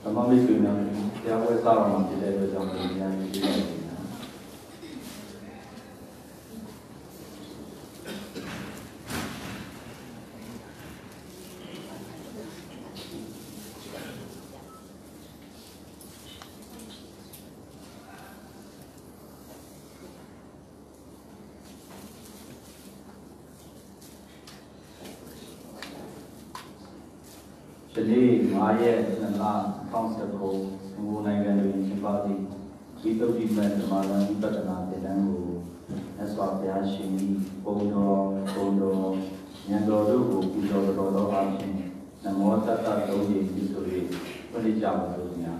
Sama biskuitnya, dia boleh salah macam dia itu jangan yang ini. Jadi, maya adalah konsep menggunakan simpati. Itu di mana kita kenal dengan SWPH ini, bodoh, yang bodoh, bodoh asing. Namun tetap tahu itu pendidikan dunia.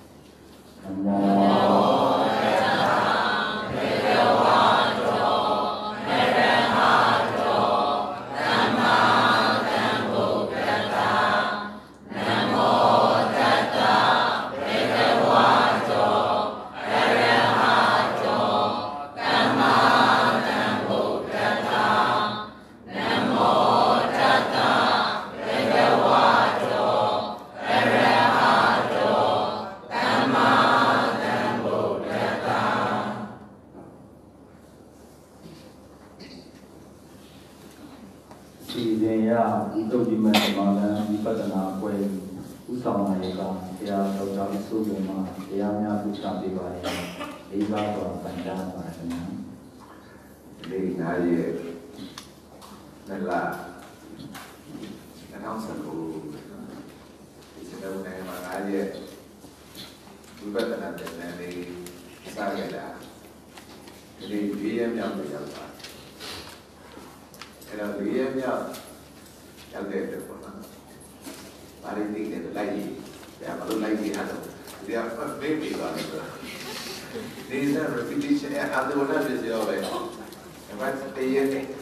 Itu di mana di pada kue usaha mereka dia tahu semua dia punya pribadi dia bawa panjang macamnya jadi hari adalah nanti satu istilah nama hari bukan nanti nanti saya dah jadi dia yang berjalan kalau dia yang ada pun, hari ini lagi, ya kalau lagi ada, dia apa baby kan itu, ini repetition, ada mana bisa apa? Empat tiga ni,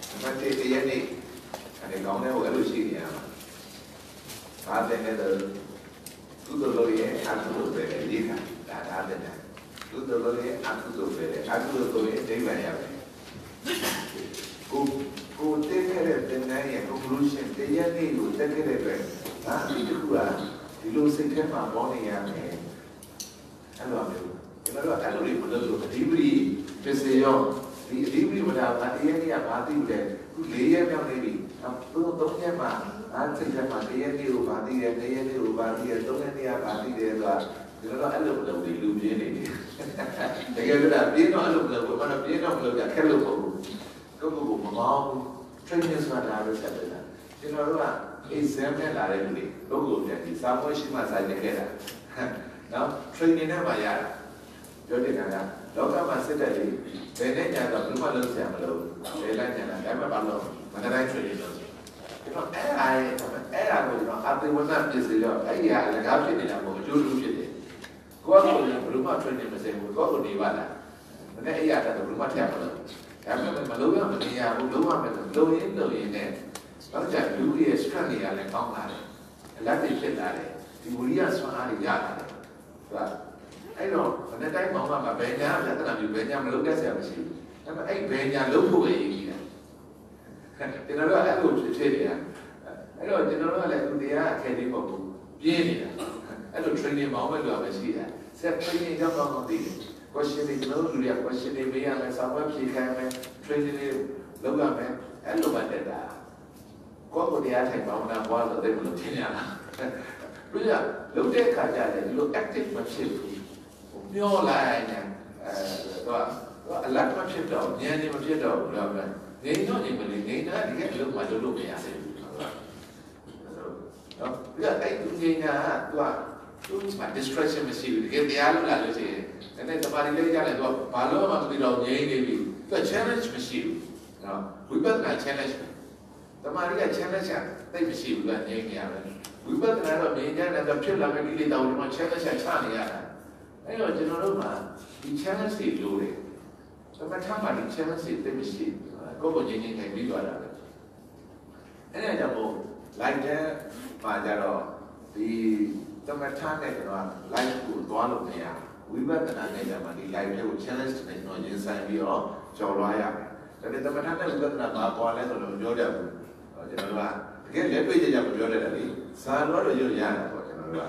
ada kau ni bukan lucu ni apa? Ada ni tu lori, aku tu beri, dia kan, ada ni, tu lori, aku tu beri, aku tu dia mana apa? Ku tekere dengan yang conclusion dia ni lu tekere ber, itu gua di lu sekema boni yang ni, alo ambil, kalau ni betul tu diberi peseyo, diberi pada dia ni apa tu dia, tu dia yang ni, tu nya mah, sekema dia ni ubah dia ni ubah dia, tu ni apa dia tu, kalau alo betul di lu dia ni, jadi kalau dia alo betul, mana dia betul dia kalau kau mau training sana ada sahaja. Jadi orang exam ni lari ni, logo jadi sama semua saja kira. Now training ni bayar. Jadi kan, logo masih tadi, benda ni ada belum ada siapa lalu, benda ni ada, apa baru, mana ada training lalu. Era tu, apa yang mana biasa, ayah lagi ni lah, mau juru jadi. Kau tu belum ada training masih, kau ni mana? Mana ayah ada belum ada siapa lalu. Kami malu yang dunia, malu ini ni. Kalau jadi dunia sekarang ni ada kau ada, lagi ada. Di dunia semua ada jalan. Ayo, pada time mama banyak, kita nak banyak malu dia siapa sih? Tapi banyak lupa ini. Jenama aku cerita dia. Ayo, jenama aku dia kerja baru. Biar ni. Ayo training mau apa sih? Saya training jangan nanti. Question ni kalau dulu question ni biar मैं सामने सीखा मैं training ni लोगा मैं ऐलो बात dah kau dia saya bawa nama bawa tu belum tiada Bila lu dia kerja ni lu aktif macam tu nyolanya tu alat macam tu ni macam tu berapa ni beli ni dia lu macam lu biasa bila itu ni tu cuma distraction mesti dia dia lu lalu sih Nanti tempat ini jalan tu, kalau mahu dirau ni tu challenge mesti, bukan challenge. Tempat ini challenge tapi mesti bukan ni apa. Bukan kerana meja nanti macam lama ni tahu cuma challenge cari ada. Ayo jenama rumah, di challenge itu le. Tempat apa di challenge itu mesti, kau ni kayak gitu ada. Ini aja bu, lainnya macam di tempat mana kerana lain tu tuan ni ya. Wibatan ni zaman di live tu challenge teknologi saya biar jauh ya. Jadi teman-teman wibatan apa boleh tu jauh dia. Jadi apa? Kita lepas je jauh jauh dia lagi. Selalu ada jauh ya. Jadi apa?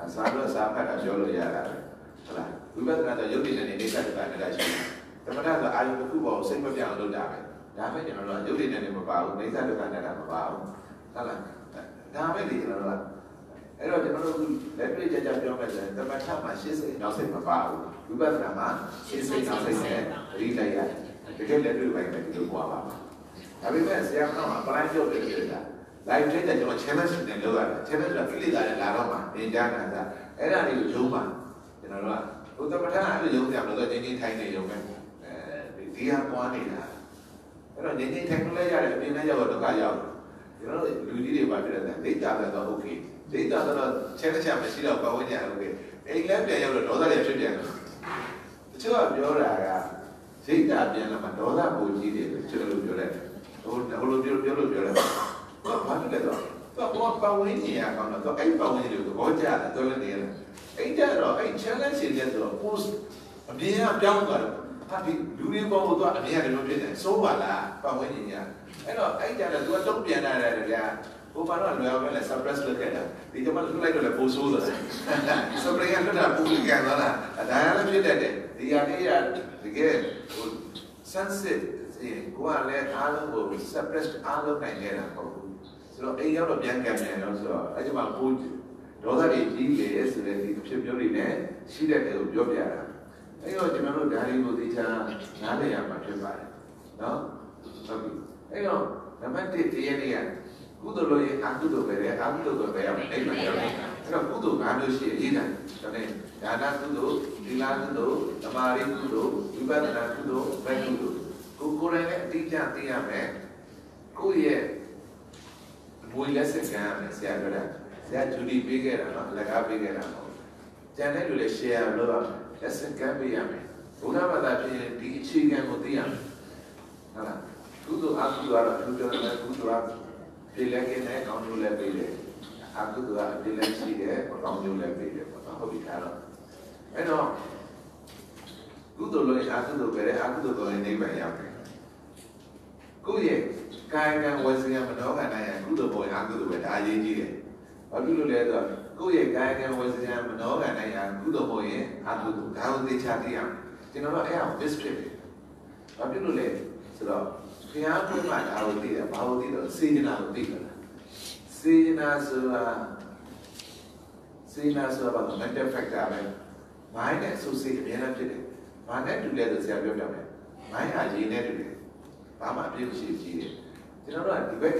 စားတော့စားဖတ်တာပြောလို့ရတာပဲဟုတ်လားဝိပဿနာတော့ယုတ်တိနဲ့နေသက်တာလည်းရှိတယ်သမထဆိုအာယုတစ်ခုပေါ်စိတ်မပြောင်းလုပ်တာပဲဒါပဲကျွန်တော်တို့ကယုတ်တိနဲ့မပါဘူးနေသက်ဒုက္ခနဲ့တာမပါဘူးဟုတ်လားဒါပဲလေကျွန်တော်တို့ကအဲ့တော့ကျွန်တော်တို့လက်တွေ့ကြကြပြောမယ်ဆိုရင်သမထမှာရှင်းစိတ်နောက်စိတ်မပါဘူးဝိပဿနာမှာရှင်းစိတ်နောက်စိတ်နဲ့ရိလိုက်ရတယ်တကယ်လက်တွေ့ပိုင်းပဲဒီလိုပွားပါဒါပေမဲ့ဆရာကပလိုင်းပြောတယ်ဆိုတာ live တဲ့ကျွန်တော် challenge နဲ့လုပ်ရတယ် challenge ကကိလေသာနဲ့လာတော့မှသင်ကြားတာအဲ့ဒါလေးကိုယုံပါကျွန်တော်တို့ကဘုဒ္ဓပဋ္ဌာန်းအဲ့လိုယုံကြမလို့ချင်းချင်းထိုင်နေယုံပဲဒီဟာပွားနေတာအဲ့တော့ချင်းချင်းထိုင်လို့လည်းရတယ်အပြင်လည်းရောက်တော့ဒုက္ခရောက်ကျွန်တော်တို့လူကြီးတွေပါပြတယ်ဒိဋ္ဌာကတော့ okay ဒိဋ္ဌာကတော့ challenge မရှိတော့ပတ်ဝန်းကျင် okay အိမ်လည်းပြန်ရောက်တော့ဒေါသတွေဖြစ်ပြန်တယ်တချို့ကပြောတာကဒိဋ္ဌာပြန်လာမှဒေါသပူကြီးတယ်ကျွန်တော်တို့ပြောတယ်ဟိုလိုပြောလို့ပြောတယ်ဘာဖြစ်လဲတော့တော့ပတ်ဝန်းကျင်ကတော့အဲ့ပတ်ဝန်းကျင်တွေကိုဘောကြတယ်တော်လည်းနေတယ်အဲ့ကြတော့အဲ့ challenge တွေဆိုတော့ post အမြင်ကပြောင်းသွားတယ်ဟာဒီလူတွေပေါ်တော့အမြင်ကလည်းဖြစ်တယ်စိုးပါလားပတ်ဝန်းကျင်ကအဲ့တော့အဲ့ကြတယ်သူကတုံ့ပြန်လာတယ်ဗျာဟိုမှာတော့လွယ်အောင်လဲ suppress လုပ်ခဲ့တာဒီကျမလူလိုက်တော့လည်းပိုဆိုးသွားတယ် suppress ကလွတ်တာပူကန်သွားတာဒါလည်းဖြစ်တတ်တယ်ဒီဟာလေးကတကယ်ဟို sunset ကိုကလည်းအားလုံးကို suppress အားလုံးနိုင်နေတာပေါ့ဆိုတော့အိမ်ရောက်တော့ပြန်ကံတယ်တော့ဆိုတော့အဲ့ဒီမှာပိုးဒေါသတွေကြီးလေဆိုတဲ့ဒီဖြစ်ပြောတွေနဲ့ရှိတဲ့တယ်ကိုပြောပြတာအဲ့တော့ကျွန်တော်တို့ဓာရီကိုသိချာနားလည်ရမှာဖြစ်ပါတယ်နော်ဟုတ်ပြီအဲ့တော့နံပါတ်1တရားလေးကကုသိုလ်လို့ရင်အကုသိုလ်ပဲလေအကုသိုလ်ပဲရမယ်အဲ့မှာရောက်တယ်အဲ့တော့ကုသိုလ်၅မျိုးရှိအရေးတယ်ဒါနဲ့ဒါနကုသိုလ်သီလကုသိုလ်သမာဓိကုသိုလ်ဝိပဿနာကုသိုလ်ဘယ်ကုသိုလ်ကိုယ်တိုင်လည်းအတိအကျသိရမယ်ကိုယ့်ရဲ့မွေလက်စကံရမယ်ဆရာပြောတာဆရာဂျူဒီပေးခဲ့တာနော်လက်ကားပေးခဲ့တာပေါ့ကျန်တဲ့လူလည်း share လုပ်ရမယ်လက်စကံပေးရမယ်ဘုရားဘာသာဖြစ်ရင်ဒီအခြေခံကိုသိရမယ်ဟုတ်လားကုသိုလ်အကုသိုလ်ကတော့သူပြောတယ်ကုသိုလ်ကပြည်လည်းကိနဲ့ကောင်းကျိုးလည်းပေးတယ်အကုသိုလ်ကပြည်လည်းရှိတယ်ကောင်းကျိုးလည်းပေးတယ်ပေါ့နော်ဟုတ်ပြီအဲ့တော့ကုသိုလ်လို့အကုသိုလ်ပဲအကုသိုလ်ကိုလည်းနေပါရမယ်ကိုယ့်ရဲ့ကာယကံဝစီကံမနောကံတိုင်းကုသိုလ်ပေါ်အကုသိုလ်ပဲဒါအရေးကြီးတယ်ဘာဖြစ်လို့လဲဆိုတော့ကိုယ့်ရဲ့ကာယကံဝစီကံမနောကံတိုင်းကုသိုလ်ပေါ်ရင်အကုသိုလ်ဒါကိုသိချသိရမယ်ကျွန်တော်တို့အဲ့အောင် district ဘာဖြစ်လို့လဲဆိုတော့ဘုရားပြုမှဒါကိုသိတယ်ဘာလို့သိတော့စေတနာကိုသိတယ်စေတနာဆိုတာဘာလဲ mental factor ပဲ mind နဲ့ associate အများနဲ့ဖြစ်တယ်ဘာနဲ့တူလဲဆိုဆရာပြောပြမယ် mind ဟာရေနဲ့တူတယ်ဘာမှအပြည့်မရှိကြီးတယ်ကျွန်တော်တို့ကဒီဘက်က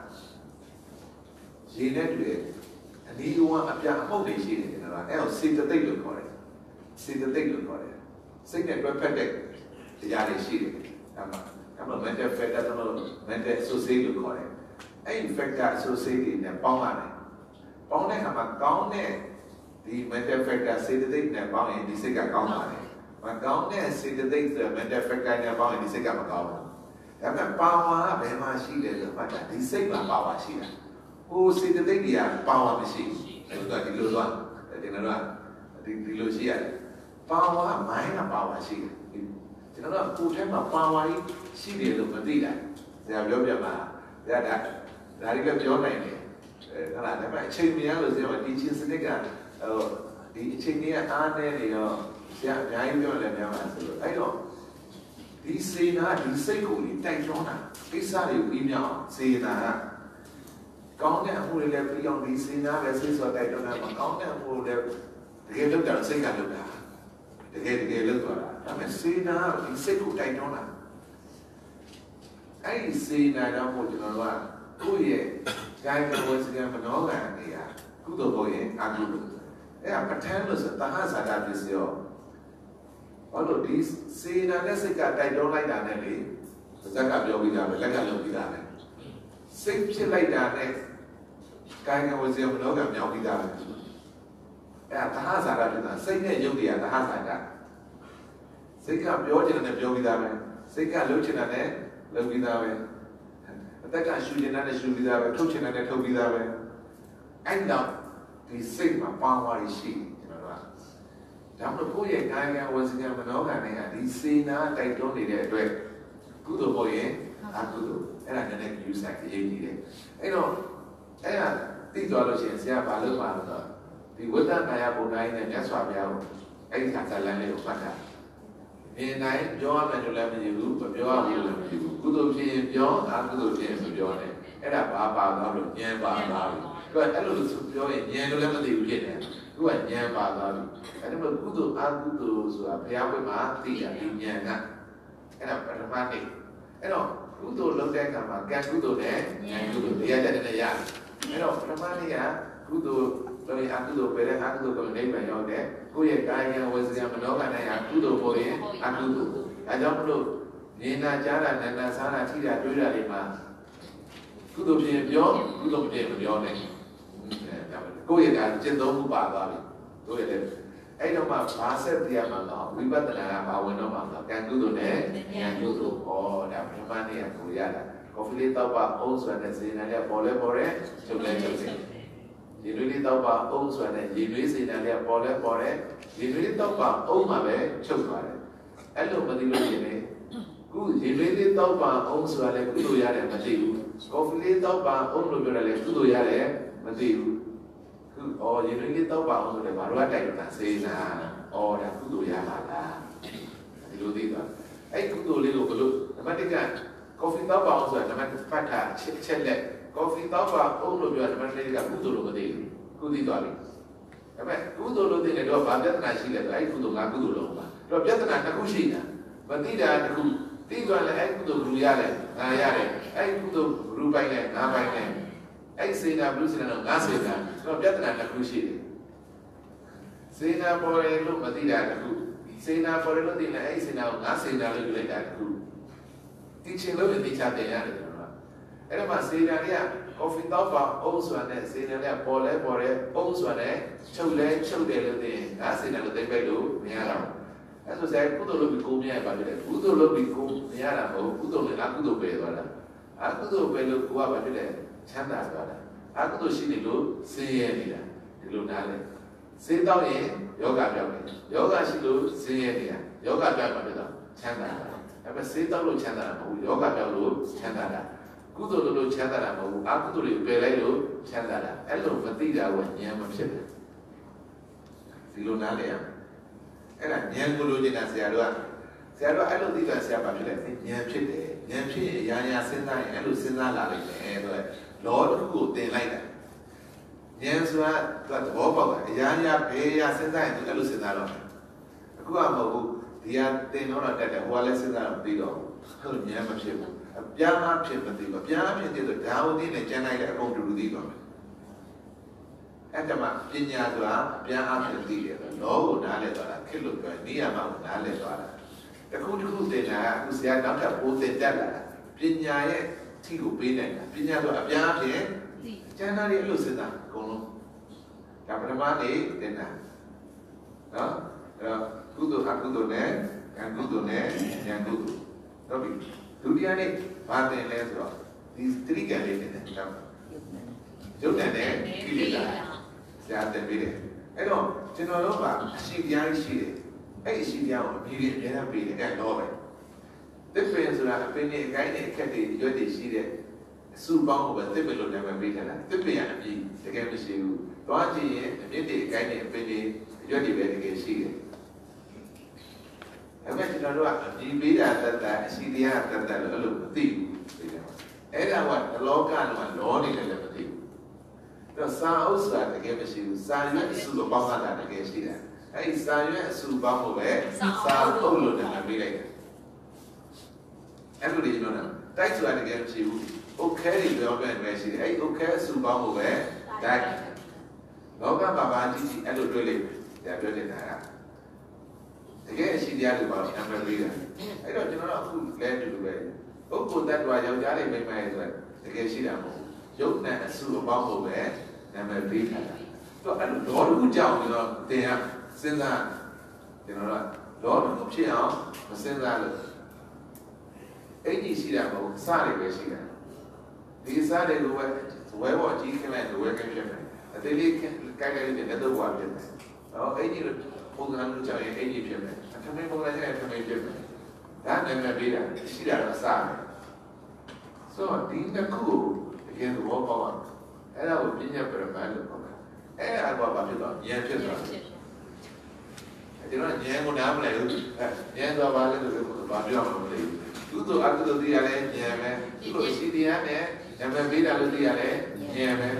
ရေနဲ့တူတယ်အနည်းဝအပြအမှုတ်တွေရှိတယ်ကျွန်တော်ကအဲ့ဒါစေတသိက်လို့ခေါ်တယ်စေတသိက်လို့ခေါ်တယ်စိတ်နဲ့တွဲဖက်တဲ့တရားတွေရှိတယ်အဲ့မှာmental factor တော့ mental associate လို့ခေါ်တယ်အဲ့ဒီ factor associate တွေနဲ့ပေါင်းရတယ်ပေါင်းတဲ့အခါမှာကောင်းတဲ့ဒီ mental factor စေတသိက်နဲ့ပေါင်းရင်ဒီစိတ်ကကောင်းပါတယ်မကောင်းတဲ့စေတသိက်ဆို mental factor နဲ့ပေါင်းရင်ဒီစိတ်ကမကောင်းဘူးဒါပေမဲ့ပါဝါကဘယ်မှာရှိလဲဆိုတော့ဒီစိတ်မှာပါဝါရှိတာဟိုစေတသိက်တွေကပါဝါမရှိဘူးအဲ့တော့ဒီလိုသွားဒီလိုရှိရတယ်ပါဝါမိုင်းကပါဝါရှိတယ်ကျွန်တော်တို့ကိုယ်ထဲမှာပါဝါကြီးရှိတယ်လို့မသိနိုင်ဆရာပြောပြမှာဆရာဒါတွေကပြောနိုင်တယ်ဟုတ်လားဒါပေမဲ့အချိန်မြန်လို့ဆရာဒီချင်းစနစ်ကဒီအချိန်ကြီးအားနေနေတော့ဆရာအများကြီးပြောလည်းများပါဆိုလို့အဲ့တော့ဒီစေနာဒီစိတ်ကိုတိုက်တွန်းတာကိစ္စတွေကိုပြီးမြောက်စေနာကကောင်းတဲ့အမှုတွေလည်းပြီးအောင်ဒီစေနာပဲစိတ်ဆိုတိုက်တွန်းတာမကောင်းတဲ့အမှုတွေတကယ်လုပ်တာစိတ်ကလုပ်တာတကယ်လုပ်သွားတာဒါပေမဲ့စေနာဒီစိတ်ကိုတိုက်တွန်းတာအဲ့ဒီစေနာတော့ဘုကျွန်တော်ကကိုယ့်ရဲ့ကာယကံဝစီကံမနောကံနေရာကုသိုလ်ပေါ်ရင်အကုသိုလ်အဲ့ဒါပဋ္ဌာန်းလို့ဆိုတာဟာဇာတာပစ္စယောဘာလို့ဒီစေနာနဲ့စိတ်ကတိုက်တွန်းလိုက်တာနဲ့လေဇက်ကပြောပြီးတာပဲလက်ကလုပ်ပြီးတာပဲစိတ်ဖြစ်လိုက်တာနဲ့ကာယကံဝစီကံမနောကံမြောက်ပြီးတာပဲအဲ့ဒါဟာဇာတာဖြစ်တာစိတ်နဲ့ယုတ်တရားသဟာဇာတာစိတ်ကပြောချင်တယ်ပြောပြီးသားပဲစိတ်ကလှုပ်ချင်တယ်လှုပ်ပြီးသားပဲအသက်ကရှူချင်တယ်ရှူပြီးသားပဲထုတ်ချင်တယ်ထုတ်ပြီးသားပဲအဲ့တော့ဒီစိတ်မှာပါဝါရှိကျွန်တော်တို့ကဒါမှမဟုတ်ကိုယ့်ရဲ့ကာယကံဝစီကံမနောကံတွေကဒီစေနာတိုက်တွန်းနေတဲ့အတွက်ကုသိုလ်ပေါ်ရင်အကုသိုလ်အဲ့ဒါနဲ့ယူဆိုင်ရေးကြည့်တယ်အဲ့တော့အဲ့ဒါသိသွားလို့ရှိရင်ဆရာဘာလုပ်ပါလဲဆိုဒီဝိသနာယဘုံတိုင်းနဲ့မြတ်စွာဘုရားကိုအဲ့ဒီခါဇလန်လေးကိုဖတ်တာမြင်နိုင်ပြောရမယ်လို့လည်းမကြည့်ဘူးမပြောရဘူးလို့မကြည့်ဘူးကုသိုလ်ဖြစ်ရင်ပြောအကုသိုလ်ဖြစ်ရင်မပြောနဲ့အဲ့ဒါဘာပါသွားလို့ဉာဏ်ပါသွားပြီသူကအဲ့လိုပြောရင်ဉာဏ်လို့လည်းမသိဘူးဖြစ်တယ်သူကဉာဏ်ပါသွားပြီအဲ့ဒါမှကုသိုလ်အကုသိုလ်ဆိုတာဘုရားဝိမှာသိတာဒီဉာဏ်ကအဲ့ဒါပထမနေ့အဲ့တော့ကုသိုလ်လုပ်တဲ့အခါမှာကံကုသိုလ်နဲ့ဉာဏ်ကုသိုလ်တရားတည်းနဲ့ရတယ်အဲ့တော့ပထမနေ့ကကုသိုလ်လို့အကုသိုလ်ပဲတဲ့အကုသိုလ်ကိုနိဗ္ဗာန်ရောက်တယ်ကိုယ့်ရဲ့ကာယဝစီယမနောကနဲ့အကုသိုလ်ပေါ်ရင်အကုသိုလ်အဲကြောင့်မလို့နေနာကြားတာနာနာစားတာထိတာတွေးတာတွေမှာကုသိုလ်ဖြစ်ရင်ပြောကုသိုလ်ဖြစ်ရင်မပြောနဲ့ကိုယ့်ရဲ့ကျင့်သုံးမှုပါသွားပြီကိုယ့်ရဲ့အဲ့တော့မှဘာဆက်တရားမှတော့ဝိပဿနာကဘာဝင်တော့မှတော့ကံကုသိုလ်နဲ့ဉာဏ်ကုသိုလ်ဟောဒါပထမနေ့ကကိုရတာကော်ဖီလေးတောက်ပါအုံးဆိုတဲ့စေနာလေးပေါ်လဲပေါ်ရဲချုပ်လဲချုပ်တယ်ရေနွေးလေးတောက်ပါအုံးဆိုတဲ့ရေနွေးစေနာလေးပေါ်လဲပေါ်ရဲရေနွေးလေးတောက်ပါအုံးမှာပဲချုပ်သွားတယ်အဲ့လိုမသိလို့ရှင်လေခုရေနွေးလေးတောက်ပါအုံးဆိုရလဲကုသိုလ်ရတယ်မသိဘူးကော်ဖီလေးတောက်ပါအုံးလို့ပြောတယ်လေကုသိုလ်ရတယ်မသိဘူးခုရေနွေးလေးတောက်ပါအုံးဆိုတယ်ဘာလို့တိုက်တာစေနာဒါကုသိုလ်ရပါလားဒီလိုသိသွားအဲ့ကုသိုလ်လေးကိုဘလို့နံပါတ်1ကကော်ဖီတောက်ပါအောင်ဆိုတာနံပါတ်1ဖတ်တာချက်လက်ကော်ဖီတောက်ပါအောင်လို့ပြောနံပါတ်2ကကုသိုလ်လို့မသိဘူးကုသိသွားပြီဒါပေမဲ့ကုသိုလ်လို့သိနေတော့ဘာပြဿနာရှိလဲဆိုအဲ့ကုသိုလ်ငါကုသိုလ်လို့ပါတော့ပြဿနာတစ်ခုရှိတာမသိတာတစ်ခုသိသွားလဲအဲ့ကုသိုလ်လူရတယ်ငါရတယ်အဲ့ကုသိုလ်လူပိုင်းနဲ့ငါပိုင်းနဲ့အဲ့စေနာဘုစေနာတော့ငါစေနာတော့ပြဿနာတစ်ခုရှိတယ်စေနာပေါ်ရလို့မသိတာတစ်ခုစေနာပေါ်ရလို့သိနေအဲ့စေနာကိုငါစေနာလို့ပြောလိုက်တာတစ်ခုဒီချင်းလို့ဒီချတဲ့ရတယ်ကျွန်တော်အဲ့တော့မှစေနာတွေကကော်ဖီတောက်ပါအုံးစွာနဲ့စေနာတွေကပေါ်လဲပေါ်တယ်အုံးစွာနဲ့ချုပ်လဲချုပ်တယ်လို့သိရင်ငါစေနာလို့သိပိတ်လို့မရတော့အဲ့ဆိုဆိုင်ကုသိုလ်လုပ်ပြီးကိုမြဲပါဖြစ်တယ်ကုသိုလ်လုပ်ပြီးကိုမရတာမဟုတ်ကုသိုလ်နဲ့အကုသိုလ်ပဲသွားတာအကုသိုလ်ပဲလို့ကိုကဘာဖြစ်လဲချမ်းသာသွားတာအကုသိုလ်ရှိနေလို့ဆင်းရဲနေတာဒီလိုနားလဲစေတော့ရင်ယောဂပြောင်းတယ်ယောဂရှိလို့ဆင်းရဲနေတာယောဂပြောင်းမှဖြစ်တော့ချမ်းသာတာအဲ့မဲ့စေတော့လို့ချမ်းသာတာမဟုတ်ဘူးယောဂပြောင်းလို့ချမ်းသာတာကုသိုလ်လို့ချမ်းသာတာမဟုတ်ဘူးအကုသိုလ်တွေပယ်လိုက်လို့ချမ်းသာတာအဲ့လိုမသိတာကဉာဏ်မဖြစ်ဘူးဒီလိုနားလဲရအဲ့ဒါဉာဏ်ကိုလိုချင်တာဆရာတို့အဲ့လိုသိတာဆရာဘာဖြစ်လဲဉာဏ်ဖြစ်တယ်ဉာဏ်ဖြစ်ရင်ရာရာစဉ်းစားရင်အဲ့လိုစဉ်းစားလာလိမ့်မယ်ဆိုတော့လောတစ်ခုကိုသင်လိုက်တာဉာဏ်ဆိုတာသဘောပေါက်တာအရာရာဘယ်ရာစဉ်းစားရင်အဲ့လိုစဉ်းစားတော့အခုကမဟုတ်ဘူးဒီဟာသင်တော့တက်တယ်ဟိုကလည်းစဉ်းစားတော့ပြီးတော့အဲ့လိုဉာဏ်မဖြစ်ဘူးအပြားအဖြစ်မသိဘူးအပြားအဖြစ်သိတော့ဒါဝတိနဲ့ကျန်လိုက်တဲ့အကုန်တူတူသိသွားမယ်အဲ့ဒါမှပညာဆိုတာအပြားအဖြစ်သိတယ်လောကိုနားလဲသွားတာခက်လို့ပြောနေရမှာကိုနားလဲသွားတာတခုတစ်ခုသင်တာကအခုဆရာနောက်ထပ်ပိုးသင်တက်လာတာပညာရဲ့အထီကိုပေးနိုင်တာပညာဆိုတာအပြားအဖြစ်ကျန်တာတွေအဲ့လိုစဉ်းစားအကုန်လုံးဒါပထမနေ့သင်တာနော်အဲ့တော့ကုသိုလ်အကုသိုလ်နဲ့ကံကုသိုလ်နဲ့ဉာဏ်ကုသိုလ်တော့ပြီဒုတိယနေ့ဘာသင်လဲဆိုတော့ဒီသတိကံလေးသင်တယ်နော်ရုပ်တန်တဲ့ကိလေသာဆရာသင်ပေးတယ်အဲ့တော့ကျွန်တော်တို့ကအရှိတရားရှိတယ်အဲ့အရှိတရားကိုအမြဲတမ်းပေးတယ်အဲ့တော့ပဲသစ်ပင်ဆိုတာအပင်နဲ့အကိုင်းနဲ့အခက်တွေရွက်တွေရှိတဲ့အစုပေါင်းကိုပဲသစ်ပင်လို့နာမည်ပေးထားတာသစ်ပင်ကအပြီးတကယ်မရှိဘူးသွားကြည့်ရင်အမြင့်တွေအကိုင်းနဲ့အပင်တွေရွက်တွေပဲတကယ်ရှိတယ်အဲ့မဲ့ကျွန်တော်တို့ကအပြီးပေးတာတတ်တာအရှိတရားတတ်တာလို့အဲ့လိုမသိဘူးသိတယ်အဲ့ဒါကလောကလုံးကလောနေတယ်လည်းမသိဘူးတော့စာအုပ်ဆိုတာတကယ်မရှိဘူးစာရွက်အစုလို့ပေါင်းတာတကယ်ရှိတယ်အဲ့ဒီစာရွက်အစုပေါင်းကိုပဲစာအုပ်လို့နာမည်ပေးလိုက်တယ်အဲ့လိုတွေကျွန်တော်တိုက်ဆိုတာတကယ်မရှိဘူးโอเคတွေပြောပြနေရှိတယ်အဲ့ဒီโอเคအစုပေါင်းကိုပဲတိုက်လောကမှာဘာကြည့်ကြည့်အဲ့လိုတွေ့လိမ့်မယ်ပြောနေတာကတကယ်အရှိတရားတွေပါအမှန်ပေးတာအဲ့တော့ကျွန်တော်တို့အခုလဲတူတူပဲပုဂ္ဂိုလ်တ attva ယောက်ျားလေးမိန်းမလေးဆိုတကယ်ရှိတာမဟုတ်ရုပ်နဲ့အစုအပေါင်းကိုပဲနာမည်ပေးထားတာတော့အဲ့လိုလောတစ်ခုကြောင့်ကျွန်တော်သင်ရစဉ်းစားကျွန်တော်ကလောတစ်ခုဖြစ်အောင်မစဉ်းစားလို့အဲ့ဒီရှိတာမဟုတ်စတယ်ပဲရှိတာဒီစားတယ်လို့ဝဲပေါ်ကြီးခင်လိုက်လို့ဝဲခင်ဖြစ်မယ်အသေးလေးကိုက်လိုက်တဲ့လက်တော့ဖြစ်မယ်တော့အဲ့ဒီပုံစံမျိုးကြောင့်အဲ့ဒီဖြစ်မယ်အထမင်းပုံစံနဲ့အထမင်းဖြစ်မယ်ဒါနာမည်ပေးတာရှိတာတော့စတယ်ဆိုတော့ဒီနှစ်ခုတကယ်သဘောပေါက်အောင်အဲ့ဒါကိုပညာပရမတ်လို့ခေါ်တာအဲ့ဒါကဘာဖြစ်သွားဉာဏ်ဖြစ်သွားတယ်ကျွန်တော်ဉာဏ်ကိုနားမလဲဘူးဉာဏ်ဆိုပါလဲဆိုတော့ဘာပြောမှမသိဘူးသူ့အကုသိုလ်သိရလဲဉာဏ်ပဲသူ့ကိုရှိတရားနဲ့ဉာဏ်ပဲပေးတာလို့သိရလဲဉာဏ်ပဲ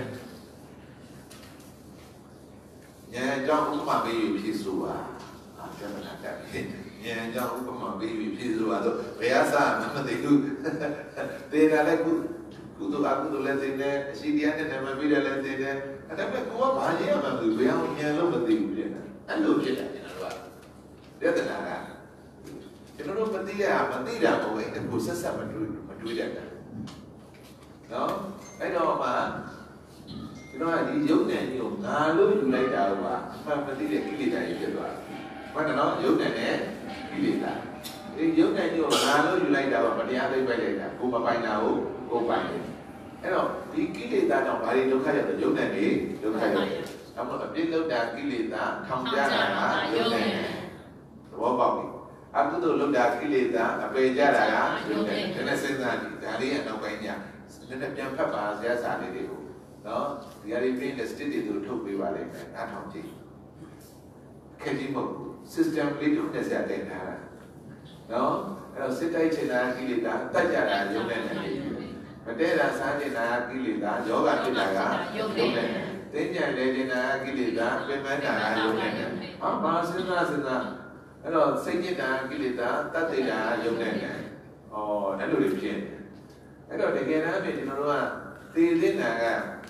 ဉာဏ်ကြောင့်ဥပမာပေးပြီးဖြစ်ဆိုတာပြဿနာတက်ဉာဏ်ကြောင့်ဥပမာပေးပြီးဖြစ်ဆိုတာတော့ဘယ်အစားမှမသိဘူးသေတာလည်းကုသိုလ်အကုသိုလ်လည်းသိတယ်အရှိတရားနဲ့ဉာဏ်ပဲပေးတယ်လည်းသိတယ်အဲ့ဒါပေမဲ့ကိုကဘာရရမှမသိဘူးဘယ်အောင်ဉာဏ်လို့မသိဘူးဖြစ်တယ်အဲ့လိုဖြစ်တယ်ကျွန်တော်တို့ကပြဿနာကကျွန်တော်တို့မသိတာမဟုတ်ရင်ကိုဆက်ဆက်မတွေးတတ်တာနော်အဲ့တော့မှကျွန်တော်ကဒီယုံနဲ့ဒီကိုငါလို့ယူလိုက်တာကအမှန်မသိတဲ့ကိလေသာကြီးဖြစ်သွားတယ်မှန်တယ်နော်ယုံနဲ့ကိလေသာဒီယုံနဲ့ဒီကိုငါလို့ယူလိုက်တာကမတရားသိပိုက်လိုက်တာကိုမပိုင်တာကိုပိုင်တယ်အဲ့တော့ဒီကိလေသာကြောင့်ဘာတွေဒုက္ခရောက်လဲယုံနဲ့နေဒုက္ခရောက်တယ်အမှန်အပြစ်လုပ်တာကိလေသာထောင်ကြတာကယုံနဲ့ဘောပေါက်ပြီအကုသိုလ်လုပ်တာကိလေသာအပေကြတာကယုံနဲ့ဒါနဲ့စဉ်းစားကြည့်ဒါလေးကနောက်ပိုင်းညနည်းနည်းပြန်ဖတ်ပါဆရာစာလေးတွေကိုနော်ဒီအရေးပြင်းတဲ့ state တွေထုတ်ပေးပါလိမ့်မယ်အားထောင်ကြည့်ခင်ဗျမဟုတ် system လေးထုတ်တဲ့ဆရာတင်ထားတာနော်အဲ့တော့စစ်တိုက်ချင်တာကိလေသာတတ်ကြတာယုံနဲ့နေမတည့်တာစားနေတာကိလေသာယောဂဖြစ်တာကယုံနဲ့သိဉာဏ်လေနေတာကိလေသာပြင်ပန်းတာကယုံနဲ့ဟာဘာစဉ်းစားအဲ့တော့စိတ်ညစ်တာကိလေသာတတ်တဲ့တာယုံနဲ့ဩအဲ့လိုတွေဖြစ်အဲ့တော့တကယ်တမ်းပြင်ကျွန်တော်တို့ကသိသိနာက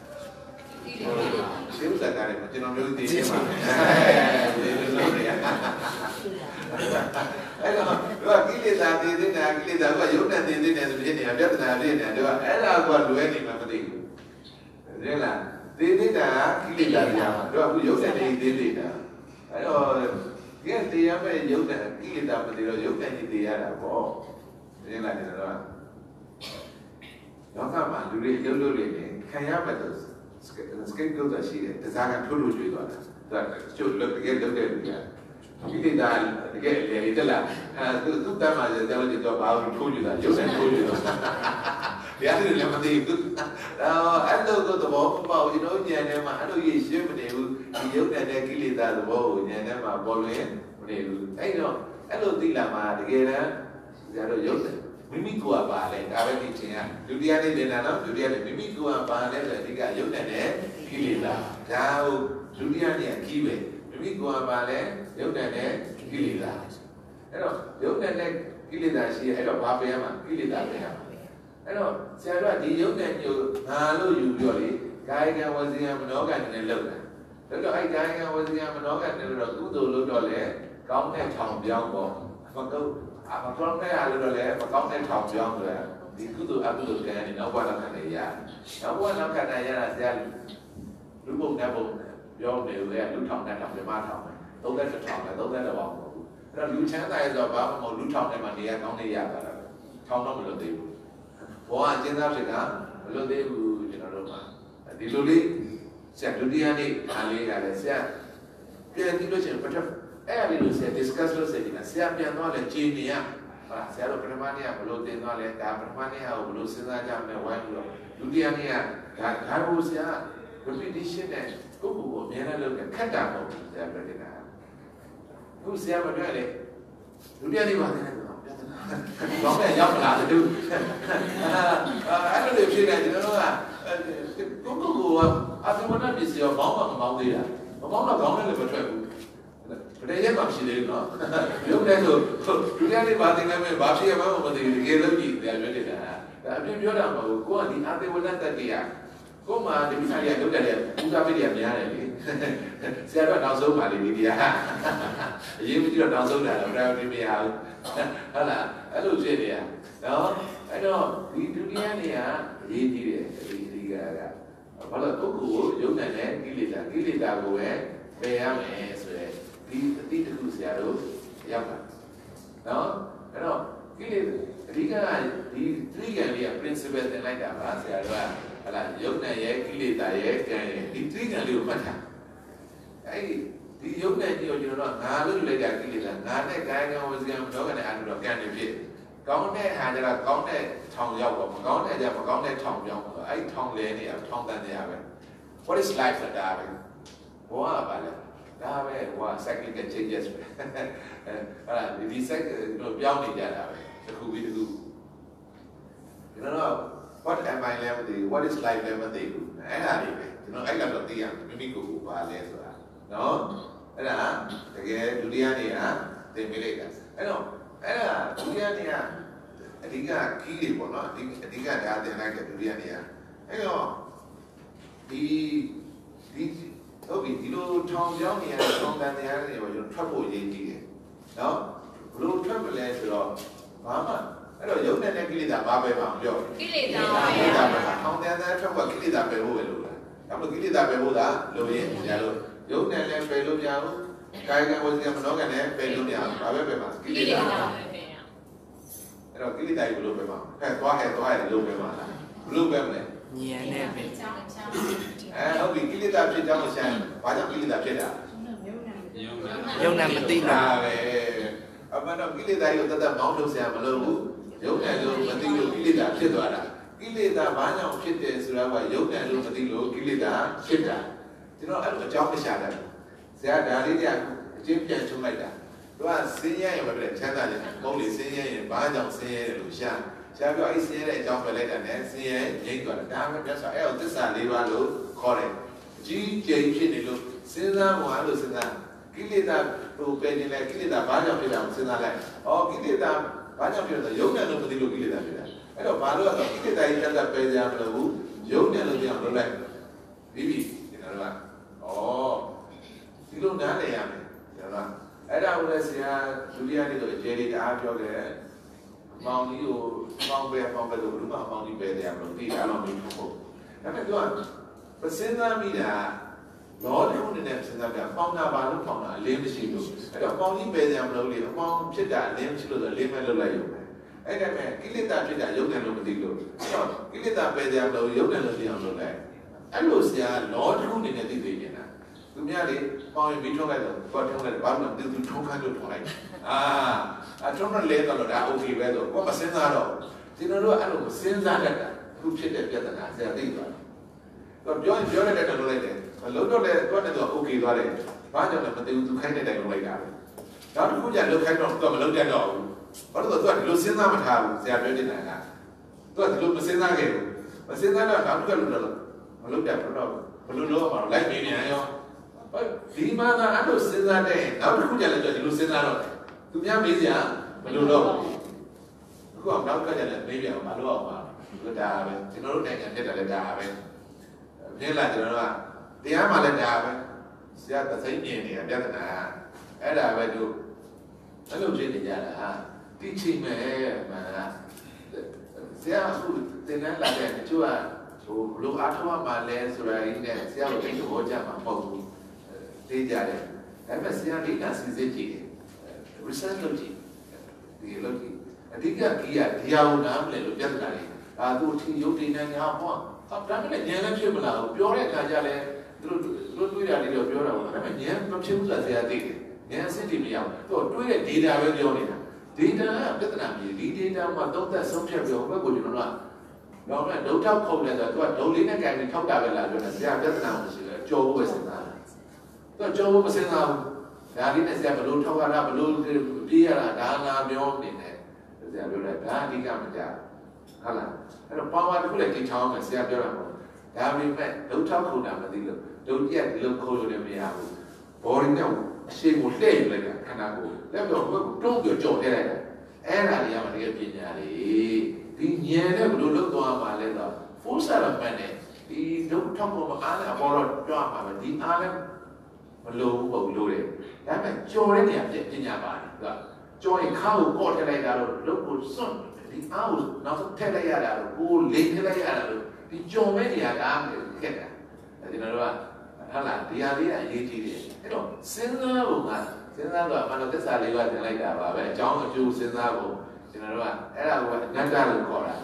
ရှင်းဥစ္စာကလည်းကျွန်တော်မျိုးသိနေမှာဒီလိုလုပ်နေရအဲ့တော့ကိလေသာသိသိနာကိလေသာကယုံနဲ့သိသိနေဆိုဖြစ်နေတာပြဿနာဖြစ်နေတာတို့ကအဲ့ဒါကလွဲနေမှာမသိဘူးသိလားသိသိနာကိလေသာများမှာတို့ကအခုယုံနဲ့သိသိတာအဲ့တော့ကဲတရားမဲ့ယုတ်တဲ့ကိလေသာမသိတော့ယုတ်တဲ့ကြီးတရားတာပေါ့သိလားဒီတော့လောကမှာလူတွေလှုပ်လို့နေခံရမဲ့တော့စကေတ်လို့တော့ရှိတယ်တစားကထိုးလို့ကျွေးသွားတာဒါကျုပ်လုပ်တကယ်လုပ်တဲ့လူကကိလေသာတကယ်လေတက်လာသူတမ်းမှာကျတော့ဘာလို့ထိုးကြတာယုတ်နဲ့ထိုးကြတော့တရားတွေလည်းမသိဘူးအဲ့လိုကတော့ပေါ့ကျွန်တော်ဉာဏ်ထဲမှာအဲ့လိုရရှင်းမနေဘူးဒီယုတ်တဲ့ကိလေသာသဘောကိုဉာဏ်ထဲမှာပေါ်လွင်မနေဘူးအဲ့တော့အဲ့လိုသိလာမှာတကယ်တမ်းကျတော့ယုတ်တယ်မိမိကိုယ်ကပါလေဒါပဲဒီချင်းကဒုတိယနေ့နေတာနော်ဒုတိယနေ့မိမိကိုယ်ကပါလေဆိုအဓိကယုတ်တဲ့ကိလေသာဒါဟုတ်ဒုတိယနေ့ကကြီးပဲမိမိကိုယ်ကပါလေယုတ်တဲ့ကိလေသာအဲ့တော့ယုတ်တဲ့ကိလေသာရှိအဲ့တော့ဘာပေးရမှာကိလေသာပေးရမှာအဲ့တော့ဆရာတို့ကဒီယုတ်တဲ့ညိုငါလို့ယူပြီးတော့လေကာယကံဝစီကံမနောကံနဲ့လောက်တာဒါတော့အဲ့ကာယကံဝစီကံမနောကံနဲ့တော့ကုသိုလ်လို့တော့လေကောင်းတဲ့ထောင်ပြောင်းပေါ့မကောင်းတဲ့အားလို့တော့လေမကောင်းတဲ့ထောင်ပြောင်းဆိုတာဒီကုသိုလ်အကုသိုလ်ကံနဲ့နောက်ဘဝနောက်ခံနေရနောက်ဘဝနောက်ခံနေရတာဆရာလူပုံနဲ့ပုံပြောနေလို့လူထောင်နဲ့ထောင်ပြမထောင်30ထောင်နဲ့30ဘောင်ပေါ့အဲ့တော့လူချမ်းသာရဆိုဘာမှမဟုတ်လူထောင်ထဲမှာနေရကောင်းနေရတာလားထောင်တော့မလို့သေးဘူးဘောအကျဉ်းသားဖြစ်တာမလို့သေးဘူးကျွန်တော်တို့မှာဒီလိုလေးဆရာဒုတိယနေ့အားလေးကလည်းဆရာပြန်ကြည့်လို့ချင်းပထမအဲ့ဒီလိုဆရာ discuss လုပ်စေချင်တာဆရာပြန်သွားလဲကြည်နေရဟာဆရာတို့ပထမနေ့ကဘလို့တင်သွားလဲဒါပထမနေ့ကဘလို့စဉ်းစားကြမယ်ဝိုင်းပြီးတော့ဒုတိယနေ့ကဒါကိုဆရာ repetition နဲ့ကိုယ့်ကိုယ်ကိုအများနဲ့လုပ်တယ်ခက်တာမဟုတ်ဘူးဆရာပြောနေတာခုဆရာမပြောလေဒုတိယနေ့ပါတယ်ကောင်းတဲ့ရောက်လာတယ်သူအဲ့လိုဖြစ်နေကျွန်တော်တို့ကကိုအသမဏပစ္စည်းရောဘောင်းမမောင်းသေးတာမမောင်းတော့ခေါင်းနဲ့လည်းမထွက်ဘူးပဒေရက်မှရှိသေးတယ်နော်ရုပ်တဲ့ဆိုဒုတိယနေ့ပါတင်ခဲ့မယ်ဘာဖြစ်ရမှန်းမသိဘူးတကယ်လို့ကြည့်တယ်ပြောနေတာဒါအပြည့်ပြောတာမဟုတ်ဘူးကိုကဒီအာသေဝနတ္တတရားကိုမှဒီမိစ္ဆာရီရုပ်တဲ့ဥစားပိတ်ရများတယ်လေဆရာတော့နောက်ဆုံးပါလေဒီတရားအရေးမကြီးတော့နောက်ဆုံးတာတော့ priority မရဘူးဟုတ်လားအဲ့လိုဖြစ်နေရနော်အဲ့တော့ဒီဒုတိယနေ့ကအရေးကြီးတယ်ဒီကဘာလို့ပုဂ္ဂိုလ်ကိုယုံတဲ့ကိလေသာကိုပဲပယ်ရမယ်ဆိုရယ်ဒီအတိတ်ခုဆရာတို့ရောက်တာနော်အဲ့တော့ကိလေသာအဓိကဒီသတိကံလေးက principle သင်လိုက်တာပါဆရာတို့ကဟလာယုံနဲ့ရဲ့ကိလေသာရဲ့ကံရဲ့ဒီသတိကံလေးကိုမှတ်ထားအဲ့ဒီယုံနဲ့ကြည့်တော့ကျွန်တော်တို့ငါလို့ယူလိုက်တာကိလေသာငါနဲ့ကာယကံဝစီကံမနောကံနဲ့အာရုံတော့ကံနေဖြစ်ကောင်းတဲ့ဟာကြတော့ကောင်းတဲ့ထောင်ရောက်တော့မကောင်းတဲ့ကြမကောင်းတဲ့ထောင်ပြောင်းတော့အဲ့ထောင်လဲနေရထောင်တန်နေရပဲ what is life ဆိုတာပဲဘောကပါလေဒါပဲဟိုက cyclical changes ပဲအဲ့ဒါဒီ cycle တို့ပြောင်းနေကြတာပဲတစ်ခုပြီးတစ်ခုကျွန်တော် what am I လဲမသိဘူး what is life လဲမသိဘူးအဲ့ဒါလေးပဲကျွန်တော်အဲ့ကတော့သိရမိမိကိုယ်ကိုပါလဲဆိုတာနော်အဲ့ဒါတကယ်ဒုတိယနေ့ကသင်ပေးလိုက်တာအဲ့တော့အဲ့ဒါဒုတိယနေ့ကအဓိကခီးတွေပေါ့နော်အဓိကဒါသင်လိုက်တဲ့ဒုတိယနေ့ကအဲ့တော့ဒီဟုတ်ပြီဒီလိုထောင်ပြောင်းနေရတဲ့ထောင်တန်တရားတွေပေါ့ကျွန်တော်ထွက်ဖို့ရည်ကြည့်တယ်နော်ဘလို့ထွက်မလဲဆိုတော့ဘာမှအဲ့တော့ယုံတဲ့ကိလေသာဘာပဲမပြောကိလေသာပဲထောင်တန်ထွက်ဖို့ကိလေသာပဲဖို့ပဲလို့လားဒါမှမဟုတ်ကိလေသာပဲဖို့လားလို့ရင်ညာလို့ယုံနဲ့လည်းပဲလို့မရဘူးကာယကံဝစီကံမနောကံလည်းပဲလို့မရဘူးဘာပဲပဲမှာကိလေသာပဲအဲ့တော့ကိလေသာကြီးဘလို့ပဲမှာဟဲ့သွားလို့ပဲမှာလားဘလို့ပဲမလဲဉာဏ်နဲ့ပဲဟုတ်ပြီကိလေသာဖြစ်ကြောင်းရှင်းဘာကြောင့်ကိလေသာဖြစ်တာယုံနဲ့မသိတာပဲအမှန်တော့ကိလေသာကိုတသက်မောင်းလို့ဆရာမလုပ်ဘူးယုံနဲ့လို့မသိလို့ကိလေသာဖြစ်သွားတာကိလေသာဘာကြောင့်ဖြစ်တယ်ဆိုတာကယုံနဲ့လို့မသိလို့ကိလေသာဖြစ်တာကျွန်တော်အဲ့လိုအကြောင်းမရှာတတ်ဘူးဆရာဒါလေးတွေအချင်းပြန်ချုံလိုက်တာသူကစင်းရဲရင်ပဲချမ်းသာတယ်မဟုတ်လေစင်းရဲရင်ဘာကြောင့်စင်းရဲတယ်လို့ရှာပြောအဲ့စင်းရဲတဲ့အကြောင်းပဲလိုက်တာနဲ့စင်းရဲငြိမ့်သွားတာဒါမှမဟုတ်ဆိုအဲ့သစ္စာ၄ပါးလို့ခေါ်တယ်ကြီးကျယ်ဖြစ်နေလို့စဉ်းစားမှလို့စဉ်းစားကိလေသာဟိုပဲနေလဲကိလေသာဘာကြောင့်ဖြစ်တာကိုစဉ်းစားလိုက်။ကိလေသာဘာကြောင့်ဖြစ်လဲယုံတယ်လို့မသိလို့ကိလေသာဖြစ်တာ။အဲ့တော့ဘာလို့လဲကိလေသာကြီးတက်တက်ပဲကြမလို့ဘူးယုံတယ်လို့ပြောင်းလုပ်လိုက်။ပြီးပြီကျွန်တော်ကဒီလိုနားလည်ရမယ်ကျွန်တော်ကအဲ့ဒါကိုလည်းဆရာဒုတိယနေ့ဆိုအကျေလေးတအားပြောခဲ့။မောင်ကြီးကိုမောင်ပဲလို့ဘယ်လိုမှမောင်ကြီးပဲတယ်မလို့သိတာတော့မဟုတ်ဘူး။ဒါပေမဲ့သူကပစင်းသားမိတာလောတုံးနဲ့စဉ်းစားပြပေါင်းတာပါလို့ပေါင်းတာအလင်းမရှိလို့အဲ့တော့ပေါင်းကြီးပဲကြမလို့လေအပေါင်းဖြစ်တာအလင်းမရှိလို့ဆိုအလင်းမဲ့လုပ်လိုက်ရုံပဲအဲ့ဒါမဲ့ကိလေသာဖြစ်တာယုတ်တယ်လို့မသိလို့ကိလေသာပဲကြမလို့ယုတ်တယ်လို့သိအောင်လုပ်လိုက်အဲ့လိုဆရာလောတုံးနဲ့သိသိနေတာသူများလေပေါင်းရင်ပြီးထုတ်လိုက်တော့ကိုထုံးလိုက်ဘာလို့သူထုံးခိုင်းလို့ထုံးလိုက်ထုံးတော့လဲတော့ဒါโอเคပဲဆိုကိုမစဉ်းစားတော့ကျွန်တော်တို့အဲ့လိုစဉ်းစားတတ်တာအခုဖြစ်တဲ့ပြဿနာဆရာသိသွားတော့ပြောရတဲ့တော်လိုက်တယ်လုံးတော့လည်းတော့တော့ okay သွားတယ်ဘာကြောင့်လဲမသိဘူးသူခိုင်းတဲ့တိုင်လုံးလိုက်တာပဲနောက်တစ်ခုကျလုံးခိုင်းတော့သူကမလုံးတတ်တော့ဘူးဘာလို့လဲသူကဒီလိုစဉ်းစားမထားဘူးဆရာပြောနေတာကသူကဒီလိုမစဉ်းစားခဲ့ဘူးမစဉ်းစားတော့နောက်တစ်ခါလုံးတော့မလုံးတတ်တော့ဘလို့လုံးအောင်လိုက်နေပြန်ရောဒီမှာကအဲ့လိုစဉ်းစားတဲ့နောက်တစ်ခုကျလည်းဒီလိုစဉ်းစားတော့သူများမေးစရာဘလို့တော့အခုကနောက်ကကျလည်းမေးပြန်ဘာလို့အောင်ပါဒါပဲကျွန်တော်တို့နိုင်ငံတက်တယ်လည်းဒါပဲပြင်းလာကျွန်တော်တို့ကတရားမှလည်းဒါပဲဆရာသစိမ့်မြင်နေတာပြဿနာအဲ့ဒါပဲတို့အဲ့လိုဖြစ်နေကြတာဟာတိချိမဲ့မှန်လားဆရာအခုသင်တန်းလာတဲ့တချို့ကဟိုဘလို့အားထုတ်မှလဲဆိုတာကြီးနဲ့ဆရာတို့သိတော့ကြမှာမဟုတ်ဘူးသိကြတယ်ဒါပေမဲ့ဆရာလေးကစီစစ်ကြည့်တယ် research လုပ်ကြည့်ဒီလုပ်ကြည့်အဓိကကြီးကဒီဟာကိုနားမလဲလို့ပြဿနာတွေဒါသူထီရုပ်တည်နေညာဟောဒါပေမဲ့ဉာဏ်လည်းဖြစ်မလာဘူးပြောတဲ့အခါကျလည်းသူတို့တွေးတာတွေတော့ပြောတာပေါ့ဒါပေမဲ့ဉာဏ်မဖြစ်ဘူးဆိုတာဆရာသိတယ်ဉာဏ်အစစ်တွေမရဘူးသူတွေးတဲ့ data ပဲပြောနေတာ data ကပြဿနာမျိုးဒီ data မှာသုံးသက်ဆုံးဖြတ်ပြောဘက်ကိုကျွန်တော်ကတော့တော့ဒုထောက်ခုံတယ်ဆိုတော့သူကဒုံလေးနဲ့ကြိုင်ပြီးထောက်တာပဲလားပြောတယ်ဆရာပြဿနာမရှိဘူးကြော်ဖို့ပဲစဉ်းစားတယ်သူကကြော်ဖို့မစဉ်းစားဘူးဒါလေးနဲ့ဆရာဘလို့ထောက်ရတာဘလို့ပြေးရတာဒါငါပြောနေတယ်ဆရာပြောတယ်ဒါအဓိကမကြဟုတ်လားအဲ့တော့ power တခုလည်းကြည့်ချောင်းမယ်ဆရာပြောတာပေါ့ဒါပေမဲ့ဒုထောက်ခုံတာမသိလို့ဒုတိယဒီလိုခိုးလို့လည်းမရဘူးဘော်ရင်းနဲ့အရှိကိုလှည့်ယူလိုက်တာခန္ဓာကိုယ်လက်တော့တုံးပြောကြော်ထည့်လိုက်တာအဲ့ဒါတွေကမှတကယ်ပညာတွေဒီဉာဏ်နဲ့ဘယ်လိုလုပ်သွားမှာလဲတော့ force element နဲ့ဒီဒုထောက်ခုံမအားလည်းအပေါ်တော့ကြွားမှာပဲဒီအားလည်းမလိုဘူးပေါ့လို့တယ်ဒါပေမဲ့ကြော်တဲ့နေရာပညာပါတယ်သူကကြော်ရင်ခါကိုကော့ထည့်လိုက်တာတော့လုပ်ကိုစွန့်ဒီအားကိုနောက်ဆုံးထည့်လိုက်ရတာတော့ကိုလိမ်ထည့်လိုက်ရတာလို့ဒီကြော်မဲ့နေရာကခက်တာဒီလိုတော့ဟုတ်လားဒီဟာလေးကအရေးကြီးတယ်အဲ့တော့စဉ်းစားဖို့ကစဉ်းစားတော့အမှန်တော့သစ္စာလေးပါးသင်လိုက်တာပါပဲအကြောင်းအကျိုးစဉ်းစားဖို့ကျွန်တော်တို့ကအဲ့ဒါကိုအနတ္တလို့ခေါ်တာ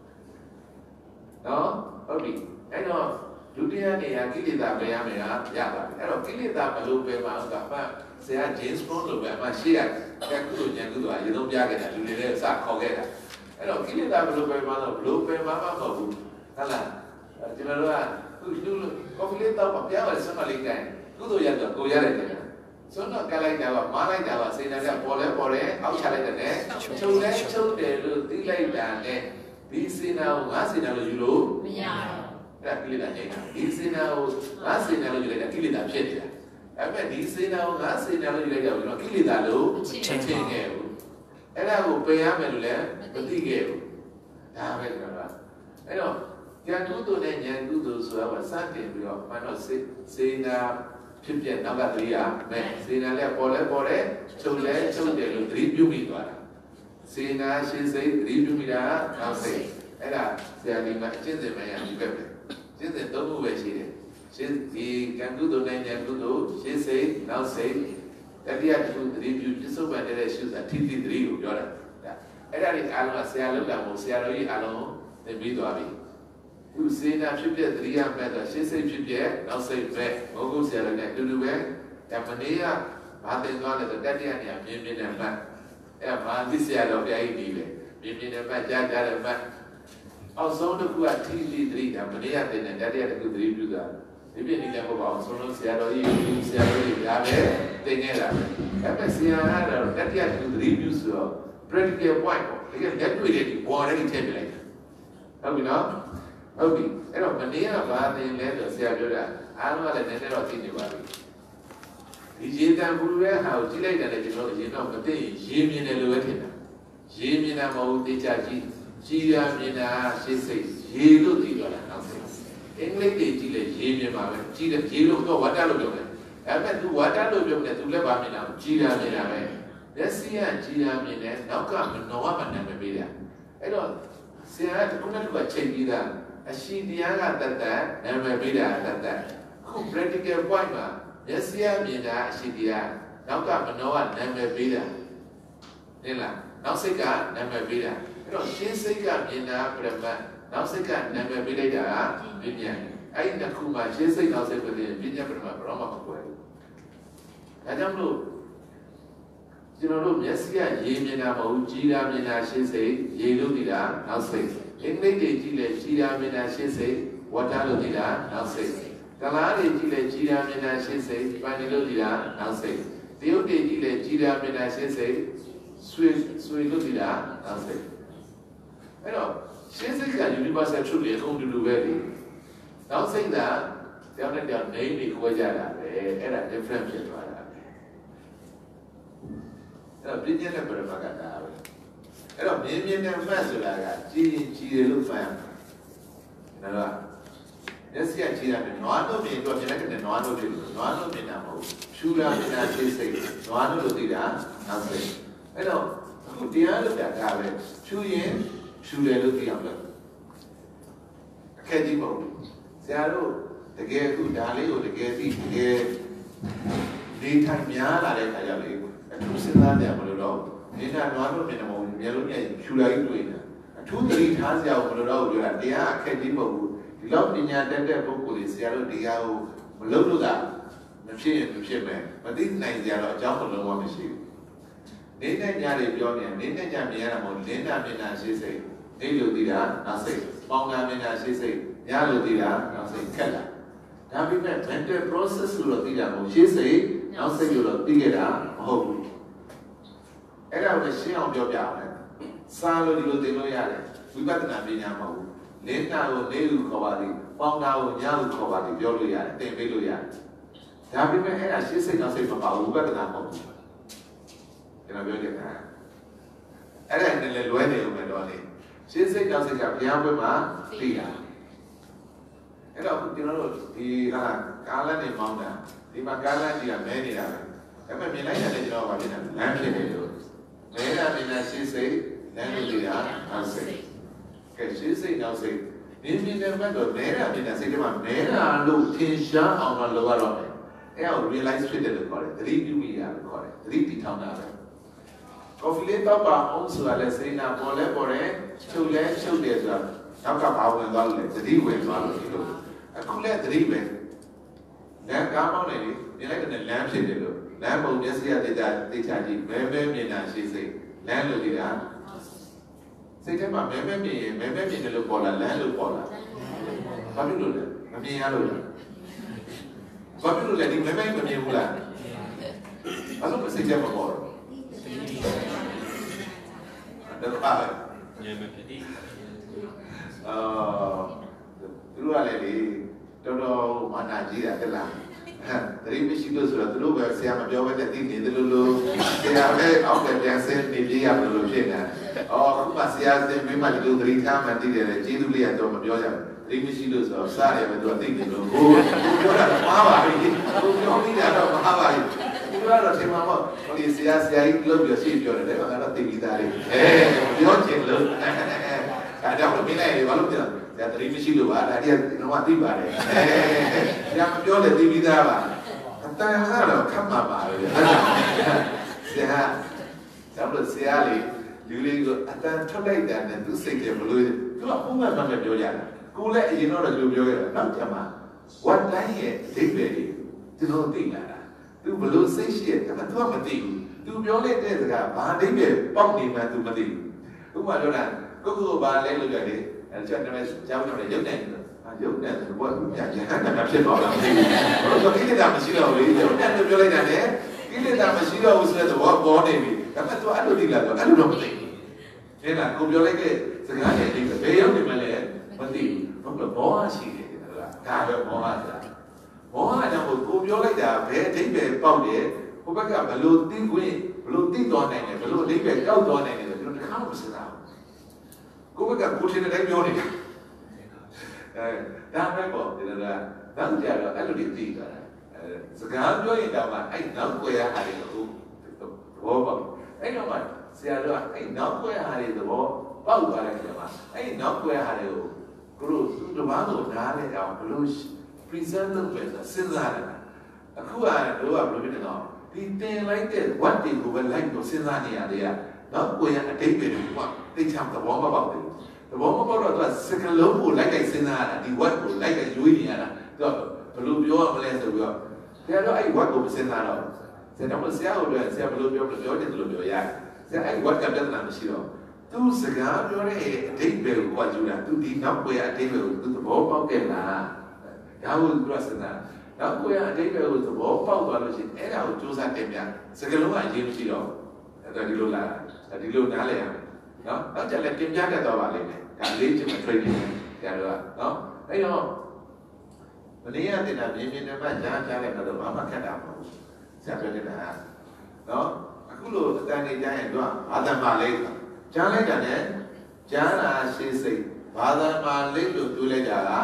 နော်ဟုတ်ပြီအဲ့တော့ဒုတိယနေရာကိလေသာပယ်ရမယ်ကရပါတယ်အဲ့တော့ကိလေသာဘယ်လိုပယ်မှာဥစ္စာမှဆရာ James Bond လို့ပဲအမှရှေ့ရကကုသိုလ်ဉာဏ်ကုသိုလ်အရင်ဆုံးပြခဲ့တာလူတွေလည်းစခေါ်ခဲ့တာအဲ့တော့ကိလေသာဘယ်လိုပယ်မှာတော့ဘယ်လိုပယ်မှာမဟုတ်ဘူးဟုတ်လားကျွန်တော်တို့ကသူကော်ဖီလေးတော့ပြရတဲ့စမလေးကိုင်းသူကုသိုလ်ရတော့ကိုရတယ်တဲ့ဆိုတော့ကလိုက်တာကမားလိုက်တာကစေနာကပေါ်လဲပေါ်တယ်အောက်ချလိုက်တဲ့ချုပ်လဲချုပ်တယ်လို့သိလိုက်တာနဲ့ဒီစေနာကိုငါစေနာလို့ယူလို့မရတော့အဲ့ကိလေသာနေတာဒီစေနာကိုငါစေနာလို့ယူလိုက်တာကိလေသာဖြစ်နေတာအဲ့မဲ့ဒီစေနာကိုငါစေနာလို့ယူလိုက်တာကိုကိလေသာလို့ချင်းချင်းခဲ့ဘူးအဲ့ဒါကိုပယ်ရမယ်လို့လည်းမသိခဲ့ဘူးဒါပဲကျွန်တော်ကအဲ့တော့ဉာဏ်ကုသိုလ်နဲ့ဉာဏ်ကုသိုလ်ဆိုတာကစတင်ပြီးတော့မှတော့စေနာဖြစ်ပြနောက်က3ရာမဲ့စေနာလည်းပေါ်လဲပေါ်တယ်ချုပ်လဲချုပ်တယ်လို့သတိပြုမိသွားတာစေနာရှင်းစိတ်သတိပြုမိတာနောက်စိတ်အဲ့ဒါဆရာဒီမှာအကျင့်စဉ်မှရဒီဘက်ပဲကျင့်စဉ်3ခုပဲရှိတယ်ရှင်းဒီကံကုသိုလ်နဲ့ဉာဏ်ကုသိုလ်ရှင်းစိတ်နောက်စိတ်တတိယတစ်ခုသတိပြုပြစ္ဆုတ်ပန်တဲ့ရှုစာထိတိသတိကိုပြောတာအဲ့ဒါတွေအားလုံးကဆရာလုပ်တာမဟုတ်ဆရာတော်ကြီးအားလုံးသင်ပြီးသွားပြီခုစေနာဖြစ်ပြသတိရမဲ့တော့ရှင်းစိတ်ဖြစ်ပြနောက်စိတ်ပဲဘုဂုဆရာတော်နဲ့အတူတူပဲဒါမနေ့ကဘာသင်သွားလဲဆိုတတိယနေရာမြင်မြင်နဲ့မှတ်အဲ့ဘာသိဆရာတော်ဘုရားကြီးဒီလေမြင်မြင်နဲ့မှတ်ကြားကြားနဲ့မှတ်အောက်ဆုံးတစ်ခုကထိတိသတိဒါမနေ့ကသင်တဲ့တတိယတစ်ခုသတိပြုတာဒီပြည့်နေတဲ့ဘုရားအောင်ဆုံးလို့ဆရာတော်ကြီးဆရာတော်ကြီးဒါပဲသင်ခဲ့တာပဲအဲ့မဲ့ဆရာကတော့တတိယတစ်ခုသတိပြုဆိုတော့ practical point ပေါ့တကယ်လက်တွေ့တဲ့ဒီဘော်နဲ့ထည့်ပြလိုက်တာဟုတ်ပြီနော်ဟုတ်ပြီအဲ့တော့မနေ့ကဘာသင်လဲဆိုဆရာပြောတာအားလုံးကလည်းနည်းနည်းတော့သိနေပါပြီဒီရေတံပူရဲ့ဟာကိုကြည့်လိုက်တယ်လေကျွန်တော်ရေတော့မသိရေမြင်တယ်လို့ပဲထင်တာရေမြင်တာမဟုတ်သိချကြည့်ကြည်ရမြင်တာရှင်းစိတ်ရေလို့သိတော့တာနောက်စိတ်အင်္ဂလိပ်တွေကြည့်လေရေမြင်ပါပဲကြည့်တယ်ရေလို့တော့ဝါတာလို့ပြောတယ်အဲ့မဲ့ तू ဝါတာလို့ပြောတယ် तू လည်းဗာမြင်တာကြည်ရမြင်တာပဲလက်စီကကြည်ရမြင်တယ်နောက်ကမနောကမနာမပေးတာအဲ့တော့ဆရာကခုနကချိန်ပြီးသားအရှိတရားကတတ်တတ်နာမည်ပေးတာတတ်တတ်ခု practical point မှာမျက်စိရမြင်တာအရှိတရားနောက်ကမနောကနာမည်ပေးတာဟင်လားနောက်စိတ်ကနာမည်ပေးတာအဲ့တော့ရှင်းစိတ်ကမြင်တာပရမတ်နောက်စိတ်ကနာမည်ပေးလိုက်တာကပညာအဲ့ဒီတစ်ခုမှာရှင်းစိတ်နောက်စိတ်ပဲပညာပရမတ်ဘရောမမကွယ်ဘူးဒါကြောင့်မလို့ကျွန်တော်တို့မျက်စိကရေမြင်တာမဟုတ်ကြည်တာမြင်တာရှင်းစိတ်ရေလို့ဒီတာနောက်စိတ်အင်္ဂလိပ်တွေကြည့်လဲကြည်တာမြင်တာရှင်းစိတ်ဝါတာလို့ဒီတာနောက်စိတ်ကလားတွေကြည့်လဲကြည်တာမြင်တာရှင်းစိတ်ပန်နေလို့ဒီတာနောက်စိတ်တရုတ်တွေကြည့်လဲကြည်တာမြင်တာရှင်းစိတ်ဆွေလို့ဒီတာနောက်စိတ်အဲ့တော့ရှင်းစိတ်က universal truth လေအကုန်တူတူပဲလေနောက်စိတ်ကတယောက်နဲ့တယောက်နေနေခွဲကြတာပဲအဲ့ဒါ different ဖြစ်သွားတာပဲအဲ့တော့ပြည့်ညက်တဲ့ပရမကတာပဲအဲ့တော့မြင်မြင်နဲ့မှတ်ဆိုတာကကြည်တယ်လို့ဖတ်ရမှာဒါတော့မျက်စိကကြည်ရတယ်နွားတို့မြင်တော့မြင်လိုက်တဲ့နွားတို့တွေနွားတို့မြင်တာမဟုတ်ဖြူလာမြင်တာသိစိတ်နွားတို့လို့သိတာနောက်စိတ်အဲ့တော့အခုတရားလို့တာကပဲဖြူရင်ဖြူတယ်လို့သိအောင်လုပ်အခက်ကြီးမဟုတ်ဘူးဆရာတို့တကယ်အခုဒါလေးကိုတကယ်သိတကယ်နေထိုင်များလာတဲ့အခါကျတော့အထူးစဉ်းစားကြမလို့တော့နေတာနွားတို့မြင်တယ်မဟုတ်ဘူးမျက်လုံးနဲ့ဖြူလာကြီးတွေ့နေတာအထူးသတိထားစရာမလိုတော့ဘူးပြောတာတရားအခက်ကြီးမဟုတ်ဘူးဒီလောက်ပညာတတ်တဲ့ပုဂ္ဂိုလ်တွေဆရာတို့တရားကိုမလုပ်လို့ကမဖြစ်ရင်မဖြစ်မယ်မသိနိုင်ကြတော့အကြောင်းမလုံးဝမရှိဘူးနေနဲ့ညတွေပြောနေနေနဲ့ညမြင်ရတာမဟုတ်လင်းတာမြင်တာရှိစိတ်နေလို့သိတာနောက်စိတ်ပေါင်းတာမြင်တာရှိစိတ်ညလို့သိတာနောက်စိတ်ခက်လာဒါပေမဲ့ mental process လို့သိတာမဟုတ်ရှိစိတ်နောက်စိတ်လို့သိခဲ့တာမဟုတ်ဘူးအဲ့ဒါကိုရှင်းအောင်ပြောပြအောင်စားလို့ဒီလိုသင်လို့ရတယ်ဝိပဿနာပညာမဟုတ်ဘူးလင်းတာကိုနေလို့ခေါ်ပါသည်ပေါင်းတာကိုညလို့ခေါ်ပါသည်ပြောလို့ရတယ်သင်ပေးလို့ရတယ်ဒါပေမဲ့အဲ့ဒါရှင်းစိတ်နောက်စိတ်မပါဘူးဝိပဿနာမဟုတ်ဘူးကျွန်တော်ပြောချင်တာအဲ့ဒါနဲ့လည်းလွဲနေလို့ပဲတော့လေရှင်းစိတ်နောက်စိတ်ကဘုရားဘက်မှာသိတာအဲ့တော့ကျွန်တော်တို့ဒီကားလမ်းနေမောင်းတာဒီမှာကားလမ်းကြီးကမဲနေတာပဲအဲ့မဲ့မြင်လိုက်ရတယ်ကျွန်တော်ကဖြစ်တယ်လမ်းဖြစ်တယ်လို့မဲတာမြင်တာရှင်းစိတ်လမ်းလို့သိတာနောက်စိတ်ကဲရှင်းစိတ်နောက်စိတ်မြင်တဲ့ဘက်တော့မဲတာမြင်တာစိတ်ကမှမဲတာလို့ထင်ရှားအောင်တော့လုပ်ရတော့မယ်အဲ့ဒါကို realize ဖြစ်တယ်လို့ခေါ်တယ်သတိပြုမိရလို့ခေါ်တယ်သတိတည်ထောင်တာပဲကော်ဖီလေးတော့ပါအောင်ဆိုတာလဲစိတ်နာပေါ်လဲပေါ်တယ်ချုပ်လဲချုပ်တယ်ဆိုတာနောက်ကဘာဝင်သွားလို့လဲသတိဝင်သွားလို့ဒီလိုအခုလဲသတိပဲလမ်းကားမောင်းနေလေမြင်လိုက်တဲ့လမ်းဖြစ်တယ်လို့လမ်းပုံမျက်စိရသိတာသိချကြည့်မဲမြင်တာရှိစိတ်လမ်းလို့ဒီတာစိတ်ထဲမှာမဲမြင်ရင်မဲမြင်တယ်လို့ပေါ်လာလမ်းလို့ပေါ်လာဘာဖြစ်လို့လဲမမြင်ရလို့လားဘာဖြစ်လို့လဲဒီမဲမဲမမြင်ဘူးလားဘာလို့မစိတ်ကြမပေါ်တော့တော့ပါပဲညမဖြစ်ဒီသူတို့ကလည်းလေတော်တော်မာနာကြီးတာတက်လာတတိမရှိလို့ဆိုတော့သူတို့ပဲဆရာမပြောဘဲတည်နေတယ်လို့ဆရာပဲအောက်ကပြန်ဆင်းနေပြရမလို့ဖြစ်နေတာအခုမှဆရာဆင်းပြီးမှဒီလိုတတိထားမှတည်တယ်လေကျေးဇူးလေးကတော့မပြောရဘူးတတိမရှိလို့ဆိုတော့စားရတယ်ပဲသူကသိနေလို့ဟိုပြောတာမှားပါပြီဟိုပြောမိတာတော့မှားပါပြီသူကတော့ထင်မှာပေါ့ဟိုဒီဆရာကြီးလို့ပြောရှိပြောတယ်ဒါကတော့သိပြီးသားလေးပြောချင်လို့အဲဒါတော့မင်းလည်းဘာလို့ပြောလဲတတိမရှိလို့ပါဒါတည်းကတော့သိပါတယ်ဆရာမပြောလေသိပြီးသားပါအတန်ကတော့ခတ်မှာပါပဲဆရာတော့ဆရာလေးလူလေးကအတန်ထွက်လိုက်တာနဲ့သူစိတ်ကမလို့သူကပုံမှန်မှန်ပြောရတယ်ကိုလည်းအရင်တော့ဒီလိုပြောခဲ့တာနောက်ကျမှဝတ်တိုင်းရဲ့အဓိပ္ပာယ်တွေသူတို့သိလာတာသူဘလို့စိတ်ရှိရဲ့ဒါပေမဲ့သူကမသိဘူးသူပြောလိုက်တဲ့စကားဘာအဓိပ္ပာယ်ပေါက်နေမှသူမသိဘူးဥပမာပြောတာကိုဘာလဲလို့ပြောတယ်အဲကျတော့လည်းကြောင်းတော့ရုပ်နေတယ်ရုပ်နဲ့ဘောသူညာရဟန္တာဖြစ်သွားတာမသိဘူးဘာလို့ကိလေသာမရှိတော့ဘူးရုပ်နဲ့ပြောလိုက်တာနဲ့ကိလေသာမရှိတော့ဘူးဆိုတဲ့သဘောပေါ်နေပြီဒါပေမဲ့သူအဲ့လိုသိလာတော့အဲ့လိုတော့မသိဘူးအဲ့ဒါကိုပြောလိုက်တဲ့စကားနဲ့ဒီဘယ်ရောက်နေမှလဲမသိဘူးဘာလို့ဘောရှိတယ်ဟုတ်လားဒါပဲဘောဆိုတာဘောကကြောင့်ကိုပြောလိုက်တာဘယ်အဓိပ္ပာယ်ပေါက်တယ်ဟိုဘက်ကဘလို့သိခွင့်ဘလို့သိတော်နိုင်တယ်ဘလို့အဓိပ္ပာယ်ကောက်တော်နိုင်တယ်ဆိုတော့တခါမှမစင်တာကိုဘက်ကကိုထင်တဲ့တိုင်းပြောနေတာဒါပဲပေါ့ဒီလိုလားတော့ကြတော့အဲ့လိုတွေသိတာစကားပြောရင်တော့အဲ့နောက်ွယ်ရဟာတွေကိုဘောပေါ့အဲ့တော့မှဆရာတို့ကအဲ့နောက်ွယ်ဟာတွေသဘောပေါက်သွားတဲ့ခါမှာအဲ့နောက်ွယ်ဟာတွေကိုကိုတို့သူ့တမားကိုနားလဲအောင်ဘလို့ present လုပ်ပဲစဉ်းစားတယ်အခုကတို့ကဘယ်လိုဖြစ်နေတော့ဒီတင်လိုက်တဲ့ what တွေကိုပဲလိုက်တော့စဉ်းစားနေရတယ်ကနောက်ွယ်ရအတိတ်ပဲတွေကသိချမ်းသဘောမပေါက်ဘူးသဘောမပေါက်တော့သူကစကလုံးကိုလိုက်စဉ်းစားရတာဒီ what ကိုလိုက်ရွေးနေရတာသူကဘယ်လိုပြောရမလဲဆိုပြီးတော့ဆရာတို့အဲ့ what ကိုမစဉ်းစားတော့ဆရာတို့ဆရာတို့ဆရာဘယ်လိုပြောတယ်လို့ပြောရတယ်ဆရာအဲ့ what ကပြဿနာမရှိတော့သူစကားပြောတဲ့အဓိပ္ပာယ်ကိုကြည့်တာသူဒီနောက်ွယ်အဓိပ္ပာယ်ကိုသူသဘောပေါက်တယ်လားဒါကိုသူကစဉ်းစားနောက်ွယ်အဓိပ္ပာယ်ကိုသဘောပေါက်သွားလို့ရှိရင်အဲ့ဒါကိုစူးစမ်းတင်ပြစကားလုံးကအရေးမရှိတော့အဲ့ဒါဒီလိုလားဒီလိုနားလည်ရမယ်နော်နောက်ကြလည်းတင်ပြတတ်တော့ပါလိမ့်မယ်ဒါလေးချင်မှ training ဆရာတို့ကနော်အဲ့တော့မနေ့ကတင်တာမြင်မြင်နဲ့မှကြားလိုက်တော့ဘာမှခက်တာမဟုတ်ဘူးဆရာပြောနေတာနော်အခုလိုအတန်နေကြရင်တို့ကဘာသာမှလေးကြားလိုက်တာနဲ့ကြားတာရှေ့စိတ်ဘာသာမှလေးလို့ပြောလိုက်ကြလား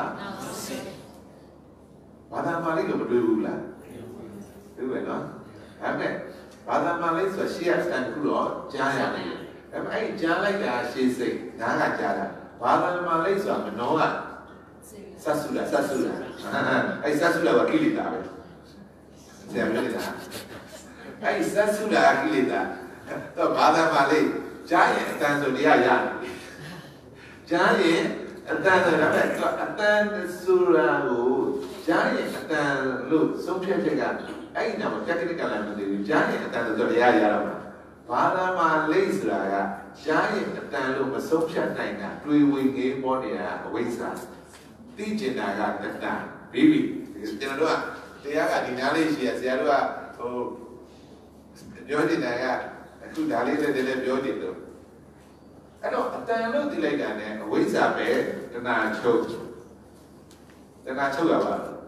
ဘာသာမှလေးလို့မတွေ့ဘူးလားတွေ့ပဲနော်ဒါပေမဲ့ဘာသာမှလေးဆိုရှေ့အတန်ခုတော့ကြားရတယ်အဲ့အဲ့ကြားလိုက်တာရှေ့စိတ်နားကကြားတာဘာသာမှလေးဆိုတာမနှောကဆတ်ဆုလာအဲ့ဆတ်ဆုလာကကိလေသာပဲဆရာပြောနေတာအဲ့ဆတ်ဆုလာကိလေသာတော့ဘာသာမှလေးကြားရင်အတန်ဆိုတရားရတယ်ကြားရင်အတန်ဆိုတာပဲအတန်ဆိုတာကိုကြားရင်အတန်လို့ဆုံးဖြတ်ချက်ကအဲ့ဒီနာမ technical လည်းမသိဘူးကြားရင်အတန်ဆိုတရားရတော့ဘာသာမှလိမ့်ဆိုတာကကြားရင်အတန်လို့မဆုံးဖြတ်နိုင်တာတွေးဝေငေးပေါ်နေတာအဝိဇ္ဇာသိကျင်တာကတတန်ပြီးပြီကျွန်တော်တို့ကတရားကဒီနားလေးရှိရဆရာတို့ကဟိုပြောနေတာကအခုဒါလေးလည်းပြောနေတော့အဲ့တော့အတန်လို့သိလိုက်တာနဲ့အဝိဇ္ဇာပဲတဏှာချုပ်ရပါလား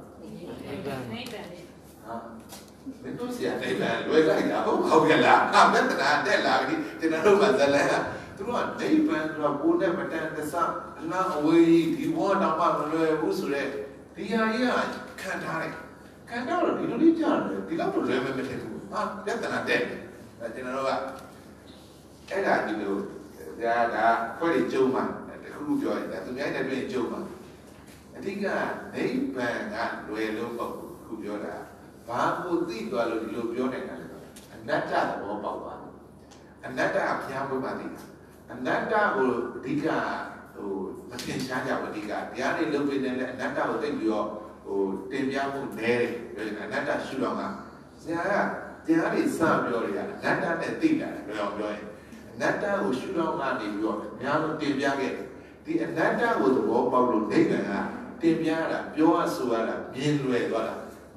မင်းတို့ဆရာနေတယ်လွယ်လိုက်တာဟုတ်ကဲ့လားအမတနာတက်လာပြီကျွန်တော်တို့ကဇလန်ကသူတို့ကနေပန်တော့ကိုယ်နဲ့မတန်တဆအလားအဝေးဒီဘောတော့မှမလွယ်ဘူးဆိုတော့ဒီဟာကြီးကခံထားတယ်ခံတော့ဒီလိုလေးကြားတယ်ဒီလောက်တော့လွယ်မထင်ဘူးပြဿနာတက်တယ်ကျွန်တော်တို့ကအဲ့ဒါဒီလိုဒါခွဲတွေကျုံမှာတခုပြောရင်ဒါသူများနဲ့တွေ့ရင်ကျုံမှာအဓိကနေပန်ကလွယ်လို့ပေါ့ခုပြောတာဘာကိုသိသွားလို့ဒီလိုပြောနေတာလဲအနတ္တသဘောပေါက်သွားအနတ္တဘုရားဘုရားသိတာအနတ္တကိုအဓိကမထင်ရှားကြဘူးအဓိကတရားတွေလုပ်ပေးနေတဲ့အနတ္တကိုသိပြီးတော့တင်ပြမှုနည်းတယ်ပြောရင်အနတ္တရှုတော့ကဆရာကတရားတွေစပြောတယ်ကအနတ္တနဲ့သိတာပြောရင်အနတ္တကိုရှုတော့ကနေပြီးတော့အများဆုံးတင်ပြခဲ့ဒီအနတ္တကိုသဘောပေါက်လို့နိဗ္ဗာန်ကတင်ပြရတာပြောရဆိုရတာမြင်လွယ်သွားတာ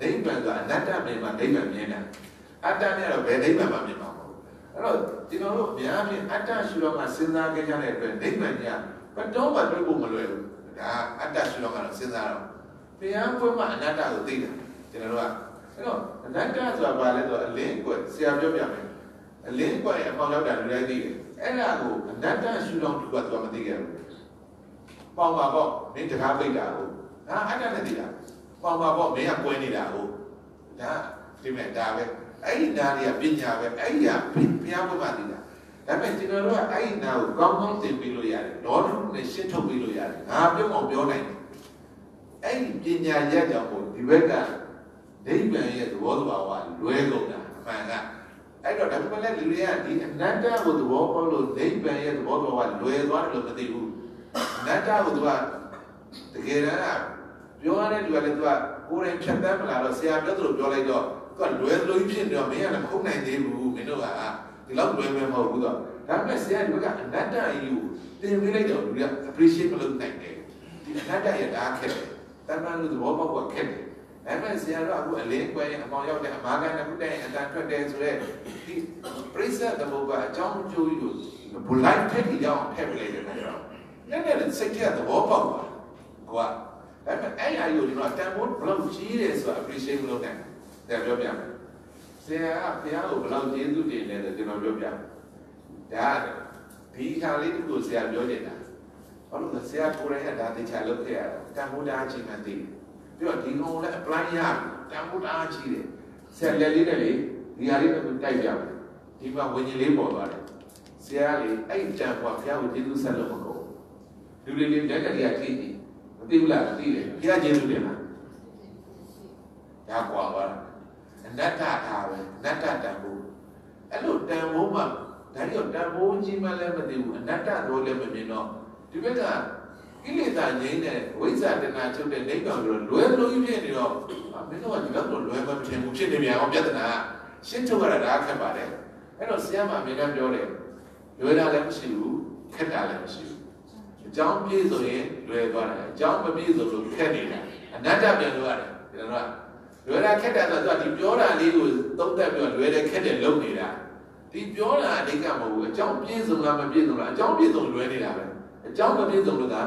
နိဗ္ဗာန်ကအနတ္တမြင်မှနိဗ္ဗာန်မြင်တာအတ္တနဲ့တော့ဘယ်နိဗ္ဗာန်မှမြင်မှာမဟုတ်အဲ့တော့ကျွန်တော်တို့အများအားဖြင့်အတ္တရှုတော့မှစဉ်းစားကြတဲ့အတွက်နိဗ္ဗာန်ကဘယ်တော့မှတွေ့ဖို့မလွယ်ဘူးဒါအတ္တရှုတော့မှတော့စဉ်းစားတော့ဘုရားဘုရားအနတ္တကိုသိတယ်ကျွန်တော်တို့ကအဲ့တော့အနတ္တဆိုတာဘာလဲဆိုတော့အလင်းကွယ်ဆရာပြောပြမယ်အလင်းကွယ်အပေါင်းရောက်တာလူတိုင်းသိတယ်အဲ့ဒါကိုအနတ္တရှုတော့သူကမသိခဲ့ဘူးပေါင်ပါပေါ့မင်းတကားပိတ်တာကိုဒါအတ္တနဲ့သိတာပေါင်ပါပေါ့မင်းကကွဲနေတာကိုဒါဒီမဲ့ဒါပဲအဲ့ဒီနာတွေကပညာပဲအဲ့ဒီကဘုရားဘုရားသိတာဒါပေမဲ့ကျွန်တော်တို့ကအဲ့ဒီနာကိုကောင်းကောင်းသင်ပြီးလို့ရတယ်လောထုနဲ့ရှင်းထုတ်ပြီးလို့ရတယ်ငါပြောအောင်ပြောနိုင်တယ်အဲ့ဒီပညာရက်ကြောင့်မို့ဒီဘက်ကနိဗ္ဗာန်ရဲ့သဘောတဘာဝလွဲကုန်တာအမှန်ကအဲ့တော့ဒါပေမဲ့လူတွေကဒီအနတ္တကိုသဘောပေါက်လို့နိဗ္ဗာန်ရဲ့သဘောတဘာဝလွဲသွားတယ်လို့မသိဘူးအနတ္တကိုသူကတကယ်တမ်းပြောရတဲ့လူကလည်းသူကကိုယ်တိုင်ဖြတ်သန်းမလာတော့ဆရာပြောသလိုပြောလိုက်တော့သူကလွယ်လို့ဖြစ်နေတော့မင်းကလည်းမဟုတ်နိုင်သေးဘူးမင်းတို့ကဒီလောက်လွယ်မယ်မဟုတ်ဘူးတော့ဒါပေမဲ့ဆရာကကအနတ္တအယူသင်ပေးလိုက်တော့လူတွေက appreciate မလုပ်နိုင်တယ်ဒီအနတ္တရဲ့ဒါခက်တယ်တဏှာလို့သဘောပေါက်ကခက်တယ်ဒါပေမဲ့ဆရာတို့အခုအလင်းကွဲရင်အမောင်ရောက်တဲ့အမာကန်တစ်ခုတည်းအတန်ထွက်တယ်ဆိုတော့ဒီပရိစ္ဆေသဘောကအကြောင်းကျိုးကြီးကိုဘလိုက်ထက်ကြအောင်ထည့်ပလိုက်တယ်ခင်ဗျာလည်းစိတ်ထဲသဘောပေါက်သွားကွာဒါပေမဲ့အဲ့အရာကိုဒီတော့တန်ဖိုးဘလောက်ကြီးတယ်ဆိုတာ appreciate လုပ်တယ်ဒါပြောပြမယ်ဆရာကဘုရားကိုဘလောက်ကျေးဇူးတင်တယ်ဆိုကျွန်တော်ပြောပြဒါဒီခါလေးတခုဆရာပြောနေတာဘာလို့လဲဆရာကိုယ်တိုင်ကဒါသိချလုပ်ခဲ့ရတာတန်ဖိုးအားကြီးမှသိတယ်ပြီးတော့ဒီကောင်လည်း apply ရတန်ဖိုးအားကြီးတယ်ဆရာလက်လေးနဲ့လေဒီဟာလေးကိုတိုက်ပြမယ်ဒီမှာဝิญဉ်လေးပေါ်သွားတယ်ဆရာလေးအဲ့တန်ဖိုးဘုရားကိုကျေးဇူးဆက်လို့မဟုတ်ဘူးလူလေးတက်ကလေးကထိတယ်မသိဘူးလားသိတယ်ဘုရားကျေးဇူးတင်လားဒါကွာပါအနတ္တထားပဲအနတ္တတန်ဖိုးအဲ့လိုတန်ဖိုးမှဒါကြောင့်တန်ဖိုးကြီးမှလည်းမသိဘူးအနတ္တတော့လည်းမမြင်တော့ဒီဘက်ကကိလေသာငြိမ်းတဲ့ဝိဇ္ဇာတဏှာချုပ်တဲ့နိဗ္ဗာန်ကိုလွယ်လို့ဖြစ်နေတော့မင်းတို့ကဒီလောက်လွယ်မဖြစ်ဘူးဖြစ်နေပြန်အောင်ပြဿနာရှင်းထုတ်ရတာခက်ပါတယ်အဲ့တော့ဆရာမအမြဲတမ်းပြောတယ်လွယ်တာလည်းမရှိဘူးခက်တာလည်းမရှိဘူးအကြောင်းပြည့်စုံရင်လွယ်သွားတယ်အကြောင်းမပြည့်စုံလို့ခက်နေတာအနတ္တပြန်လို့ရတယ်ကျွန်တော်ကလွယ်တာခက်တာဆိုတော့ဒီပြောတာလေးကိုသုံးသပ်ပြီးလွယ်တယ်ခက်တယ်လုပ်နေတာဒီပြောတာအဓိကမဟုတ်ဘူးအကြောင်းပြည့်စုံလားမပြည့်စုံလားအကြောင်းပြည့်စုံလွယ်နေတာပဲအကြောင်းမပြည့်စုံလို့က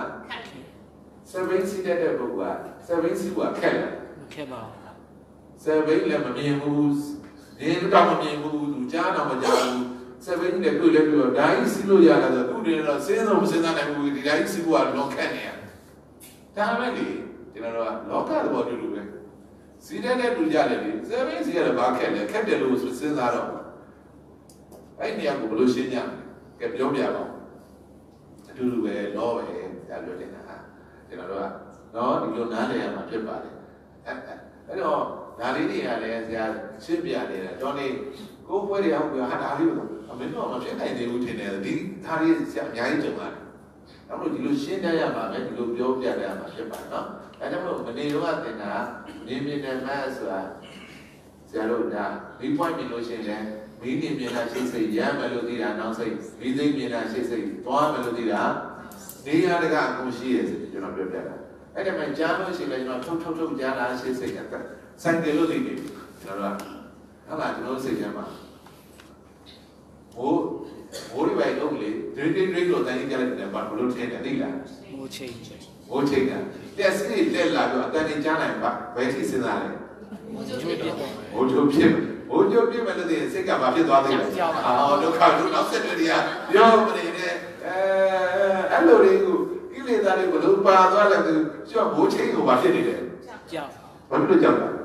7 seat တဲ့ပုဂ္ဂိုလ်က7 seat ကခက်တယ်ခက်ပါ 7လည်းမမြင်ဘူးဒီတော့မမြင်ဘူးသူကြားတော့မကြားဘူး7နဲ့တွေ့လဲတွေ့တော့ဓာတ်စီးလို့ရတာဆိုသူတွေတော့စဉ်းစားမစဉ်းစားနိုင်ဘူးဒီဓာတ်စီးဖို့ကလောခက်နေရဒါမဲ့လေကျွန်တော်တို့ကလောကသဘောတူတူပဲစီးတဲ့တူကြတယ်လေ7 seat ကတော့ဘာခက်လဲခက်တယ်လို့စဉ်းစားတော့အဲ့နေရာကိုဘယ်လိုရှင်းကြကဲပြောပြပါဦးအတူတူပဲလောပဲဒါပြောနေတာကျွန်တော်တို့ကနော်ဒီလိုနားလည်ရမှာဖြစ်ပါတယ်အဲ့တော့ဒါလေးတွေကလည်းဆရာရှင်းပြနေတယ်ကျွန်တော်နေကိုယ်ဖွဲ့ရအောင်ပြောဟာဒါလေးကိုအမင်းတို့မဖြစ်နိုင်သေးဘူးထင်တယ်ဒီဒါလေးဆရာအများကြီးကြုံရတယ်နောက်လို့ဒီလိုရှင်းပြရမှာပဲဒီလိုပြောပြရမှာဖြစ်ပါတယ်နော်အဲဒါကြောင့်မလို့မနေတော့ကတင်တာနေမြင်တယ်မဆိုတာဆရာတို့ဒါဒီ point မြင်လို့ရှိရင်မိနေမြင်တာရှိစိတ်ရမ်းမယ်လို့သိတာနောက်စိတ်မိသိမြင်တာရှိစိတ်သွားမယ်လို့သိတာနေရာတကအကုန်ရှိရဲ့ကျွန်တော်ပြောပြတာအဲ့ဒါမှကြားလို့ရှိရင်ကျွန်တော်ထုတ်ကြားတာရှိစိတ်ကဆိုင်တယ်လို့သိတယ်ကျွန်တော်ကဟုတ်လားကျွန်တော်စိတ်ထဲမှာဘိုးတွေပဲလုပ်လေဒိတ်လို့တိုင်းကြလိုက်တယ်ဘာလို့ထည့်တယ်သိလားဘိုးချိန်တာတက်စီလက်လာတော့အတန်ကြီးကြားနိုင်ပါဘယ်ထိစဉ်းစားလဲဘိုးချုပ်ပြဘိုးချုပ်ပြမယ်လို့သိရင်စိတ်ကဘာဖြစ်သွားသေးလဲဒုက္ခတို့နောက်ဆက်တွေကပြောမနေနဲ့အဲ့လိုတွေကိုကိလေသာတွေကိုလုံးပါသွားတယ်သူကျော်ဘိုးချိန်ကိုဘာဖြစ်နေလဲကြောက်ဘာဖြစ်လို့ကြောက်လဲ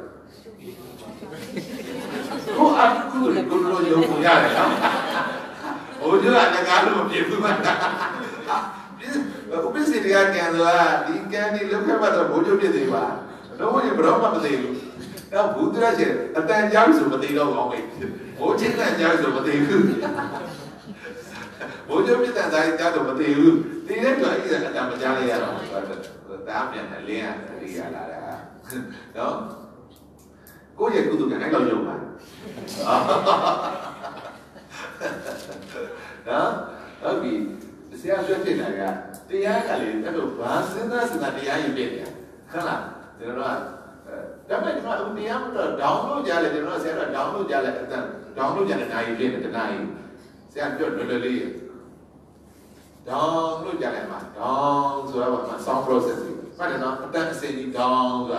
ကိုအခုကိုလိုရုံကိုရတယ်နော်ဟိုကျကငါလို့မဖြစ်ဘူးမှာဥပ္ပစီတရားကံဆိုတာဒီကံဒီလောက်ခက်မှတော့ဘိုးချုပ်ဖြစ်သေးပါတော့ဘယ်တော့မှမသိဘူးတော့ဘုဒ္ဓရာရှင်အတန်ကြောက်ဆိုမသိတော့အောင်ပဲဘိုးချင်းတန်ကြောက်ဆိုမသိဘူးဘိုးချုပ်ဖြစ်တဲ့တိုင်းကြောက်တော့မသိဘူးဒီတဲ့တော့အဲ့ဒါအတန်မကြားလိုက်ရတော့ဒါပြန်အလင်းအရိယာလာတာနော်ကိုယ့်ရဲ့ကုသကံအဲ့လိုရုံပါနော်ဟုတ်ပြီဆရာပြောဖြစ်တာကတရားကလည်းအဲ့လိုဘာစဉ်းစားတရားယူပြတယ်ဟုတ်လားကျွန်တော်တို့ကဒါပေမဲ့ဒီမှာအခုတရားမတော့ download ကြတယ်ကျွန်တော်ဆရာက download ကြတယ်အတန် download ကြတဲ့နိုင်ပြည့်တယ်တနိုင်ဆရာပြောလွယ်လွယ်လေး download ကြတယ်မှာ down ဆိုတာက sound processing မှတ်တယ်နော်အတန်အစင်းကြီး down ဆိုတာ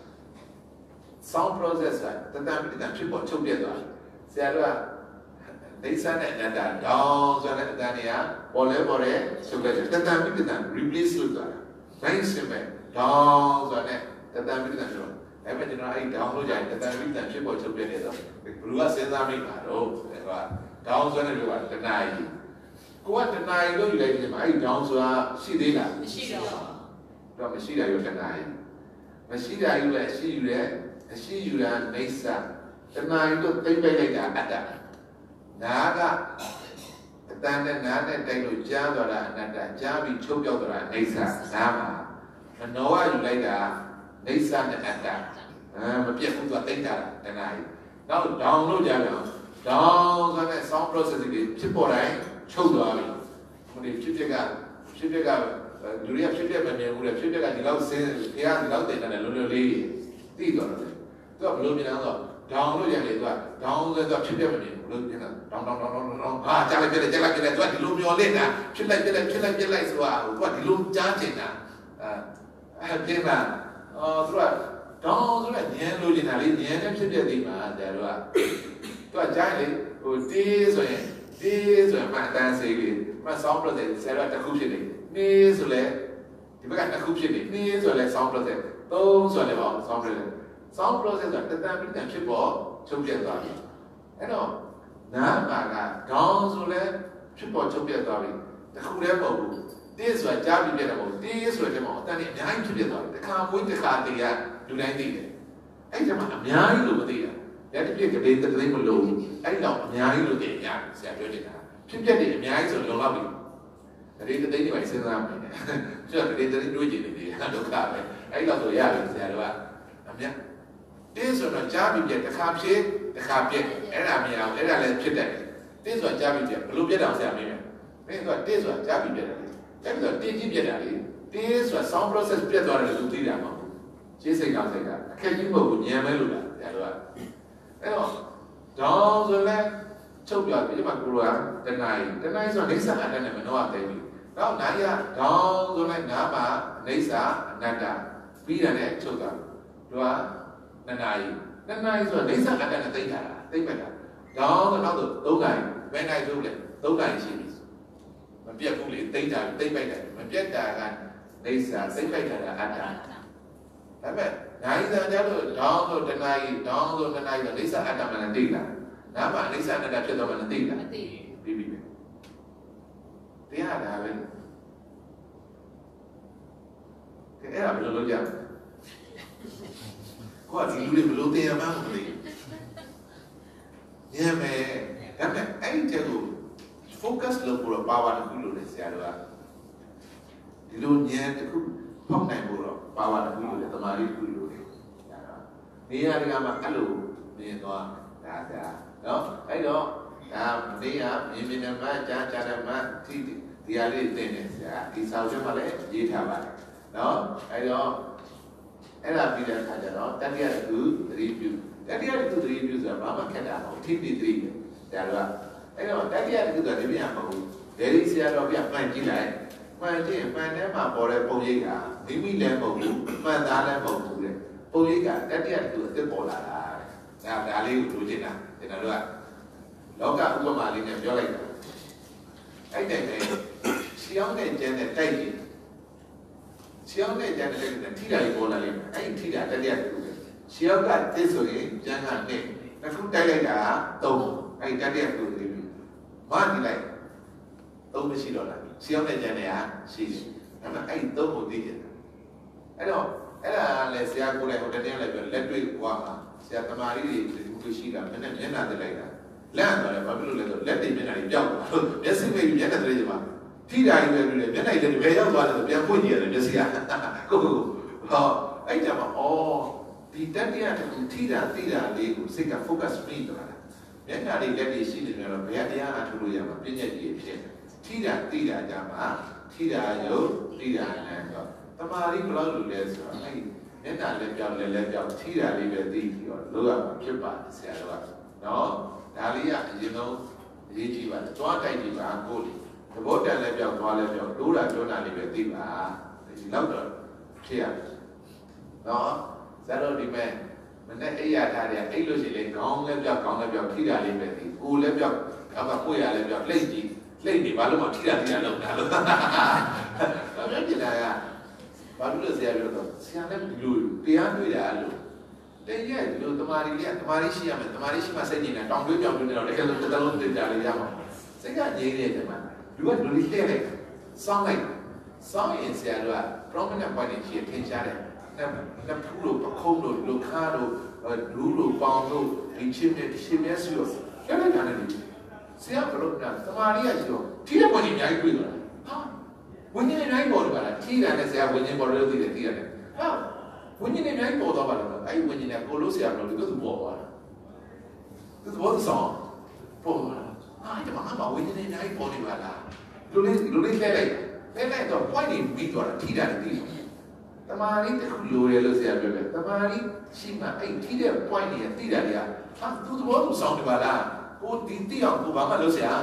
sound process ကတန်ပြီးတန်ဖြစ်ပေါ်ချုပ်ပြတ်သွားတယ်ဆရာတို့ကဒိဋ္ဌာနဲ့အနတ္တ down ဆိုတဲ့အတန်တွေကပေါ်လဲပေါ်တယ်ချုပ်ပြတ်တယ်တန်ပြီးတန် replace လုပ်သွားတာ very simple down ဆိုတဲ့တန်ပြီးတန်ပြောအဲ့မဲ့ကျွန်တော်အဲ့ down လို့ကြရင်တန်ပြီးတန်ဖြစ်ပေါ်ချုပ်ပြတ်တယ်ဆိုဘယ်လိုကစဉ်းစားမိမှာတော့ဟိုက down ဆိုတဲ့ပြောတာတဏှာကြီးကိုကတဏှာကြီးလို့ယူလိုက်တယ်မှာအဲ့ down ဆိုတာရှိသေးလားမရှိတော့မရှိတာရောတဏှာကြီးမရှိတာယူလဲရှိယူလဲအရှိယူတာနေဆာတဏှာကြီးတို့သိမ့်ပိတ်လိုက်တာအတ္တနာကအတန်နဲ့နာနဲ့တိုက်လို့ကြားသွားတာအနတ္တကြားပြီးချုပ်ပြောက်သွားတာနေဆာနာမှာမနောကယူလိုက်တာနေဆာနဲ့အတ္တမပြတ်ဘူးသူကသိမ့်တာတဏှာကြီးနောက် down လို့ကြားပြန် down ဆိုတဲ့ sound processing တွေဖြစ်ပေါ်တိုင်းချုပ်သွားပြီဟိုဒီဖြစ်ပျက်ကလူတွေကဖြစ်ပျက်မမြင်ဘူးလေဖြစ်ပျက်ကဒီလောက်ဆင်းခရဒီလောက်တင်တယ်လွယ်လွယ်လေးသိသွားတယ်သူကဘယ်လိုမြင်လဲဆိုတော့ down လို့ရတယ်သူက down ဆိုတော့ဖြစ်ပျက်မမြင်ဘူးလို့မြင်တာ down ဟာကြားလိုက်ပြတယ်သူကဒီလိုမျောလင့်တာဖြစ်လိုက်ဆိုတာသူကဒီလိုကြားချင်တာအဲဒီမှာသူက down ဆိုတော့ညံလို့နေတာလေညံတဲ့ဖြစ်ပျက်သေးမှာတဲ့သူကကြားလေဟိုတေးဆိုရင်မှအတန်းစေးလေးမှ sound process ဆရာတစ်ခုဖြစ်နေနေဆိုလဲဒီဘက်ကတစ်ခုဖြစ်နေဆိုလဲ sound process သုံးဆိုလဲပေါ့ sound process ကတန်ပြီးတန်ဖြစ်ပေါ်ချုပ်ပြတ်သွားပြီအဲ့တော့နားမှာက down ဆိုလဲဖြစ်ပေါ်ချုပ်ပြတ်သွားပြီတစ်ခုတည်းမဟုတ်ဘူးတေးဆိုတာကြားပြီးပြတ်တယ်မဟုတ်တေးဆိုတဲ့မှာအတန်ကြီးအများကြီးဖြစ်ပြတ်သွားတယ်တစ်ခါမွေးတစ်ခါတည်းကလူတိုင်းသိတယ်အဲ့ဒီမှာအများကြီးလို့မသိတာလက်တစ်ပြည့်ကလေးတစ်သိန်းမလို့အဲ့ဒီတော့အများကြီးလို့သိရတယ်ဆရာပြောနေတာဖြစ်ပြတ်တယ်အများကြီးဆိုလုံလောက်ပြီတတိတသိန်းတွေပဲစဉ်းစားမယ်။ကျတော့တတိတွေးကြည့်နေတယ်ဒုက္ခပဲ။အဲ့တော့ဆိုရတယ်ဆရာတို့ကအမြတ်တင်းဆိုတော့ကြားပြီးပြတစ်ခါဖြစ်တစ်ခါပြအဲ့ဒါမရအောင်အဲ့ဒါလည်းဖြစ်တယ်။တင်းဆိုတာကြားပြီးပြဘလို့ပြတောင်ဆရာမင်းမယ်။မင်းကတင်းဆိုတာကြားပြီးပြတယ်လေ။အဲ့တော့တင်းကြီးပြတာလေ။တင်းဆိုတာ sound process ပြတ်သွားတယ်လို့သိတာမဟုတ်ဘူး။ရှင်းစိတ်ကောင်းစိတ်ကအခက်ကြီးမဟုတ်ဘူးညံမဲလို့လားဆရာတို့က။အဲ့တော့ down ဆိုလဲချုပ်ပြပြီးဒီမှာကိုယ်ကတဏှာဆိုတာနေဆာအတ္တနဲ့မနှောရသေးဘူး။နောက်နာရ down ဆိုလိုက်နာမှာနေဆာအနတ္တပြီးတယ်နဲ့ချုပ်တာသူကနနာယီဆိုတာနေဆာအတ္တနဲ့သိမ့်တာသိမ့်ပတ်တာ down ဆိုတော့3ခိုင်ဘယ်နိုင်ဆိုလဲ3ခိုင်ရှိပြီမပြတ်ဘူးလေသိမ့်တာသိမ့်ပိုက်တယ်မပြတ်တာကနေဆာသိမ့်ပိုက်တာကအတ္တဒါပေမဲ့နိုင်ဆာကြလို့ down ဆိုတဏှာယီ down ဆိုတဏှာယီနေဆာအတ္တမှလည်းသိတာနာမှာနေဆာအတ္တဖြစ်တော့မှလည်းသိတာပြီးပြီတရားဒါပဲအဲ့ဒါဘယ်လိုလုပ်ကြလဲကိုကဒီလူတွေဘယ်လိုတရားမှမသိညံမယ်ဒါပေမဲ့အဲ့ဒီတဲ့ကို focus လုပ်ဖို့ပါဝါတစ်ခုလို့လေဆရာတို့ကဒီလိုညံတစ်ခုဖောက်နိုင်ဖို့တော့ပါဝါတစ်ခုလို့လေတမာရီတစ်ခုလို့လေနေရာတွေကမှအဲ့လိုမြင်သွားဒါဆရာနော်အဲ့တော့ဒါနေရာမြင်မြင်နဲ့မှကြားတယ်မှထိဒီဟာလေးသိနေဆရာဒီစာချုပ်မှာလည်းရေးထားပါတယ်နော်အဲ့တော့အဲ့ဒါပြီးတဲ့အခါကျတော့တတိယတစ်ခု3 view တတိယတစ်ခု3 view ဆိုတာဘာမှခက်တာမဟုတ်ထိပ်3ပဲဒါတော့အဲ့တော့တတိယတစ်ခုဆိုတာဒီပြန်မဟုတ်ဒယ်ရီဆရာတော်ပြမှန်ကြည့်လိုက်မှန်ကြည့်မှန်ထဲမှာပေါ်တဲ့ပုံရိပ်ကမိမိလည်းမဟုတ်ဘူးမှန်သားလည်းမဟုတ်ဘူးတဲ့ပုံရိပ်ကတတိယတစ်ခုအစ်ပေါ်လာတာဒါလေးကိုလိုချင်တာကျွန်တော်တို့ကလောကဥပမာလေးနဲ့ပြောလိုက်တာအဲ့တဲ့ရှောင်းတဲ့ကျန်တဲ့တိုက်ကြီးရှောင်းတဲ့ကျန်တဲ့ထိတာကြီးပေါ်လာလိမ့်မယ်အဲ့ထိတာတတိယတစ်ခုပဲရှောင်းကတစ်ဆိုရင်ကျန်ကနဲ့တစ်ခုတိုက်လိုက်တာ3အဲ့တတိယတစ်ခုလေးပြီမဒီလိုက်3မရှိတော့လားရှောင်းတဲ့ကျန်တဲ့ဟာရှိတယ်ဒါပေမဲ့အဲ့3ကိုသိတယ်အဲ့တော့အဲ့ဒါလည်းဆရာကိုယ်လည်းဟိုတည်းလည်းပြောလက်တွေ့ဘွားမှာဆရာတမာရီတွေရှိတာမျက်နှာတက်လိုက်တာလက်တော့လည်းဘာဖြစ်လို့လဲဆိုလက်တွေမျက်နှာတွေပြောက်သွားမျက်စိမိတ်မျက်နှာတွေကျမှာထိတာကြီးပဲလို့လေမျက်နှာတွေဘယ်ရောက်သွားလဲဆိုပြန်ဖွင့်ကြည့်ရတယ်မျက်စိကကိုဟောအဲ့ကြမှာဒီတက်တရားတစ်ခုထိတာသိတာလေးကိုစိတ်က focus ပြီးသွားတာမျက်နှာတွေလက်တွေရှိနေတယ်တော့ဘယ်တရားအထူးလို့ရမှာပြည့်ညက်ကြီးဖြစ်ထိတာသိတာကြမှာထိတာရုပ်သိတာနဲ့တော့တမာရီဘယ်လောက်လို့လဲဆိုတော့အဲ့မျက်နှာလည်းပြောင်းလည်းပြောင်းထိတာလေးပဲသိပြီးတော့လောကမှာဖြစ်ပါတယ်ဆရာတော်ကနော်ဒါလေးကအရင်ဆုံးအရေးကြီးပါတယ်သွားတိုက်ကြည့်ပါကိုလေသဘောတန်လည်းပြောင်းသွားလည်းပြောင်းလို့တာပြောတာလေးပဲသိပါဒီလောက်တော့ဖြစ်ရတယ်နော်ဇာတော်ဒီမဲ့မနဲ့အိယာထားတယ်အိတ်လို့ရှိရင်ခေါင်းလည်းပြောင်းခေါင်းလည်းပြောင်းထိတာလေးပဲသိကိုလည်းပြောင်းနောက်ကကိုရလည်းပြောင်းလိတ်ကြည့်လိတ်နေဘာလို့မှထိတာလုံးတာလို့ဒါပြောပြတာကဘာလို့လဲဆရာပြောတော့ဆရာလည်းဒီလိုတရားတွေ့တာလို့တကယ်ဒီလိုတမာရီရှိရမယ်တမာရီရှိမှစိတ်ညစ်နေတောင်တွေးပြောင်းတွေးနေတော့တကယ်လို့တစ်လုံးတင်ကြလေးရမှာစိတ်ကငြိမ်းနေတယ်မှာလူကလူလေးလှည့်လိုက်စောင်းလိုက်စောင်းရင်ဆရာတို့က prominent point တွေကြီးထင်ရှားတယ်နှစ်ဖူးလို့ပခုံးလို့လူခါလို့ဒူးလို့ပေါင်လို့ဒီချင်းနဲ့ဒီချင်းနဲ့ဆိုတော့ကျန်တဲ့ကနေဆရာဘလို့ကတမာရီကရှိတော့ဒီတဲ့point တွေအများကြီးတွေ့သွားတယ်ဟာဝိညာဉ်တိုင်းပေါ်တယ်ပါလားထိတာနဲ့ဆရာဝိညာဉ်ပေါ်လို့သိတယ်ဟာဝိညာဉ်နဲ့အများကြီးပေါ်သွားပါလားအဲ့ဒီဝိညာဉ်နဲ့ကိုလို့ဆရာဘလို့ဒီလိုပေါ်သွားတာဒီဘောဆောင်ပေါ်လာဟာဒီမှာဝိညာဉ်နဲ့အများကြီးပေါ်နေပါလားလူလေးလှည့်လိုက်တော့ point တွေပြီးသွားတာထိတာတွေသိတယ်တမာရီတခုလိုရလို့ဆရာပြောတယ်တမာရီရှိမှအဲ့ထိတဲ့ point တွေသိတာတွေကဟာသူသဘောသူဆောင်နေပါလားကိုဒီသိအောင်ကိုဘာမှလုပ်ဆရာ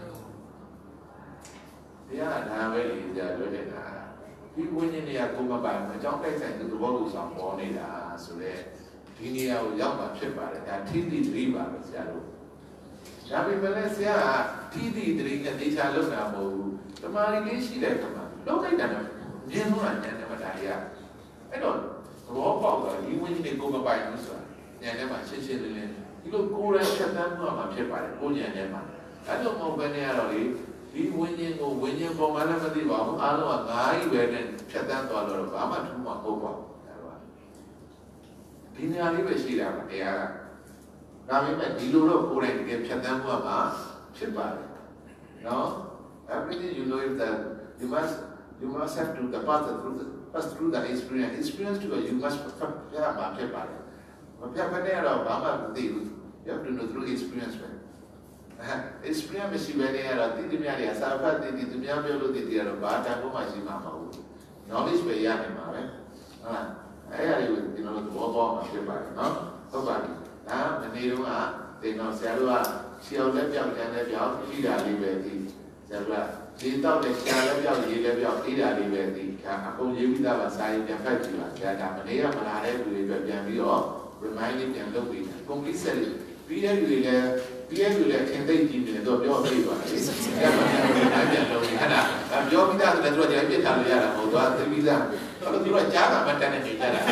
တရားနာပဲလေဆရာပြောတယ်ဒီဝိညာဉ်တွေကကိုမပိုင်အကြောင်းတိုက်ဆိုင်သူသဘောသူဆောင်ပေါ်နေတာဆိုတော့ဒီနေရာကိုရောက်မှဖြစ်ပါတယ်ဒါထိတိသတိပါပဲဆရာတို့ဒါပေမဲ့လည်းဆရာကထိတိသတိနဲ့တေချာလုပ်တာမဟုတ်ဘူးတမာရီလေးရှိတဲ့ခါမှာလုပ်လိုက်တာတော့မြင်လို့ဉာဏ်နဲ့မှဒါတွေကအဲ့တော့သဘောပေါက်တာဒီဝိညာဉ်တွေကိုမပိုင်ဘူးဆိုတာဉာဏ်နဲ့မှရှင်းရှင်းလင်းလင်းဒီလိုကိုယ်ရဖြတ်သန်းမှုမှဖြစ်ပါတယ်ကိုဉာဏ်နဲ့မှအဲ့လိုမဟုတ်ဘဲနဲ့ကတော့လေဒီဝိညာဉ်ကိုဝိညာဉ်ပေါ်မှာလည်းမသိပါဘူးအားလုံးကငါးကြီးပဲနဲ့ဖြတ်သန်းသွားတော့ဘာမှထူးမှာမဟုတ်ပါဘူးဒီနေရာလေးပဲရှိတာပါတရားကဒါပေမဲ့ဒီလိုတော့ကိုယ်တိုင်တကယ်ဖြတ်သန်းမှုမှာဖြစ်ပါတယ်နော် everything you know is that you must have to the path through the experience to you must haveမှာဖြစ်ပါတယ်မဖြတ်ဘဲနဲ့တော့ဘာမှမသိဘူး you have to know through experience ပဲ experience မရှိဘဲနဲ့တော့တိတိများတွေအစာဖတ်တိသူများပြောလို့တိတိကတော့ဘာတန်ဖို့မှရှိမှာမဟုတ်ဘူး knowledge ပဲရနေမှာပဲဟုတ်လားအဲ့ဒါတွေကိုကျွန်တော်တို့သဘောပေါက်မှာဖြစ်ပါတယ်နော်ဟုတ်ပါပြီဒါမနေတော့ကဒီတော့ဆရာတို့ကခြေအောင်လက်ပြောက်ကျန်လက်ပြောက်ပြီးတာလေးပဲဒီဆရာတို့ကဒီတော့တဲ့ခြေလက်ပြောက်ရေးလက်ပြောက်ပြီးတာလေးပဲဒီအကုန်ရေးပြီးသားပါစာရေးပြန်ဖတ်ကြည့်ပါဆရာဒါမနေရမလာတဲ့လူတွေအတွက်ပြန်ပြီးတော့ remind ပြန်လုပ်ပြီး complete set ပြီးတဲ့လူတွေလည်းအထင်သိကြည့်နေတော့ပြောပြီးသွားတယ်။အဲ့မှာပြန်လုပ်ပြီးခဏပြောပြီးသားဆိုတော့သူကကြိုက်ပြထားလို့ရတာမဟုတ်သွားသိပြီးသား။အဲ့လိုသူကကြားတာမှတန်းနေကြတာ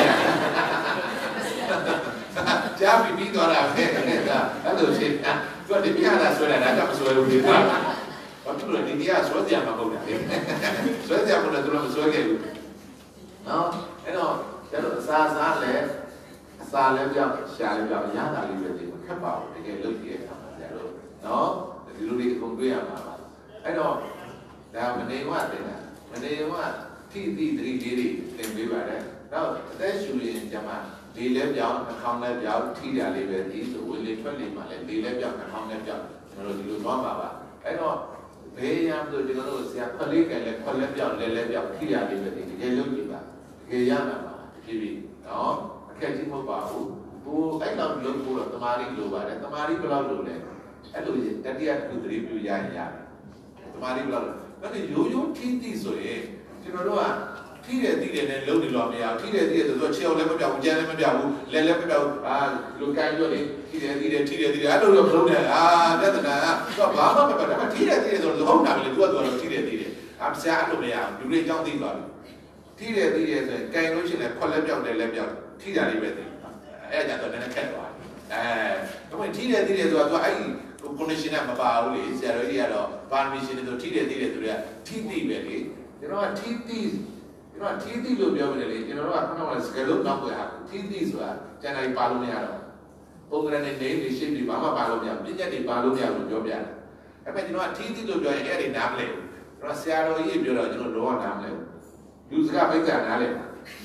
။ကြားပြီးသွားတာပဲအဲ့လိုရှင်းတာသူကဒီပြတာဆွဲတာဒါကမဆွဲဘူးဒီက။ဘာလို့လဲဒီကဆွဲကြမှာမဟုတ်တာလေ။ဆွဲကြမှာတော့သူကမဆွဲခဲ့ဘူး။နော်အဲ့တော့ကျတော့အစားလည်းပြောက်ရှာလည်းပြောက်ရတာလေးပဲဒီခက်ပါဘူးတကယ်လုပ်ကြည့်ရတာဆရာတို့နော်ဒီလိုလေးအကုန်တွေ့ရမှာပါအဲ့တော့ဒါမနေဝတင်တာမနေဝထိတိသတိလေးတွေသင်ပေးပါတယ်နောက်အသက်ရှူရင်ကျမလေလည်းပြောက်နှာခေါင်းလည်းပြောက်ထိတာလေးပဲဒီဆိုဝင်လေထွက်လေမှလည်းလေလည်းပြောက်နှာခေါင်းလည်းပြောက်ကျွန်တော်တို့ဒီလိုသွားမှာပါအဲ့တော့ဘေးရမ်းဆိုကျွန်တော်တို့ဆရာခွက်လေးကလည်းခွက်လည်းပြောက်လဲလည်းပြောက်ထိတာလေးပဲဒီတကယ်လုပ်ကြည့်ပါတကယ်ရမှာပါဖြစ်ပြီနော်အခက်ကြီးမဟုတ်ပါဘူးဟိုအဲ့လောက်လုံးဖို့တော့တမာရီလိုပါတယ်တမာရီဘယ်လောက်လိုလဲအဲ့လိုတတိယခုသတိပြုရရင်ရတယ်တမာရီဘယ်လောက်လဲဒါနဲ့ရိုးရိုးထိတိဆိုရင်ကျွန်တော်တို့ကထိတယ်တိတယ်နဲ့လုံးနေလို့မရဘူးထိတယ်တိတယ်ဆိုတော့ခြေအောင်လည်းမပြောက်ဘူးကြမ်းလည်းမပြောက်ဘူးလက်လည်းမပြောက်ဘူးဒီလိုကိုင်းပြောနေထိတယ်တိတယ်အဲ့လိုတော့မလုံးနဲ့ပြဿနာကတော့ဘာမှမပြောက်ဒါပေမဲ့ထိတယ်တိတယ်ဆိုတော့လုံးတာပဲလေသူကတော့ထိတယ်တိတယ်ဆရာအဲ့လိုမရဘူးလူတွေကြောင်းသိသွားပြီထိတယ်ဆိုရင်ကိုင်းလို့ရှိရင်ခွက်လည်းပြောက်တယ်လည်းပြောက်ထိတာလေးပဲသိအဲ့ဒါကြတော့နည်းနည်းခက်သွားတယ်ဒါပေမဲ့ထိတယ်ဆိုတော့သူအဲ့ဒီ condition ကမပါဘူးလေဆရာတို့ကြီးကတော့ permission ဆိုထိတယ်သူတွေကထိတိပဲလေကျွန်တော်ကထိတိလို့ပြောမယ်လေကျွန်တော်တို့ကခဏမှစကလုံးနောက်ွယ်ဟာထိတိဆိုတာကျန်တိုင်းပါလို့မရတော့ပုံစံနဲ့နေနေရှင်းပြီးဘာမှပါလို့မရပြည့်ညက်တွေပါလို့မရလို့ပြောပြတယ်အဲ့မဲ့ကျွန်တော်ကထိတိလို့ပြောရင်အဲ့ဒီနားမလဲဘူးကျွန်တော်ဆရာတော်ကြီးပြောတော့ကျွန်တော်လုံးဝနားမလဲဘူးလူစကားပိတ်ကနားလဲ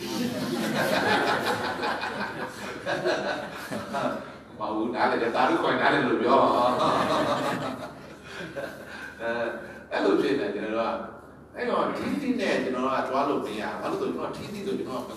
ဘာလို့နားလဲတာလို့ခေါ်နားလဲလို့ပြောအဲ့လိုဖြစ်နေကျွန်တော်ကအဲ့တော့ထီးထီးနဲ့ကျွန်တော်ကတွားလို့မရဘာလို့ဆိုကျွန်တော်ထီးထီးဆိုကျွန်တော်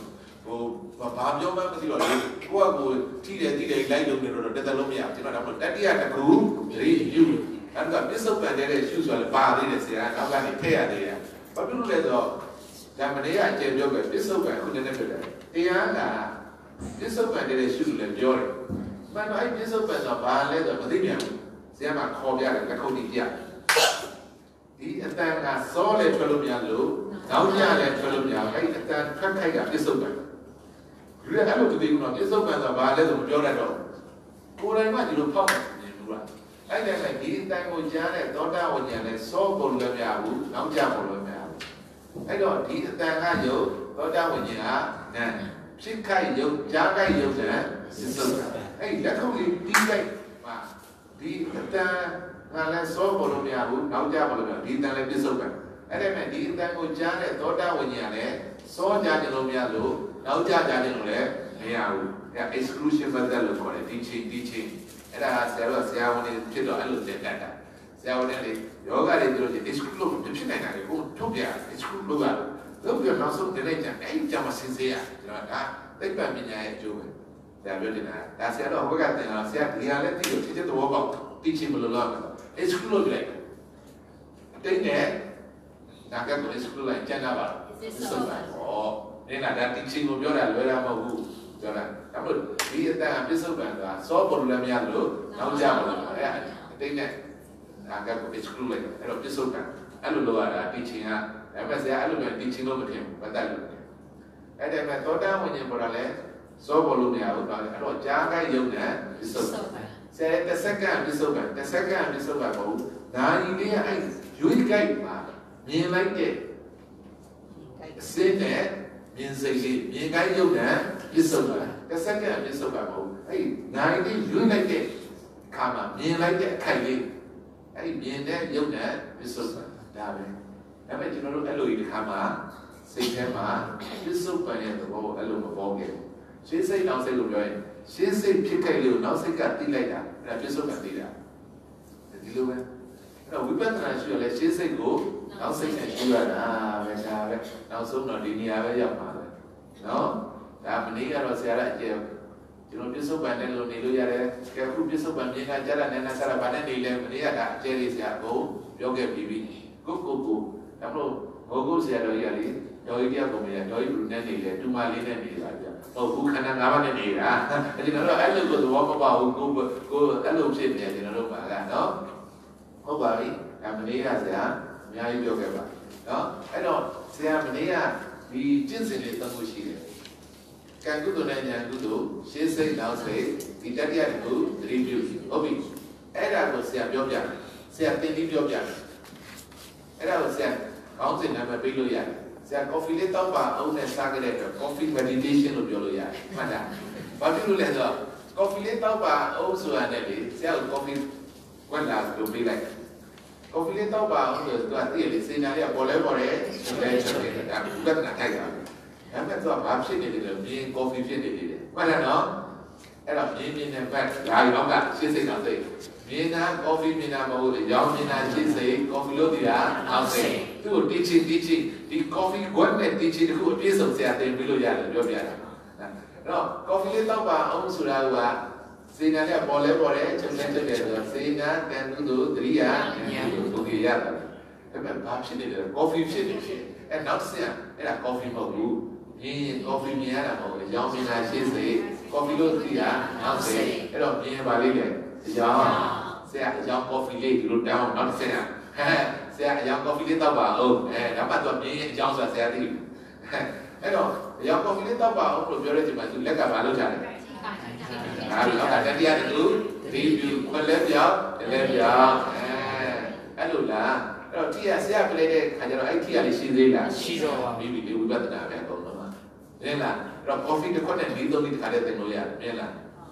ဘာပြောမှမသိတော့လေကိုကကိုထိတယ်လိုက်လုံးနေတော့တက်တက်လုံးမရကျွန်တော်တော့တတိယတစ်ခုရီယူအဲ့ဒါပစ္စုပန်တဲ့ရှုဆိုလည်းပါသေးတယ်ဆရာနောက်ကနေထည့်ရသေးတယ်ဘာဖြစ်လို့လဲဆိုတော့ဒါမနေ့ကအကျယ်ပြောပဲပစ္စုပန်ခုနည်းနည်းဖြစ်တယ်တရားကပစ္စုပန်တဲ့ရှုလည်းပြောတယ်မှန်တော့အဲ့ပစ္စုပန်ဆိုဘာလဲဆိုတော့မသိပြန်ဘူးဆရာကခေါ်ပြတယ်လက်ခုပ်ကြီးပြဒီအတန်ကစောလည်းထွက်လို့မရလို့နောက်ကျလည်းထွက်လို့မရအဲ့အတန်ထွက်ခိုက်ကပစ္စုပန်ဒီအဲ့လိုတည်ကူတော့ပစ္စုပန်ဆိုဘာလဲဆိုမပြောတတ်တော့ကိုယ်တိုင်ကဒီလိုဖောက်နေဘူးလားအဲ့ဒါလည်းဒီအတန်ကိုကြားတဲ့သောတာဝိညာဉ်နဲ့စောပေါ်လို့မရဘူးနောက်ကျပေါ်လို့မရဘူးအဲ့တော့ဒီအတန်ကယုတ်သောတာဝိညာဉ်ကနာဖြစ်ခိုက်ယုတ်ကြားခိုက်ယုတ်တဲ့ပစ္စုပန်အဲ့လက်ခုပ်လေးတီးလိုက်မှာဒီအတန်ကလည်းစောပေါ်လို့မရဘူးနောက်ကျပေါ်လို့မရဘူးဒီအတန်လည်းပစ္စုပန်အဲ့ဒါနဲ့ဒီအတန်ကိုကြားတဲ့သောတာဝိညာဉ်နဲ့စောကြားကြလို့မရလို့နောက်ကျကြတယ်လို့လည်းမရဘူးအဲ exclusion method လို့ခေါ်တယ် teaching အဲ့ဒါဆရာဝန်တွေဖြစ်တော့အဲ့လိုသင်တတ်တာဆရာဝန်တွေယောဂတွေတို့ exclude လို့ဖြစ်နေတာလေကိုထုတ်ပြ exclude လို့ကတော့ပြီးတော့နောက်ဆုံးတင်လိုက်ကြအဲ့ကြမှာစဉ်းစားရကျွန်တော်ဒါသိပ္ပံပညာရဲ့အကျိုးပဲဆရာပြောနေတာဒါဆရာတော့ဟိုဘက်ကတင်လာဆရာဒီဟာလည်းသိလို့ဖြစ်တဲ့သဘောပေါက် teaching မလို့တော့ exclude လို့လိုက်အတိတ်နဲ့ဒါကကို exclude လိုက်ကျန်တာပါနေတာဒါ teaching ကိုပြောတာလွယ်တာမဟုတ်ဘူးပြောတာဒါမို့ဒီအတန်ပစ္စုပန်ကစောပေါ်လို့လည်းမရလို့နောက်ကျပါလို့အဲ့အတိတ်နဲ့ဒါကကို exclude လိုက်အဲ့တော့ပစ္စုပန်အဲ့လိုလုပ်ရတာ teaching ကဒါပေမဲ့ဆရာအဲ့လိုမျိုး teaching လို့မထင်ဘူးပတ်သက်လို့အဲ့ဒါမဲ့သောတာဝိညာဉ်ပေါ်တာလဲစောပေါ်လို့မရဘူးဒါလည်းအဲ့တော့ကြားခိုင်းရုံနဲ့ပစ္စုပန်ဆရာတစ်စက္ကန့်ပစ္စုပန်တစ်စက္ကန့်ပစ္စုပန်မဟုတ်ဒါဤလေးကအဲ့ရွေးကြိုက်မှာမြင်လိုက်တဲ့အစင်းနဲ့မြင်စိတ်လေးမြင်ကိုင်းရုပ်နဲ့ပစ္စုပန်တစ်စက္ကန့်ပစ္စုပန်မဟုတ်အဲ့နိုင်လေးရွေးလိုက်တဲ့ခါမှာမြင်လိုက်တဲ့အခိုက်လေးအဲ့မြင်တဲ့ရုပ်နဲ့ပစ္စုပန်ဒါပဲဒါပေမဲ့ကျွန်တော်တို့အဲ့လိုဒီခါမှာစိတ်ထဲမှာပစ္စုပန်ရဲ့သဘောအဲ့လိုမပေါ်ခဲ့ဘူးရှင်းစိတ်နောက်စိတ်လို့ပြောရင်ရှင်းစိတ်ဖြစ်ခဲ့လို့နောက်စိတ်ကတိလိုက်တာအဲ့ဒါပစ္စုပန်တိတာဒီလိုပဲအဲ့တော့ဝိပဿနာရှိရလဲရှင်းစိတ်ကိုနောက်စိတ်နဲ့ရှိရတာပဲဒါပဲနောက်ဆုံးတော့ဒီနေရာပဲရောက်ပါပဲနော်ဒါမနေ့ကတော့ဆရာကအကျေကျွန်တော်ပစ္စုပန်နဲ့လို့နေလို့ရတယ်ကဲခုပစ္စုပန်မြင်ကကြားတာနဲ့နာစားတာဘာနဲ့နေလဲမနေ့ကဒါအကျေလေးဆရာကိုပြောခဲ့ပြီးပြီကိုဒါမို့ဟိုကိုဆရာတော်ကြီးကလေတော်ကြီးတရားပုံမြင်တော်ကြီးဘုနဲ့နေလေတူမလေးနဲ့နေတာဗျဟုတ်ဘူးခန္ဓာ၅ပါးနဲ့နေတာကျွန်တော်တို့အဲ့လိုကိုသဘောမပေါက်ဘူးကိုအဲ့လိုဖြစ်နေကျွန်တော်တို့ပါကနော်ဟုတ်ပါပြီဒါမနေ့ကဆရာအများကြီးပြောခဲ့ပါနော်အဲ့တော့ဆရာမနေ့ကဒီကျင့်စဉ်တွေသုံးဖို့ရှိတယ်ကံကုသိုလ်နဲ့ဉာဏ်ကုသိုလ်ရှင်းစိတ်နောက်စိတ်ဒီတတိယတစ်ခုသတိပြုဟုတ်ပြီအဲ့ဒါကိုဆရာပြောပြတယ်ဆရာသင်ပြီးပြောပြတယ်အဲ့ဒါကိုဆရာခေါင်းစဉ်နာမည်ပေးလို့ရတယ်ဆရာ coffee လေးတောက်ပါအောင်နဲ့စားကြတဲ့အတွက် coffee meditation လို့ပြောလို့ရတယ်မှတ်လားဘာဖြစ်လို့လဲဆိုတော့ coffee လေးတောက်ပါအောင်ဆိုတာနဲ့လေဆရာက coffee ကွက်လာလို့ပေးလိုက်coffee လေးတောက်ပါအောင်ဆိုတော့သူကတည့်လေစေနာလေးကပေါ်လဲချက်တယ်ဒါဘုရားကထိုက်တာဒါပေမဲ့သူကဘာဖြစ်နေလဲမြင်း coffee ဖြစ်နေတယ်မှတ်လားနော်အဲ့တော့မြင်းနဲ့ဘက်ဓာတ်ရောကရှင်းစိတ်တော့သိမြင်းသား coffee မြင်းသားမဟုတ်လေရောင်းမြင်းသားရှင်းစိတ် coffee လို့ဒီလားအောင်စိတ်သူ့ကို teaching ဒီ coffee ကွက်နဲ့ teaching တခုအပြည့်စုံဆရာသင်ပြီးလို့ရတယ်ပြောပြတာအဲ့တော့ coffee လေးတောက်ပါအောင်ဆိုတာကစေနာနဲ့ပေါ်လဲချက်နဲ့ချက်တယ်ဆိုတော့စေနာကံကုသိုလ်သတိယဉာဏ်ကုသိုလ်ရတယ်ဒါပေမဲ့ဘာဖြစ်နေလဲ coffee ဖြစ်နေတယ်အဲ့နောက်တစ်ဆင့်အဲ့ဒါ coffee မဟုတ်ဘူးမြင်း coffee မြင်ရတာမဟုတ်ဘူးရောင်းမြင်တာရှင်းစေ coffee လို့သိတာနောက်စေအဲ့တော့မြင်ပါလိမ့်မယ်အကြောင်းဆရာအကြောင်း coffee လေးဒီလိုတောင်းနောက်တစ်ဆင့်ဆရာအကြောင်း coffee လေးတောက်ပါအောင်ဒါမှတော့မြင်းရဲ့အကြောင်းဆိုတာဆရာသိပြီအဲ့တော့အကြောင်း coffee လေးတောက်ပါအောင်လို့ပြောတဲ့ချိန်မှာသူလက်ကဘာလုပ်ကြလဲဒါတော့တရားတူဒီပြုခွက်လက်ပြောင်းတလဲပြောင်းအဲ့လိုလားအဲ့တော့တရားဆရာပြလိုက်တဲ့ခါကျတော့အဲ့ဒီကလေးရှိသေးလားရှိတော့ပါပြီဝိပဿနာပဲအကုန်လုံးပါမြင်လားအဲ့တော့ coffee တစ်ခွက်နဲ့၄-၃လိတခါတည်းသင်လို့ရတယ်မြင်လား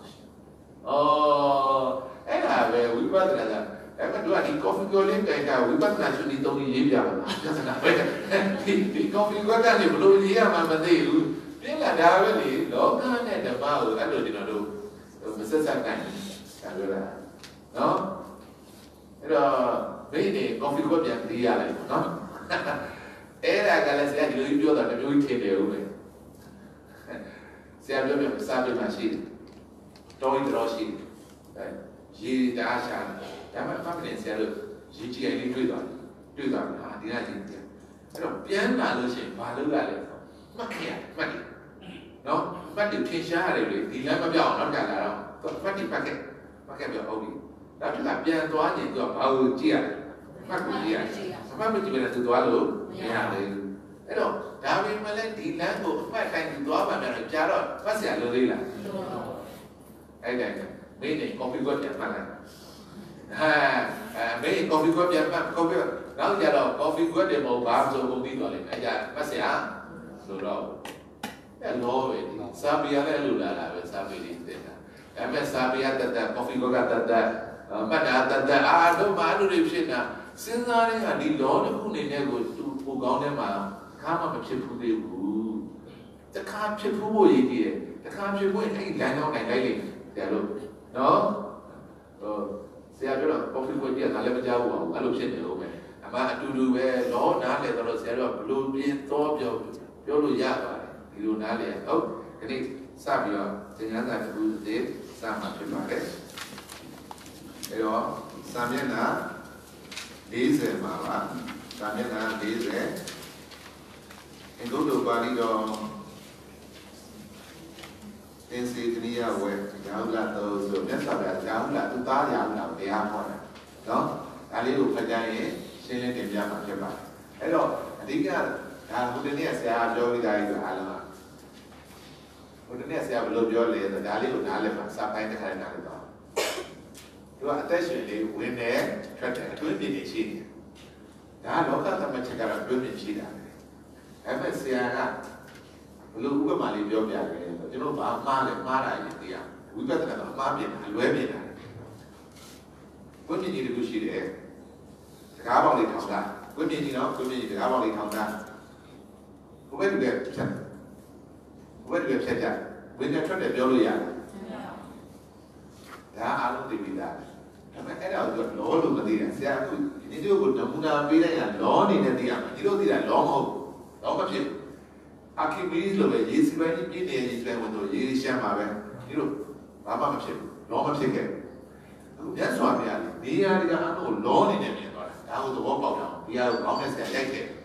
အဲ့ဒါပဲဝိပဿနာကအဲ့မတို့ကဒီ coffee ကိုလေးတိုင်တာဝိပဿနာရှင်ဒီ၃ရေးပြပါလားပြဿနာပဲဒီ coffee ကတည်းကဘလို့ရေးရမှမသိဘူးမြင်လားဒါပဲလေလောကနဲ့ဓမ္မကိုအဲ့လိုကျွန်တော်တို့မဆက်ဆက်နိုင်ဒါပြောတာနော်အဲ့တော့ဘယ်နေ coffee ကိုပြန်သိရလိုက်နော်အဲ့ဒါကလည်းဆရာဒီလိုပြောတာတမျိုးကြီးထင်တယ်ဦးပဲဆရာပြောပြစာပေမှာရှိတယ်တော်ရင်တော်ရှိတယ်ရေတအားရှာဒါမှအမှန်တကယ်ဆရာတို့ရေကြည်လေးတွေ့သွားဟာဒီကချင်းပြန်အဲ့တော့ပြန်လာလို့ရှိရင်ဘာလုပ်ရလဲမှတ်ခဲ့ရမှတ်တယ်နော်မှတ်တယ်ထင်ရှားရတယ်လေဒီလမ်းမပြောင်းတော့တက်လာတော့မှတ်တယ်မှတ်ခဲ့ပြောဟုတ်ပြီဒါပြလာပြန်သွားရင်သူကဘာကိုကြည့်ရလဲမှတ်ကိုကြည့်ရတယ်မှတ်မကြည့်ဘဲနဲ့သူသွားလို့မရဘူးအဲ့တော့ဒါပေမဲ့လည်းဒီလမ်းကိုအမှတ်တိုင်းသူသွားမှလည်းကြာတော့မှတ်စရာလိုသေးလားအဲ့ဒါမင်းနေ coffee ကိုပြန်မှတ်လိုက်မင်း coffee ကိုပြန်မှတ် coffee နောက်ကြတော့ coffee ကိုတယ်မဟုတ်ဘာဆိုကုန်ပြီးတော့လေအဲ့ဒါမှတ်စရာဆိုတော့အဲ့လိုပဲစာပေရလည်းလိုလာတာပဲစာပေလေးတင်တာဒါပေမဲ့စာပေရတတ် coffee ကိုကတတ်မှတ်တာတတ်အားတော့မာလူတွေဖြစ်တာစဉ်းစားနေတာဒီလောတစ်ခုအနေနဲ့ကိုသူပိုကောင်းတဲ့မှာခါမှမဖြစ်ဘူးသေးဘူးတခါဖြစ်ဖို့ရည်တည်တယ်တခါဖြစ်ဖို့အဲ့ဒီလမ်းကြောင်းနိုင်လိုက်လိမ့်တယ်ဆရာတို့နော်ဆရာပြောတော့ coffee ကိုပြတာလည်းမကြောက်ဘူးအဲ့လိုဖြစ်နေလို့ပဲအမှအတူတူပဲလောနားလေတော့ဆရာတို့ကဘလို့ပြင်းတော့ပြောလို့ရပါတယ်ဒီလိုနားလေဟုတ်ဒီနေ့စပြီးတော့သင်္ကန်းစာတစ်ခုစီစမှာဖြစ်ပါတယ်အဲ့တော့စာမျက်နှာ40မှာပါစာမျက်နှာ40အင်္ဂုတ္တပါဠိတော်သင်္စေတနိယဝေရာဟုလတော်ဆိုမြတ်စွာဘုရားရာဟုလသူသားရာဟုလတရားဟောတာနော်ဒါလေးကိုဖတ်ကြရင်ရှင်းလင်းတင်ပြမှာဖြစ်ပါတယ်အဲ့တော့အဓိကဒါဟိုတနေ့ဆရာပြောပြီးသားကြီးအားလုံးဟိုတနေ့ဆရာဘယ်လိုပြောလဲဆိုဒါလေးကိုနားလည်မှာစာပိုင်းတစ်ခါနားလည်တော့သူကအသက်ရှင်လေးဝင်နေထွက်တယ်အတွင်းပြင်နေရှိတယ်ဒါလောကသမချက်ကတော့အတွင်းပြင်ရှိတာပဲအဲ့မဲ့ဆရာကဘလို့ဥပမာလေးပြောပြတယ်ဆိုကျွန်တော်ဘာမှားလဲမှားတာရင်သိရဝိပဿနာတော့မှားပြင်တာလွဲပြင်တာဘုန်းကြီးတို့ရှိတယ်တကားပေါက်လေးထောင်တာဘုန်းကြီးနော်ဘုန်းကြီးတကားပေါက်လေးထောင်တာဘုဘဲတူတဲ့ဖြတ်ဘုဘဲတူတဲ့ဖြတ်ကြဝိညာဉ်ထွက်တယ်ပြောလို့ရတယ်ဒါအားလုံးသိပြီးသားဒါပေမဲ့အဲ့ဒါကိုလောလို့မသိတာဆရာကဒီလိုကိုနမူနာပေးလိုက်ရလောနေနဲ့သိရမှာဒီလိုသိတာလောမဟုတ်လောမဖြစ်အခီမီးလိုပဲရေစီပိုင်းကြီးပြည့်နေရေစီပိုင်းဝင်တော့ရေရှမ်းပါပဲဒီလိုဘာမှမဖြစ်ဘူးလောမဖြစ်ခဲ့အခုမြတ်စွာဘုရားနေရာဒီကအမှုကိုလောနေနဲ့မြင်သွားတာဒါကိုသဘောပေါက်အောင်ဒီဟာကိုကောင်းတဲ့ဆရာရိုက်ခဲ့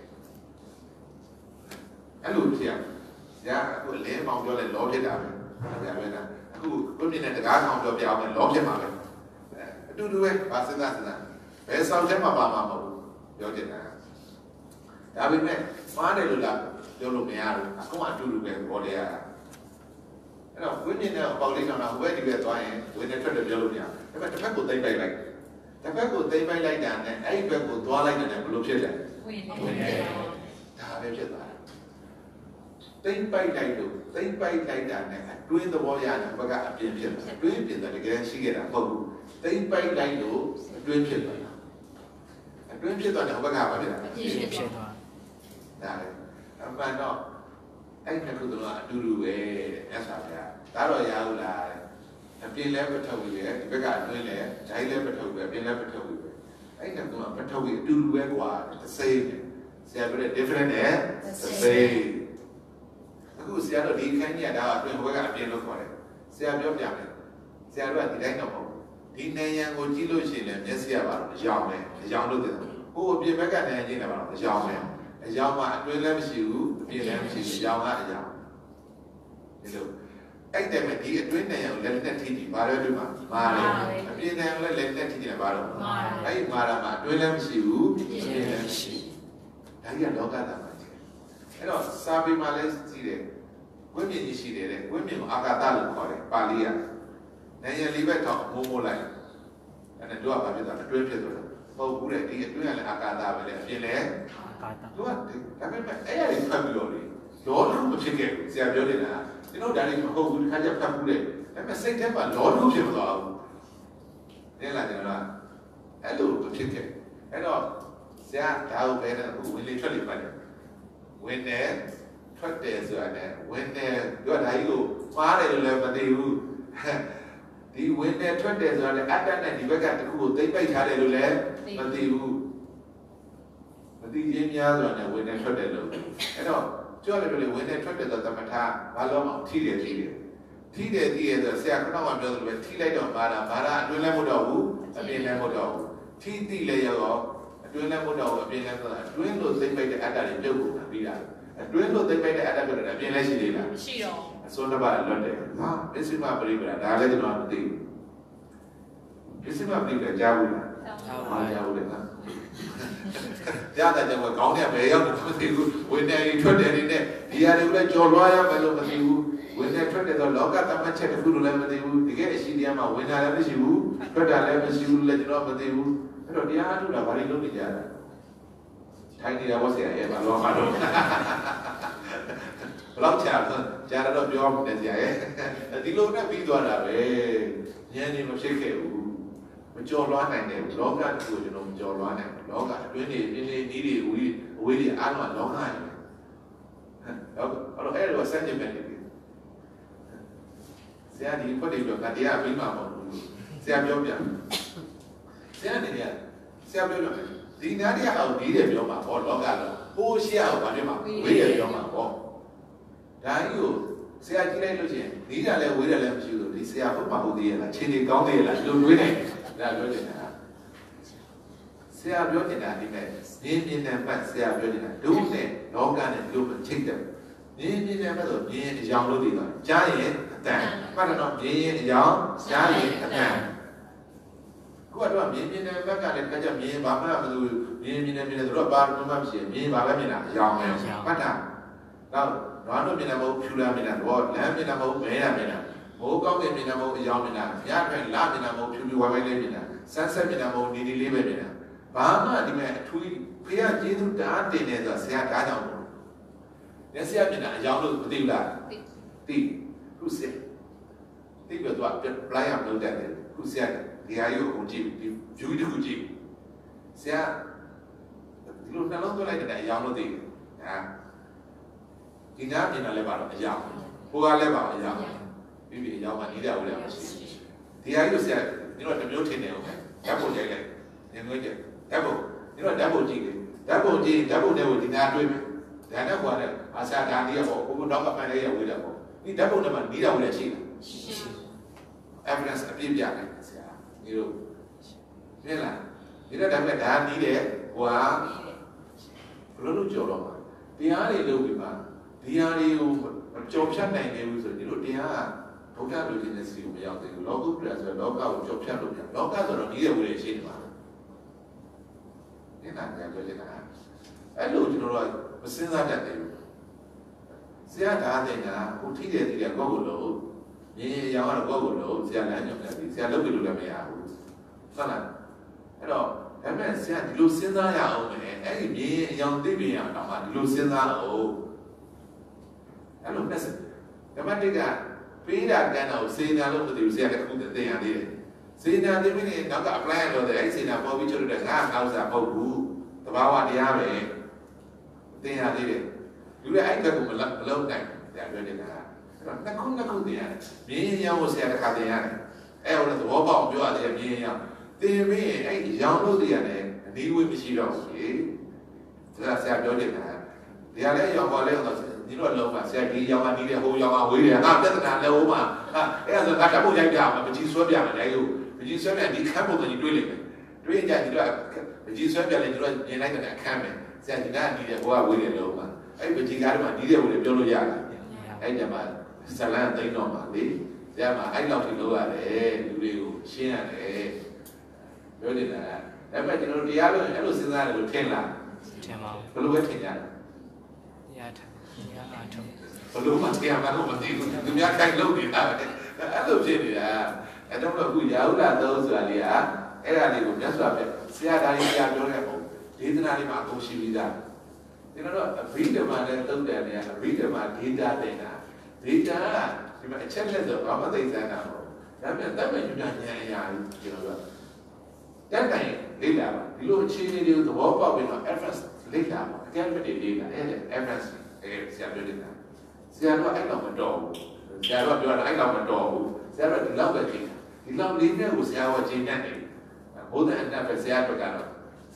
အဲ့လိုဖြစ်ရဆရာအခုလဲပေါင်းပြောလဲလောဖြစ်တာပဲဆရာပဲလားအခုဘုမြင့်တဲ့တကားကောင်ပြောပြအောင်လောဖြစ်မှာပဲအတူတူပဲဘာစဉ်းစားဘယ်ဆောင်ချက်မှပါမှာမဟုတ်ဘူးပြောချင်တာဒါပေမဲ့မှားတယ်လို့လားပြောလို့မရဘူးအခုမှအတူတူပဲပေါ်လေရတာအဲ့တော့ဝိညာဉ်နဲ့ပေါက်လေးကောင်ကဝဲဒီပဲသွားရင်ဝိညာဉ်ထွက်တယ်ပြောလို့မရဘူးဒါပေမဲ့တစ်ဖက်ကိုသိမ့်ပိုက်လိုက်တစ်ဖက်ကိုသိမ့်ပိုက်လိုက်တာနဲ့အဲ့ဒီဘက်ကိုသွားလိုက်တယ်ဘယ်လိုဖြစ်လဲဝိညာဉ်ဒါပဲဖြစ်သွားတယ်သိမ့်ပိုက်လိုက်လို့သိမ့်ပိုက်လိုက်တာနဲ့အတွင်းသဘောရတယ်ဘက်ကအပြင်းဖြစ်တယ်အတွင်းပြင်တယ်တကယ်ရှိခဲ့တာမဟုတ်ဘူးသိမ့်ပိုက်လိုက်လို့အတွင်းဖြစ်သွားတာအတွင်းဖြစ်သွားတယ်ဘက်ကဘာဖြစ်လဲအပြင်းဖြစ်သွားဒါလေအမှန်တော့အဲ့ဒီခုတော့အတူတူပဲတဲ့မြတ်စွာဘုရားဒါတော့ရဘူးလားအပြင်းလဲပထဝီပဲဒီဘက်ကအတွင်းလဲဓာတ်လဲပထဝီပဲအပြင်းလဲပထဝီပဲအဲ့ဒီကတော့ပထဝီအတူတူပဲကွာ the same ဆရာပြောတဲ့ different နဲ့ the same အခုဆရာတို့ဒီခန်းကြီးကဒါအတွင်းဘက်ကအပြင်းလို့ခေါ်တယ်ဆရာပြောပြမယ်ဆရာတို့ကဒီတိုင်းတော့မဟုတ်ဒီနေရန်ကိုကြည့်လို့ရှိရင်မျက်စိကပါတော့ရောင်တယ်ရောင်လို့တယ်ဟိုအပြင်ဘက်ကနေရင်းနေပါတော့ရောင်တယ်အယောင်မှာအတွင်းလည်းမရှိဘူးအပြင်လည်းမရှိဘူးအယောင်ကအယောင်ဒီလိုအဲ့တဲ့မဲ့ဒီအတွင်းနဲ့ရောလက်နဲ့ထိကြည့်ဘာလဲဒီမှာမာတယ်အပြင်နဲ့လည်းလက်နဲ့ထိကြည့်တယ်ဘာလို့အဲ့ဒီမာတာမှာအတွင်းလည်းမရှိဘူးအပြင်လည်းမရှိဒါကြီးကလောကဓာတ်မှာကြီးအဲ့တော့စာပေမှာလည်းကြီးတယ်ဝိညာဉ်ကြီးရှိတယ်တဲ့ဝိညာဉ်ကိုအာကာသလို့ခေါ်တယ်ပါဠိကနေရလေးဘက်တော့မိုးလိုက်အဲ့ဒါတို့ကဘာဖြစ်သွားလဲအတွင်းဖြစ်သွားတယ်ဟုတ်ဘူးတဲ့ဒီအတွင်းကလည်းအာကာသပဲလေအပြင်လည်းသူကဒါပေမဲ့အဲ့ရည်ဖတ်ပြီးတော့လေလောလုံးမဖြစ်ခဲ့ဘူးဆရာပြောနေတာကျွန်တော်ဒါလေးမဟုတ်ဘူးတစ်ခါကျဖတ်ဘူးတဲ့ဒါပေမဲ့စိတ်ထဲမှာလောလုံးဖြစ်မသွားဘူးနေလားကျွန်တော်အဲ့လိုမဖြစ်ခဲ့အဲ့တော့ဆရာဒါကိုပဲတဲ့ဝင်လေထွက်လေပတ်တယ်ဝင်တယ်ထွက်တယ်ဆိုတာနဲ့ဝင်တယ်ပြောဒါကြီးကိုမှားတယ်လို့လည်းမသိဘူးဒီဝင်တယ်ထွက်တယ်ဆိုတာလည်းအတ္တနဲ့ဒီဘက်ကတခုကိုသိမ့်ပိတ်ထားတယ်လို့လည်းမသိဘူးမသိချင်းများဆိုတာနဲ့ဝင်တယ်ထွက်တယ်လို့အဲ့တော့ကြောက်တယ်ဝင်နေထွက်တယ်ဆိုသမထဘာလို့မှထိတယ်ဆိုဆရာကတော့ပြောတယ်ပဲထိလိုက်တော့ဘာလာအတွင်းလည်းမဟုတ်တော့ဘူးအပြင်လည်းမဟုတ်တော့ဘူးထိတိလည်းရောအတွင်းလည်းမဟုတ်တော့ဘူးအပြင်လည်းဆိုတာအတွင်းလို့သိမ့်ပိတ်တဲ့အတ္တတွေပြုတ်ကုန်တာပြီးတာအတွင်းလို့သိမ့်ပိတ်တဲ့အတ္တပြုတ်တယ်အပြင်လည်းရှိသေးလားမရှိတော့အစွန်းတစ်ပါးလွတ်တယ်ဟာပစ္စည်းမပရိပဒါဒါလည်းကျွန်တော်မသိဘူးပစ္စည်းမပရိပဒါကြားဘူးလားကြားဘူးလေနော်ကြားတဲ့ကြောင့်ကောင်းတဲ့ဘယ်ရောက်တော့မသိဘူးဝင်နေထွက်တယ်နေနဲ့ဒီဟာတွေကလည်းကြော်လွှားရမယ်လို့မသိဘူးဝင်နေထွက်တယ်တော့လောကသတ်မှတ်ချက်တစ်ခုလို့လည်းမသိဘူးတကယ်အရှိတရားမှာဝင်တာလည်းမရှိဘူးထွက်တာလည်းမရှိဘူးလည်းကျွန်တော်မသိဘူးအဲ့တော့တရားထုတာဘာလို့လုပ်နေကြတာထိုင်နေတာဝတ်ဆရာရဲ့ဘာလို့မှတော့ဘလောက်ချာကြားတော့ပြောမှတယ်ဆရာရဲ့ဒီလိုနဲ့ပြီးသွားတာပဲဉာဏ်နေမဖြစ်ခဲ့ဘူးမကြော်လွှားနိုင်တယ်လောကတစ်ခုကိုကျွန်တော်မကြော်လွှားနိုင်ဘူးလောကအတွင်းနေပြင်းနေနီးတွေအဝေးတွေအားလုံးလောကရယ်အဲ့တော့စัจ jin ပဲနေတယ်ဆရာဒီဖတ်တယ်ပြောတရားပြီးမှမဟုတ်ဘူးဆရာပြောပြဆရာနေတယ်ဆရာပြောတယ်ဒီနာတရားအောင်ဒီတယ်ပြောမှာပေါ့လောကလောဟိုးရှေ့အောင်ဘာဖြစ်မှာဝေးတယ်ပြောမှာပေါ့ဒါကြီးကိုဆရာကြည့်လိုက်လို့ချင်းဒီတာလဲဝေးတယ်လည်းမရှိဘူးဒီဆရာဟုတ်ပါဟုတ်သေးရဲ့လားချင်းတွေကောင်းသေးရဲ့လားလူတွေးနေတယ်ဒါပြောနေတာဆရာပြောနေတာဒီမဲ့မြင်းနဲ့ပတ်ဆရာပြောနေတာဒုနဲ့လောကနဲ့လူမချိတ်တယ်မြင်းနဲ့ပတ်ဆိုမြင်းအကြောင်းလို့သိသွားကြားရင်အတန်ပတ်တော့မြင်းအကြောင်းကြားရင်အတန်ကိုကတော့မြင်းနဲ့ပတ်ကလည်းတကယ်မြင်းဘာမှမလုပ်မြင်းနဲ့သူတို့ဘာမှမရှိမြင်းဘာပဲမြင်တာအကြောင်းပဲပတ်တာတော့နွားတို့မြင်တာမဟုတ်ဖြူလာမြင်တာတော့လမ်းမြင်တာမဟုတ်မဲတာမြင်တာမိုးကောင်းတဲ့မြင်တာမဟုတ်အကြောင်းမြင်တာညဖက်လာမြင်တာမဟုတ်ဖြူဝိုင်းဝိုင်းလေးမြင်တာဆန်းဆက်မြင်တာမဟုတ်ဒီလေးပဲမြင်တာဘာမှဒီမဲ့အထူးဖေရကျေးဇူးတားတင်နေဆိုဆရာကားကြောင့်လို့လက်ဆရာမြင်တာအကြောင်းလို့မသိဘူးလားသိခုစက်သိပြီးတော့ပလိုက်အောင်လုပ်တတ်တယ်ခုဆရာဒီဟာကိုအခုကြည့်ဒီ view တစ်ခုကြည့်ဆရာဒီလိုနှလုံးသွင်းလိုက်တဲ့အကြောင်းလို့သိတယ်ဟာဒီနားမြင်တာလည်းပါတော့အကြောင်းဟိုကလည်းပါအကြောင်းပြီးအကြောင်းမှနေတဲ့ဦးလည်းမရှိဒီဟာကိုဆရာဒီတော့တစ်မျိုးထင်တယ်ဟုတ်ကဲ့ဓာတ်ပုံကြိုက်လိုက်ငွေကြဓာတ်ပုံဒီတော့ဓာတ်ပုံကြည့်တယ်ဓာတ်ပုံကြည့်ဓာတ်ပုံတွေကိုဒီနားတွေးမယ်ဒါနဲ့ကွာတဲ့အာစာဒါနီးရပေါ့ဘုံတော့ကပန်းလေးရဝေးတယ်ပေါ့ဒီဓာတ်ပုံတွေမှာနီးတာဝေးတယ်ရှိတယ် evidence အပြည့်ပြတယ်ဆရာဒီလိုမြင်လားဒီတော့ဒါပေမဲ့ဒါနီးတယ်ဟွာဘလို့လို့ကြော်တော့မှာတရားတွေလုပ်ပြီးမှဒီဟာတွေကိုကြော်ဖြတ်နိုင်တယ်လို့ဆိုဒီလိုတရားကဘုရားလူချင်းတဲ့စီကိုမရောက်သေးဘူးလောကုတ္တရာဆိုတော့လောကကိုကြော်ဖြတ်လို့ပြလောကဆိုတော့နီးရဝေးတယ်ရှိတယ်ပါနေတာကြပြောချင်တာအဲ့လိုကျွန်တော်တို့မစင်စားတတ်တယ်ဆရာဓာတ်တင်တာဟိုထိတယ်ကိုယ့်ကိုလို့မြင်ရောင်ကတော့ကိုယ့်ကိုလို့ဆရာလမ်းညွှန်တယ်ဆရာလုပ်ပြီးလို့လည်းမရဘူးဟုတ်လားအဲ့တော့ဒါပေမဲ့ဆရာဒီလိုစဉ်းစားရအောင်လေအဲ့ဒီမြင်ရောင်သိမြင်ရအောင်မှဒီလိုစဉ်းစားအောင်အဲ့လိုနဲ့ဓမ္မတိကပေးတာကန်းတော့စေနာလို့မသိဘူးဆရာကအခုသင်ရသေးတယ်စေနာသိပြီးရင်နောက်က apply လုပ်တယ်အဲ့စေနာပေါ်ပြီးချုပ်တဲ့ငါကောက်စားမဟုတ်ဘူးတဘာဝတရားပဲသင်ရသေးတယ်လူတွေအဲ့ကကိုမလုံးနိုင်တယ်ပြောနေတာအဲ့တော့နှစ်ခုသင်ရတယ်မြင်းရောင်ကိုဆရာတစ်ခါသင်ရတယ်အဲ့ဟိုလည်းသဘောပေါက်ပြောရတယ်မြင်းရောင်သင်ပြီးရင်အဲ့ရောင်လို့သင်ရတယ်အနည်းဝေးမရှိတော့ဘူးလေဒါဆရာပြောနေတာဒီဟာလည်းရောင်ပေါ်လဲတော့ဒီတော့လုံးပါဆရာဒီရောင်ကနီးတယ်ဟိုရောင်ကဝေးတယ်ငါပြဿနာလဲဟိုမှာအဲ့ဒါဆိုငါတပုတ်ရိုက်ပြမှာပကြီးဆွဲပြမယ်လေဟိုပကြီးဆွဲပြဒီခန်းပုံကြီးတွေးလိုက်မယ်တွေးကြဒီတော့ပကြီးဆွဲပြလဲဒီတော့မြင်လိုက်တဲ့အခန်းပဲဆရာဒီကနီးတယ်ဟိုကဝေးတယ်လုံးပါအဲ့ပကြီးကားတွေမှာနီးတယ်ဟိုလည်းပြောလို့ရတယ်အဲ့ညမှာဇလန်သိမ်းတော့မှာလေဆရာမအဲ့လောက်ထိလုပ်ရတယ်လူတွေကိုရှင်းရတယ်ပြောနေတာဒါပေမဲ့ကျွန်တော်တရားလို့အဲ့လိုစဉ်းစားတယ်လို့ထင်လားထင်ပါဘူးဘယ်လိုပဲထင်ကြလဲတရားထအားထုတ်ဘယ်လိုမှတရားမှတော့မသိဘူးသူများခိုင်လုပ်နေတာပဲအဲ့လိုဖြစ်နေတာအဲ့တော့အခုရာဟုလာသုံးဆိုတာလေးကအဲ့ဒါလေးကိုမြတ်စွာဘုရားဆရာသားကြီးပြောတဲ့ပုံဒေသနာလေးမှာအကုန်ရှိပြီးသားကျွန်တော်တို့အဘိဓမ္မာနဲ့သုံးတယ်နေရအဘိဓမ္မာဒေတာတင်တာဒေတာဒီမှာအချက်လက်ဆိုဘာမှသိစမ်းတာမဟုတ်ဒါပေမဲ့တတ်မဲ့ညဉ့်ဉာဏ်အရာကြီးကျွန်တော်တို့တက်တိုင်းလေ့လာပါဒီလိုအခြေအနေတွေကိုသဘောပေါက်ပြီးတော့ reference လေ့လာပါအကယ်၍လေ့လာအဲ့ဒါ reference ဆရာပြောနေတာဆရာတို့အဲ့လောက်မတော်ဘူးဆရာတို့ပြောတာအဲ့လောက်မတော်ဘူးဆရာတို့ဒီလောက်ပဲကြည့်ဒီလောက်လေးနဲ့ကိုဆရာကချိန်တတ်တယ်ဘုဒ္ဓအနတ်ပဲဆရာတို့ကတော့ဆ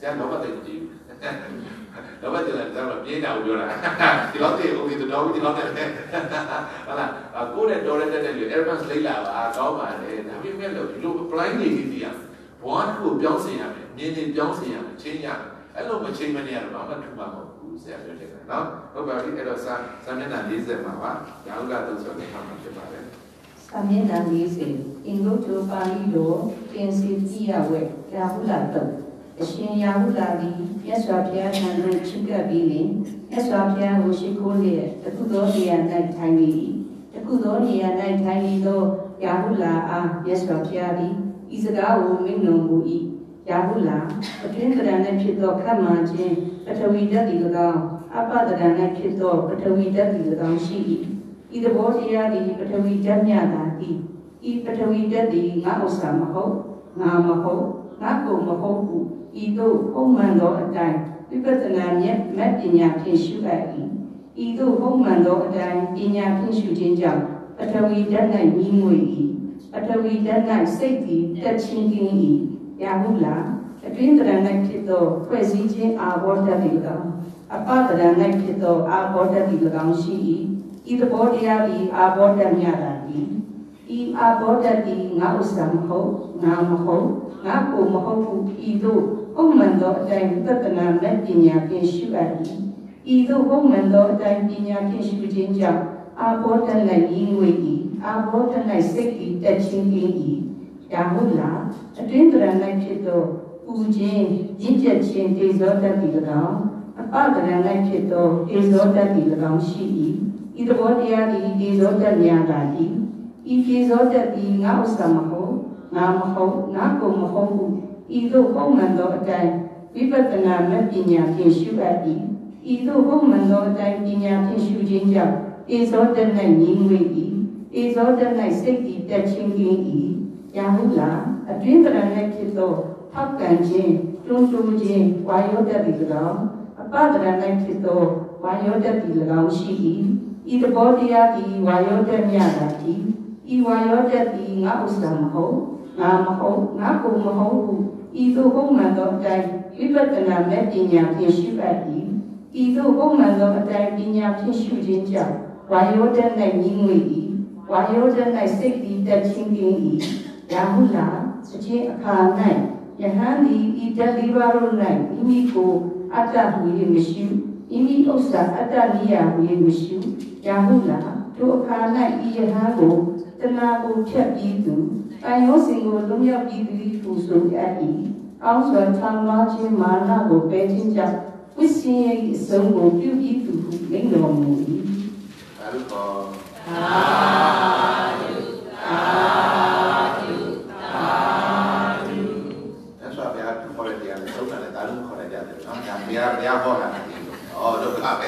ဆရာလောဘသိကြည့်လောဘကျန်တယ်တော့ပြေးတာကိုပြောတာဒီလောက်တည်း okay တော့ဒီလောက်တည်းဟုတ်လားကိုယ်နဲ့တော်တဲ့တဲ့လူ advance လိမ့်လာပါကောင်းပါတယ်ဒါပေမဲ့လို့ဒီလို blind နေပြီးရဘဝတစ်ခုပြောင်းစင်ရမယ်မြင်နေပြောင်းစင်ရမယ်ချင်းရအဲ့လိုမချင်းမနေရတော့ဘာမှထူမှာမဟုတ်ဘူးဆရာပြောတယ်နော်ဟုတ်ပါပြီအဲ့တော့စာမျက်နှာ40မှာပါရာဟုလသုဆိုတဲ့ဟာမှာဖြစ်ပါတယ်စာမျက်နှာ40အင်္ဂုတ္တပါဠိတော်ပြင်စီကြည့်ရဝဲရာဟုလတုတ်အရှင်ရာဟုလာသည်မြတ်စွာဘုရားထံသို့ချဉ်းကပ်ပြီးလင်မြတ်စွာဘုရားကိုရှိခိုးလျက်တခုသောနေရာ၌ထိုင်၏တခုသောနေရာ၌ထိုင်သောရာဟုလာအားမြတ်စွာဘုရားသည်ဤစကားကိုမိန့်တော်မူ၏ရာဟုလာအတွင်းကရဏ၌ဖြစ်သောခတ်မှခြင်းပထဝီဓာတ်သည်၎င်းအပဒရဏ၌ဖြစ်သောပထဝီဓာတ်သည်၎င်းရှိ၏ဤသဘောတရားသည်ပထဝီဓာတ်များသာသည်ဤပထဝီဓာတ်သည်ငါဥစ္စာမဟုတ်ငါမဟုတ်ငါကိုမဟုတ်ဟုဤသို့ဟုတ်မှန်သောအတိုင်းဝိပဿနာမြတ်မတ်ပညာဖြင့်ရှုအပ်၏ဤသို့ဟုတ်မှန်သောအတိုင်းပညာဖြင့်ရှုခြင်းကြောင့်ပထဝီဓာတ်၌ညီငွေ၏ပထဝီဓာတ်၌စိတ်သည်တက်ချင်းကင်း၏ရာဟုလာအတွင်းကရဏ၌ဖြစ်သောဖွဲ့စည်းခြင်းအာဘောဓာတ်သည်၎င်းအပဒရဏ၌ဖြစ်သောအာဘောဓာတ်သည်၎င်းရှိ၏ဤသဘောတရားသည်အာဘောဓာတ်များသာသည်ဤအာဘောဓာတ်သည်ငါဥစ္စာမဟုတ်ငါမဟုတ်ငါကိုမဟုတ်ဟုဤသို့ဟုတ်မှန်သောအတိုင်းသတ္တနာမဲ့ပညာဖြင့်ရှုအပ်၏ဤသို့ဟုတ်မှန်သောအတိုင်းပညာဖြင့်ရှုခြင်းကြောင့်အာဘောဓာတ်၌ညီငွေ၏အာဘောဓာတ်၌စိတ်သည်တက်ချင်းကင်း၏ရာဟုလာအတွင်းကရဏ၌ဖြစ်သောပူခြင်းရင့်ကျက်ခြင်းတေဇောဓာတ်သည်၎င်းအပဒရဏ၌ဖြစ်သောတေဇောဓာတ်သည်၎င်းရှိ၏ဤသဘောတရားသည်တေဇောဓာတ်များသာသည်ဤတေဇောဓာတ်သည်ငါဥစ္စာမဟုတ်ငါမဟုတ်ငါကိုမဟုတ်ဟုဤသို့ဟုတ်မှန်သောအတိုင်းဝိပဿနာမဲ့ပညာဖြင့်ရှုအပ်၏ဤသို့ဟုတ်မှန်သောအတိုင်းပညာဖြင့်ရှုခြင်းကြောင့်တေဇောဓာတ်၌ညီငွေ၏တေဇောဓာတ်၌စိတ်သည်တက်ချင်းကင်း၏ရာဟုလာအတွင်းကရဏ၌ဖြစ်သောထောက်ကန်ခြင်းတွန်းတိုးခြင်းဝါယောဓာတ်သည်၎င်းအပဒရဏ၌ဖြစ်သောဝါယောဓာတ်သည်၎င်းရှိ၏ဤသဘောတရားသည်ဝါယောဓာတ်များသာသည်ဤဝါယောဓာတ်သည်ငါဥစ္စာမဟုတ်ငါမဟုတ်ငါကိုမဟုတ်ဟုဤသို့ဟုတ်မှန်သောအတိုင်းဝိပဿနာမဲ့ပညာဖြင့်ရှုအပ်၏ဤသို့ဟုတ်မှန်သောအတိုင်းပညာဖြင့်ရှုခြင်းကြောင့်ဝါယောဓာတ်၌ညီငွေ၏ဝါယောဓာတ်၌စိတ်သည်တက်ချင်းကင်း၏ရာဟုလာအချင်းအခါ၌ယဟန်သည်ဤဓာတ်လေးပါးတို့၌မိမိကိုအတ္တဟူ၍မရှိမိမိဥစ္စာအတ္တနိယဟူ၍မရှိရာဟုလာထိုအခါ၌ဤယဟန်ကိုတဏှာကိုဖြတ်ပြီးသူအယောစင်ကိုလွတ်မြောက်ပြီးသူဟုဆိုအပ်၏အောင်းစွာထောင်လွှားခြင်းမာနကိုပယ်ခြင်းကြောင့်ဝိစီရဲ့အဆုံးကိုပြုပြီးသူဟုမိန့်တော်မူ၏သာဓုခေါ်သာဓုသာဓုသာဓုအဲ့ဆိုဘုရားခေါ်တဲ့တရားနဲ့သုတ်တယ်သာဓုခေါ်တဲ့တရားတယ်နော်ဒါဘုရားဟောတာဩဒုက္ခပဲ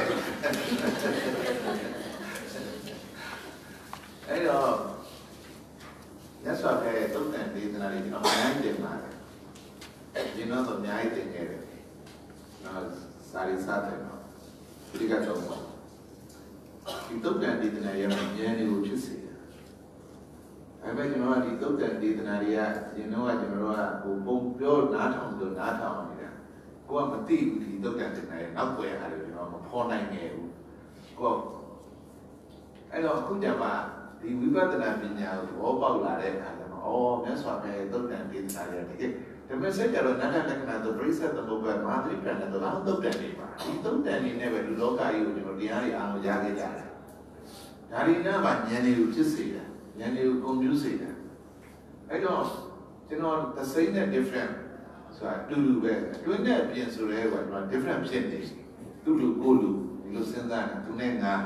အဲ့တော့ရသော်ခဲ့တုတ်တန်ဒေသနာလေးကျွန်တော်အများကြီးတင်ပါတယ်ဒီတော့အများကြီးတင်ခဲ့တယ်နော်စာရီစားတယ်နော်ဒီကတော့ဒီတုတ်တန်ဒေသနာရဲ့ဉာဏ်တွေကိုဖြစ်စေတယ်အဲ့မဲ့ကျွန်တော်ကဒီတုတ်တန်ဒေသနာတွေကကျွန်တော်ကဟိုပုံပြောနားထောင်နေတာကိုကမသိဘူးဒီတုတ်တန်ဒေသနာရဲ့နောက်ွယ်ဟာတွေကျွန်တော်မဖော်နိုင်ခဲ့ဘူးကိုအဲ့တော့အခုတည်းမှာဒီဝိပဿနာပညာကိုသဘောပေါက်လာတဲ့အခါကျတော့မြတ်စွာဘုရားသုတ်တန်ဒေသနာတွေတကယ်ဒါပေမဲ့စိတ်ကတော့နာထလက္ခဏာတို့ပြိဿသမုပ္ပါမဟာသရိပ္ပံတို့တော့သုတ်တန်တွေပါဒီသုတ်တန်တွေနဲ့ပဲလူလောကကြီးကိုကျွန်တော်တရားတွေအားလုံးရခဲ့ကြတယ်ဒါရီနာမှာဉာဏ်တွေကိုဖြစ်စေတယ်ဉာဏ်တွေကိုကွန်ပျူတာစေတယ်အဲ့တော့ကျွန်တော် the same နဲ့ different ဆိုတာတူတူပဲတွင်းနဲ့အပြင်ဆိုရဲကကျွန်တော် different ဖြစ်နေသူ့လူကိုယ်လူဒီလိုစဉ်းစားတယ်သူနဲ့ငါ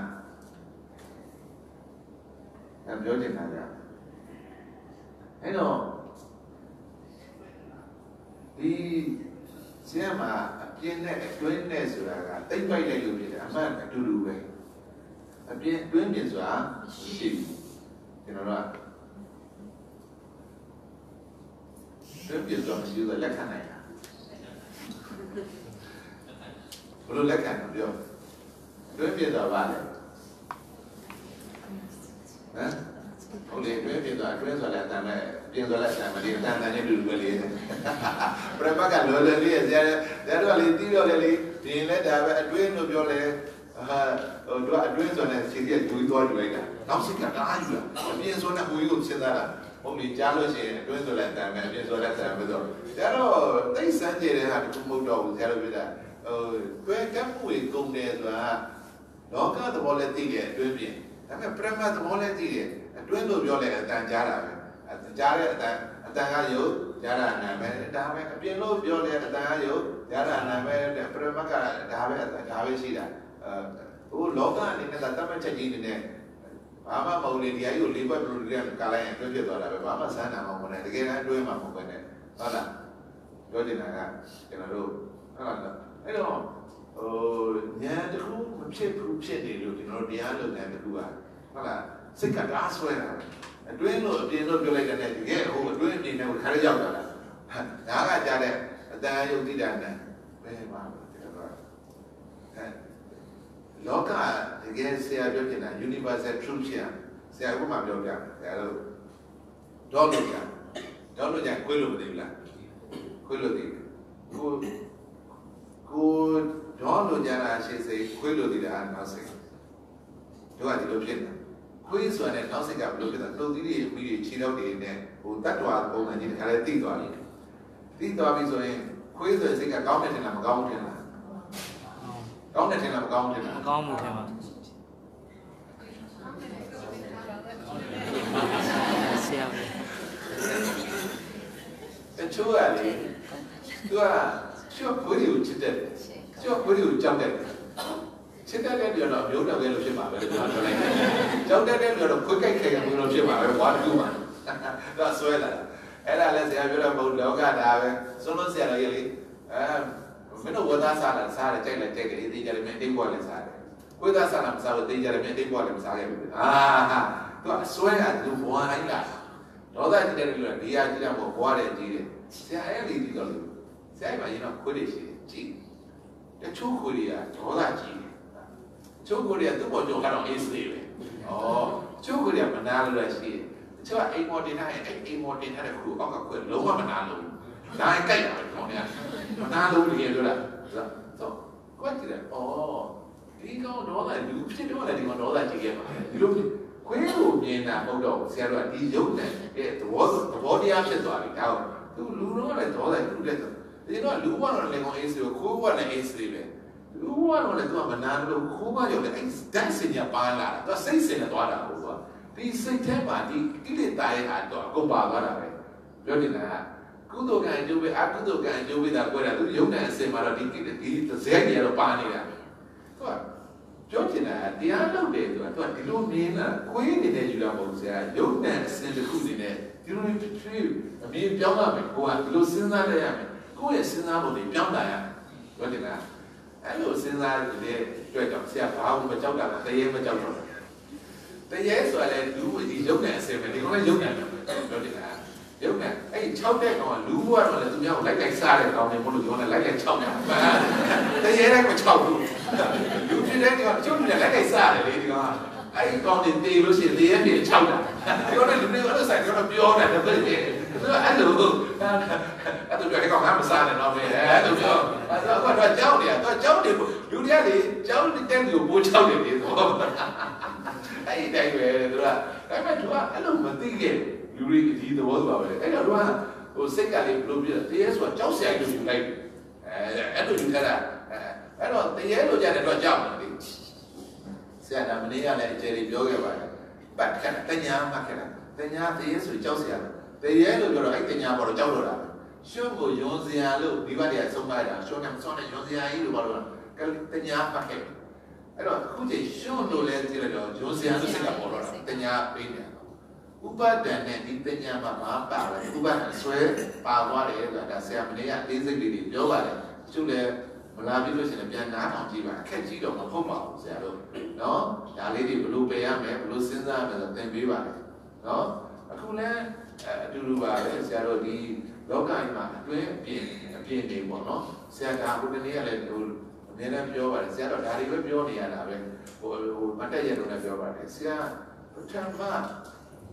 ပြောချင်တာကအဲ့တော့ဒီဆရာမအပြင်းနဲ့အတွင်းနဲ့ဆိုတာကတိတ်ပိုက်လိုက်လို့ဖြစ်တယ်အမှန်အတူတူပဲအပြင်းအတွင်းပြင်ဆိုတာရှိကျွန်တော်တို့ကတွင်းပြင်ဆိုတာမရှိဘူးလက်ခံနိုင်တာဘယ်လိုလက်ခံလဲပြောတွင်းပြင်ဆိုတာဘာလဲဟမ်ဟုတ်လေတွင်းပြင်ဆိုတာတွင်းဆိုတာလည်းအတမ်းပဲပြပြင်ဆိုလိုက်တယ်မဒီအတန်တန်နဲ့လူလူလေးပရမကလောလောလေးဇာတော့လေတီးတော့လေဒီလည်းဒါပဲအတွင်းလို့ပြောလဲတို့အတွင်းဆိုတဲ့ခြေကြီးဒူးသွားယူလိုက်တာနောက်စိတ်ကတားယူလာအပြင်ဆိုတဲ့ဘူးကိုစဉ်းစားတာဟုတ်ပြီကြားလို့ရှိရင်အတွင်းဆိုလည်းတန်မယ်အပြင်ဆိုလည်းတန်မယ်ဆိုတော့ဇာတော့သိစမ်းကြတဲ့ဟာတခုမဟုတ်တော့ဘူးဇာတော့ပြတာတွဲကပ်မှုကိုကုန်တယ်ဆိုတာလောကသဘောလည်းသိတယ်အတွင်းပြင်ဒါပေမဲ့ပရမသဘောလည်းသိတယ်အတွင်းလို့ပြောလဲအတန်ကြားတာပဲကြားတဲ့အတန်ကယုတ်ကြားတာနာမယ်ဒါပဲအပြင်လို့ပြောလဲအတန်ကယုတ်ကြားတာနာမယ်ပရမကဒါပဲရှိတာဟိုလောကအနေနဲ့တတ်မှတ်ချက်ကြီးနေတယ်ဘာမှမဟုတ်လေဒီအကြီးကိုလေးဘက်ဘလူတွေကကာလိုက်ရင်တွဲဖြစ်သွားတာပဲဘာမှစမ်းတာမဟုတ်ဘူးတကယ်တမ်းတွဲမှာမဟုတ်ပဲနဲ့ဟုတ်လားပြောနေတာကကျွန်တော်တို့ဟုတ်လားအဲ့တော့ညာတခုမဖြစ်ဘူးဖြစ်နေလို့ကျွန်တော်တို့တရားလုပ်တဲ့တခုကဟုတ်လားစိတ်ကတားဆွဲတာအတွင်းလို့အပြင်လို့ပြောလိုက်တဲ့တကယ်ဟိုအတွင်းအပြင်နဲ့ခါရရောက်လာတာဒါကကြားတဲ့အတန်ယုတ်တိတာနဲ့ဘယ်မှာကျွန်တော်လောကတကယ်ဆရာပြောချင်တာ universal truth ဆရာကမှပြောပြဆရာတို့တော့လို့ကြာခွေးလို့မသိဘူးလားခွေးလို့သိကိုတော့လို့ကြာတာရှိစေခွေးလို့သိတာနောက်စိတ်တို့ကဒီလိုဖြစ်နေခွေးဆိုတဲ့နောက်စိတ်ကဘယ်လိုဖြစ်လဲတုံသီးတွေမိတွေခြေထောက်တွေနဲ့ဟိုတတ်တော်ပုံစံကြီးတခါလဲတိသွားပြီဆိုရင်ခွေးဆိုတဲ့စိတ်ကကောင်းတယ်ထင်လားမကောင်းဘူးထင်လားကောင်းတယ်ထင်လားမကောင်းဘူးထင်လားမကောင်းဘူးထင်ပါဆရာတချို့ကလေသူကချော့ခွေးတွေကိုချစ်တယ်ချော့ခွေးတွေကိုကြောက်တယ်ချစ်တဲ့တဲ့တော့မျိုးတော်ပဲလို့ဖြစ်မှာပဲလို့ပြောလိုက်တယ်ကြောက်တဲ့တဲ့တော့ခွေးကြိုက်ခဲမျိုးလို့ဖြစ်မှာပဲဘာတူမှာတော့ဆွဲလာအဲ့ဒါလည်းဆရာပြောတော့ဘုံလောကဒါပဲဆုံးလို့ဆရာလည်းလေမင်းတို့ဝသားစားတယ်ကြိုက်တယ်ဒီကြတယ်မင်းတိတ်ပေါ်လည်းစားတယ်ခွေးသားစားတာမစားလို့တိတ်ကြတယ်မင်းတိတ်ပေါ်လည်းမစားခဲ့ဘူးသူကဆွဲရတယ်သူဘွားလိုက်တာဒေါသကြီးတယ်လို့ဒီဟာကြီးတော့ဘွားတယ်ကြီးတယ်ဆရာအဲ့ဒီဒီတော့ဆရာကရင်တော့ခွေးတွေရှိတယ်ကြည့်တချို့ခွေးတွေကဒေါသကြီးတယ်ချို့ခွေးတွေကသူ့ပေါ်ကြောကတော့အေးစေးပဲချို့ခွေးတွေကမနာလို့ရှိတယ်တချို့ကအိမ်မော်တင်ထားရင်အိမ်မော်တင်ထားတဲ့ခွေးအောက်ကခွေးလုံးဝမနာလို့ဒါရင်ကြိုက်တာပဲခေါင်းเนี่ยမနာလို့တကယ်ပြောတာဆိုကွက်ကြည့်တယ်ဒီကောင်ဒေါသလူဖြစ်တော့လည်းဒီကောင်ဒေါသကြီးခဲ့ပါဒီလိုခွေးကိုမြင်တာမဟုတ်တော့ဆရာတို့ကဒီရုပ်နဲ့သဘောတရားဖြစ်သွားပြီဒါကသူလူတော့လည်းဒေါသလူတဲ့ဒီတော့လူကတော့လည်းကောင်အေးစေးခိုးကလည်းအေးစေးပဲလူကတော့လည်းသူကမနာလို့ခိုးကကြောင့်လည်းအဲ့ဒက်စင်ညာပါလာတာသူစိတ်စင်နဲ့သွားတာဟုတ်ကွာဒီစိတ်ထဲမှာဒီကိလေသာရဲ့ဟာတော့အကုန်ပါသွားတာပဲပြောနေတာကုသိုလ်ကံအကျိုးပဲအကုသိုလ်ကံအကျိုးပဲဒါကိုတာသူရုပ်နဲ့အစင်မှာတော့ဒီဇဲကြီးကတော့ပါနေတာသူကပြောချင်တာတရားလုပ်တယ်သူကဒီလိုမြင်တာခွေးနေတဲ့ယူလာမဟုတ်ဆရာရုပ်နဲ့အစင်တစ်ခုနေနဲ့ဒီလိုအမြင်ပြောင်းလာမယ်ကိုကဒီလိုစဉ်းစားရရမယ်ကိုယ့်ရဲ့စဉ်းစားပုံတွေပြောင်းလာရမယ်ပြောချင်တာအဲ့လိုစဉ်းစားတဲ့အတွက်ကြောင့်ဆရာဘာမှမကြောက်တာတရေမကြောက်တော့တရေဆိုရင်လူဒီရုပ်နဲ့အစင်ပဲဒီကောင်လည်းရုပ်နဲ့ပြောချင်တာရုပ်နဲ့အဲ့6တဲ့ကောင်ကလူဘွားတော့လည်းသူများကိုလိုက်စားတဲ့ကောင်တွေမလို့ပြောနေလိုက်6တယ်တရေလည်းမ6ဘူးလူဖြစ်တဲ့ကောင်ကျုပ်လည်းလိုက်စားတယ်လေဒီကောင်အဲ့ဒီကောင်တွေတေလို့ရှိရင်တရေပြေ6တာပြောတယ်လူတွေအဲ့လိုဆိုင်တော့ပြောတယ်တပည့်တယ်သူကအဲ့လိုအဲ့လိုပြောကောင်ကမစားနဲ့တော့ပဲအဲ့လိုပြောအဲ့တော့ကြောက်တယ်တော့ကြောက်တယ်လူတွေကလေကြောက်တဲ့လူကိုပိုး6တယ်လေဆိုအဲ့ဒီတိုင်းပဲသူကဒါပေမဲ့သူကအဲ့လိုမသိခဲ့လူတွေဒီသဘောဆိုပါပဲအဲ့တော့သူကဟိုစိတ်ကလေးဘလို့ပြတရားဆိုတာကြောက်စရာလို့ယူလိုက်အဲ့လိုယူထားတာအဲ့တော့တရားလို့ကြတယ်တော့ကြောက်တယ်လေဆရာကမနေ့ကလည်းအကျယ်ကြီးပြောခဲ့ပါတယ်ပတ်ခဏတညာမှခဏတညာတရားဆိုကြောက်စရာတရားလို့ပြောတော့အဲ့တညာပေါ်တော့ကြောက်တော့တာရှုံးကိုယွန်စရာလို့ဒီဘက်တည်းအဆုံးမတာရှုံးနဲ့စောနဲ့ယွန်စရာကြီးလို့ပြောတော့တညာမှခဲ့အဲ့တော့အခုချိန်ရှုံးလို့လဲကြည့်လိုက်တော့ယွန်စရာလို့စိတ်ကပေါ်တော့တာတညာပေးတယ်ဥပဒဏ်နဲ့ဒီပညာမှာမပါဘူးဥပဒဏ်ဆွဲပါသွားတယ်ဆိုတာဒါဆရာမင်းကအသေးစိတ်လေးတွေပြောပါတယ်သူလည်းမလာပြီးလို့ရှိရင်ပြန်နားထောင်ကြည့်ပါအခက်ကြီးတော့မဟုတ်ပါဘူးဆရာတို့နော်ဒါလေးတွေဘယ်လိုပယ်ရမလဲဘယ်လိုစဉ်းစားရမလဲသင်ပေးပါတယ်နော်အခုလည်းအတူတူပါပဲဆရာတို့ဒီလောကကြီးမှာအတွင်းအပြင်နေပေါ့နော်ဆရာကအခုတနေ့ကလည်းဟိုအများနဲ့ပြောပါတယ်ဆရာတော့ဒါတွေပဲပြောနေရတာပဲဟိုမတက်ရတော့လည်းပြောပါတယ်ဆရာပထမ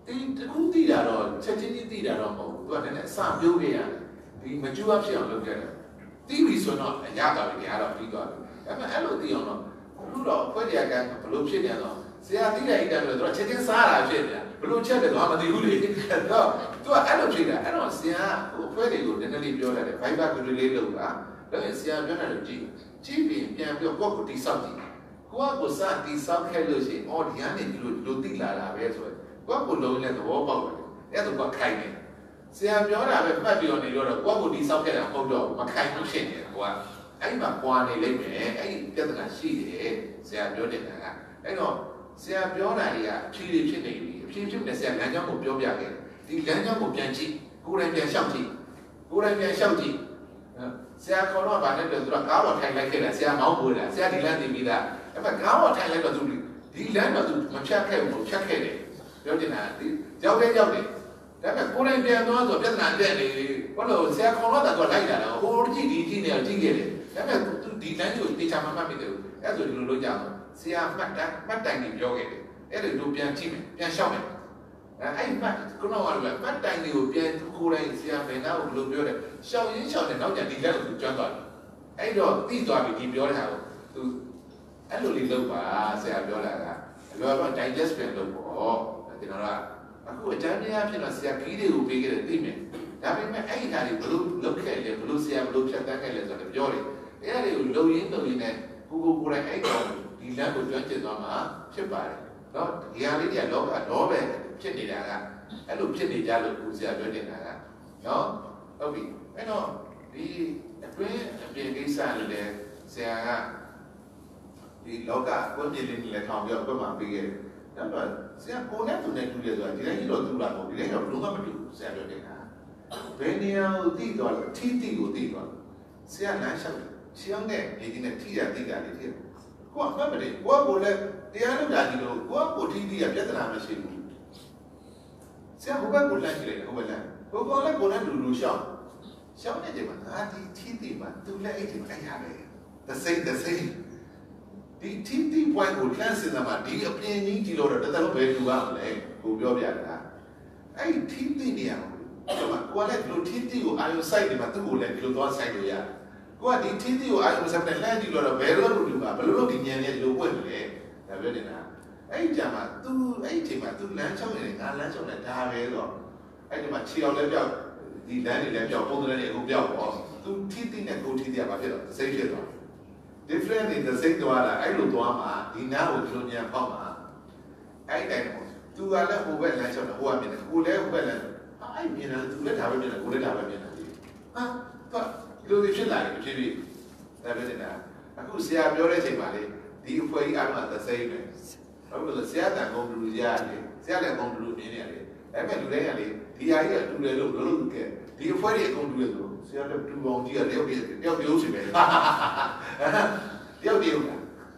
တခုသိတာတော့ချက်ချင်းသိတာတော့မဟုတ်ဘူးသူကလည်းအစပြုတ်ခဲ့ရတယ်ဒီမကျူအဖြစ်အောင်လုပ်ခဲ့တယ်သိပြီဆိုတော့အရတာတွေကတော့ပြီးသွားပြီဒါပေမဲ့အဲ့လိုသိအောင်တော့ဘလို့တော့ဖွဲ့တရားကဘလို့ဖြစ်နေတော့ဆရာသိတဲ့အတိုင်းတော့ချက်ချင်းစားတာဖြစ်နေတာဘလို့ချက်တယ်တော့မသိဘူးလေတော့သူကအဲ့လိုဖြစ်တာအဲ့တော့ဆရာဟိုဖွဲ့တွေကိုနည်းနည်းလေးပြောလိုက်တယ် Viber ကလေးလုပ်တာဒါပေမဲ့ဆရာပြောတယ်လို့ကြည့်ပြီးပြန်ပြီးတော့ကိုယ့်ကိုတိဆောက်ကြည့်ကိုယ့်ကိုစတိဆောက်ခဲ့လို့ရှိရင်အော်ဒီကနေဒီလိုသိလာတာပဲဆိုတော့ကိုယ့်ကိုလုံးနဲ့သဘောပေါက်တယ်အဲ့ဒါကခိုင်နေဆရာပြောတာပဲမှတ်ပြီးတော့နေတော့ကိုယ့်ကိုတိဆောက်ခဲ့တာမဟုတ်တော့မခိုင်ဘူးဖြစ်နေတယ်ကွာအဲ့မှာကွာနေလိမ့်မယ်အဲ့ဒီပြဿနာရှိတယ်ဆရာပြောနေတာကအဲ့တော့ဆရာပြောတာတွေကအဖြေတွေဖြစ်နေပြီအဖြေဖြစ်နေဆရာလမ်းကြောင်းကိုပြောပြခဲ့ဒီလမ်းကြောင်းကိုပြန်ကြည့်ကိုယ်တိုင်ပြန်လျှောက်ကြည့်ကိုယ်တိုင်ပြန်လျှောက်ကြည့်ဆရာခေါ်တော့ဗာနဲ့တူသူကကားပေါ်ထိုင်လိုက်ခဲ့တာဆရာမောင်းပေါ်တာဆရာဒီလမ်းသိပြီးသားအဲ့မှာကားပေါ်ထိုင်လိုက်တော့သူဒီလမ်းတော့သူမဖြတ်ခဲ့ဘူးဖြတ်ခဲ့တယ်ပြောနေတာဒီရောက်တယ်ဒါပေမဲ့ကိုယ်တိုင်ပြန်သွားဆိုပြဿနာတက်နေဘာလို့ဆရာခေါ်တော့တော့လိုက်တာတော့ဟိုကြည့်ဒီကြည့်နေတော့ကြည့်ခဲ့တယ်ဒါပေမဲ့သူဒီလမ်းကိုတေချာမှတ်မိတယ်အဲ့ဆိုဒီလိုလုပ်ကြအောင်ဆရာမှတ်တိုင်နေပြောခဲ့တယ်အဲ့ဒါတို့ပြန်ကြည့်မယ်ပြန်ရှောက်မယ်အဲ့မှတ်ခုနကလည်းမှတ်တိုင်တွေကိုပြန်ကိုယ်တိုင်ဆရာဘယ်နာကိုဘယ်လိုပြောတယ်ရှောက်ရင်းရှောက်တယ်နောက်ကျဒီလက်ကိုသူကျွမ်းသွားတယ်အဲ့တော့သိသွားပြီဒီပြောတဲ့ဟာကိုသူအဲ့လိုလေးလုပ်ပါဆရာပြောတာကလောလော digest ပြန်လုပ်ပေါ့ကျွန်တော်ကအခုအကြမ်းများဖြစ်တော့ဆရာခီးတွေကိုပေးခဲ့တယ်သိမယ်ဒါပေမဲ့အဲ့ဒီဟာတွေဘလို့လုပ်ခဲ့လဲဘလို့ဆရာဘလို့ဖြတ်တန်းခဲ့လဲဆိုတော့ပြောတယ်အဲ့ဒါတွေကိုလုံရင်းနဲ့ကိုယ်တိုင်အဲ့ကောင်ဒီလမ်းကိုကျွမ်းကျင်သွားမှာဖြစ်ပါတယ်နော်ဒီဟာလေးတွေကလောကတော့ပဲဖြစ်နေတာကအဲ့လိုဖြစ်နေကြလို့ကိုဆရာပြောနေတာကနော်ဟုတ်ပြီအဲ့တော့ဒီအတွင်းအပြင်ကိစ္စလေးလဲဆရာကဒီလောကကိုပြည့်နေလေထောင်ပြီးတော့မှပေးခဲ့တယ်ဒါပေမဲ့ဆရာကိုနဲ့သူနဲ့တူတယ်ဆိုတာဒီတိုင်းတော့တူတာမဟုတ်ဒီတိုင်းတော့ဘလို့မှမတူဆရာပြောနေတာဘယ်နေရာကိုတိသွားလဲထိတိကိုတိသွားဆရာလမ်းလျှောက်တယ်ချောင်းနဲ့ဒီနဲ့ထိတာတိတာလေးထိကိုကမှတ်မတယ်ကိုကလည်းတရားလုပ်တာဒီလိုကိုကထိတိရပြဿနာမရှိဘူးဆရာဟိုဘက်ကိုလမ်းကြည့်လိုက်ဟိုဘက်လမ်းကိုကလည်းကိုနဲ့လူရှောင်းနေတယ်မှာငါဒီထိတိမှာသူလည်းအဲ့ဒီမရပဲ the same ဒီထိ point ကိုလှမ်းစင်တာမှာဒီအပြင်ကြီးဒီလိုတော့တော်တော်ပဲလူပါမလဲကိုပြောပြတာအဲ့ဒီထိနေရအောင်ကိုကလည်းဒီလိုထိကိုအာရုံစိုက်နေမှာသူ့ကိုလည်းဒီလိုသွားစိုက်လို့ရတယ်ကိုကဒီထိကိုအာရုံစိုက်တဲ့လှမ်းကြည့်လို့တော့ဘယ်လိုလုပ်လို့ပါဘယ်လိုလုပ်ဒီဉာဏ်နဲ့ဒီလိုပွင့်မလဲဒါပြောနေတာအဲ့ဒီကြမှာသူအဲ့ဒီချိန်မှာသူလမ်းချောင်းနေတယ်ငါလမ်းချောင်းနေတာပဲဆိုအဲ့ဒီမှာခြေအောင်လည်းပြောက်ဒီလမ်းတွေလည်းပြောက်ပုံစံတွေအခုပြောက်ပေါ့သူထိနဲ့ကိုထိကဘာဖြစ်တော့စိတ်ဖြစ်သွားdifferent တွေစိတ်သွားတာအဲ့လိုသွားမှာဒီနားကိုဒီလိုညံပေါက်မှာအဲ့တိုင်းပေါ့သူကလည်းဟိုဘက်လမ်းချောင်းတယ်ဟိုကမြင်တယ်ကိုလည်းဟိုဘက်လမ်းအဲ့မြင်တယ်သူလည်းဒါပဲမြင်တယ်ကိုလည်းဒါပဲမြင်တယ်ဟာတော့ဒီလိုဖြစ်လာတယ်ဖြစ်ပြီးဒါပဲနေတာအခုဆရာပြောတဲ့အချိန်မှာလေဒီအဖွဲကြီးအမှန်သက်စိမ့်ပဲဟုတ်လို့ဆရာတန်ကုန်လူကြီးရတယ်ဆရာလည်းကုန်လူမြင်နေရတယ်အဲ့မဲ့လူတွေကလေဒီဟာကြီးကတူတယ်လို့လုပ်ခဲ့ဒီအဖွဲကြီးအကုန်တူတယ်ဆိုဆရာလည်းတူပေါင်းကြီးကတယောက်တည်းစီပဲတယောက်တည်းဟုတ်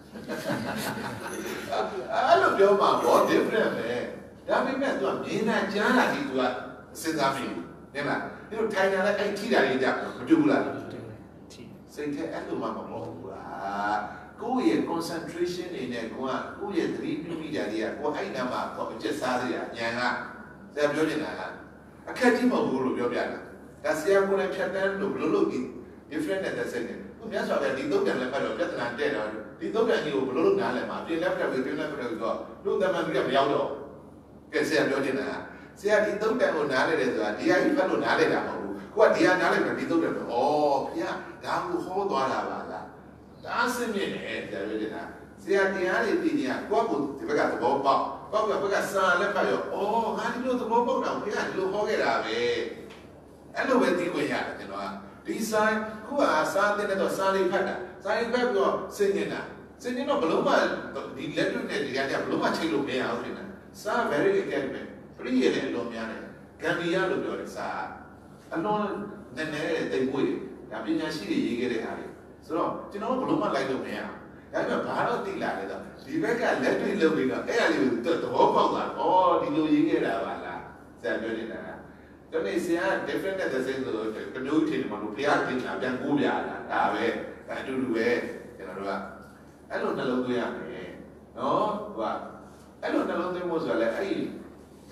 လားအဲ့လိုပြောမှာပေါ့ different ပဲဒါပေမဲ့သူကမြင်တာကြားတာဒီသူကစဉ်းစားပြီးနေမလားဒီလိုထိုင်တာလည်းအဲ့ထိတာလေးကြမတူဘူးလားစိတ်ထဲအဲ့လိုမှမဟုတ်ဘူးလားကိုယ့်ရဲ့ concentration နေနဲ့ကိုယ့်ရဲ့သတိပြုမိတာတွေကကိုယ်အဲ့နာမှာပေါ့အကျက်စားစရာဉာဏ်ကဆရာပြောနေတာကအခက်ကြီးမဟုတ်ဘူးလို့ပြောပြတာဒါဆရာကိုယ်လည်းဖြတ်တန်းလို့ဘယ်လိုလုပ်ပြီး different နဲ့သက်ဆိုင်တယ်သူများဆိုတော့ဒီသုံးပြန်လည်းဖတ်တော့ပြဿနာတက်တော့ဒီသုံးပြန်ကြီးကိုဘယ်လိုလုပ်နားလဲမှာပြင်လက်ဖက်ပြီးပြင်လက်ဖက်ပြီးတော့လူတမန်ကြီးကမရောက်တော့ကဲဆရာပြောနေတာဆရာဒီသုံးပြန်ကိုနားလဲတယ်ဆိုတာဒီဟာကြီးဖတ်လို့နားလဲတာမဟုတ်ဘူးကိုကဒီဟာနားလဲပြီးဒီသုံးပြန်တော့ဩဖေဒါကိုဟောသွားတာပါလားဒါအစမြင့်တယ်ဆရာပြောနေတာဆရာတရားတွေပြင်ညာကိုကဒီဘက်ကသဘောပေါက်ဘက်ကစာလက်ဖတ်ရောဩငါဒီလိုသဘောပေါက်တာဖေကဒီလိုဟောခဲ့တာပဲအဲ့လိုပဲသိခွင့်ရတယ်ကျွန်တော်ကဒီဆိုင်ခုကစားတဲ့တော့စားလေးဖတ်တာစားလေးဖတ်ပြီးတော့စဉ်းနေတာတော့ဘလုံးမဒီလက်တွေ့နဲ့ဒီကကြဘလုံးမချိန်လို့မရအောင်ဖြစ်နေတာစား very academic ပြည့်ရတယ်လို့များတယ်ဂမ်ဘီယာလို့ပြောတယ်စားအလုံးနည်းနည်းတိမ်ပွေးဒါပညာရှိတွေရေးခဲ့တဲ့ဟာတွေဆိုတော့ကျွန်တော်ဘလုံးမလိုက်လို့မရအောင်ဒါပေမဲ့ဘာလို့တိလာလဲဆိုဒီဘက်ကလက်တွေ့လုပ်ပြီးတော့အဲ့အရာလေးကိုသဘောပေါက်သွားတယ်ဩဒီလိုရေးခဲ့တာပါလားဆရာပြောနေတာတနေ့ဆရာ different တဲ့စိတ်ဆိုတော့ကမျိုးထင်တယ်မလို့ဘုရားတင်တာပြန်ကိုးပြတာဒါပဲအတူတူပဲကျွန်တော်တို့ကအဲ့လိုနှလုံးသွင်းရမယ်နော်ဟိုကအဲ့လိုနှလုံးသွင်းဖို့ဆိုတော့လည်းအဲ့ဒီက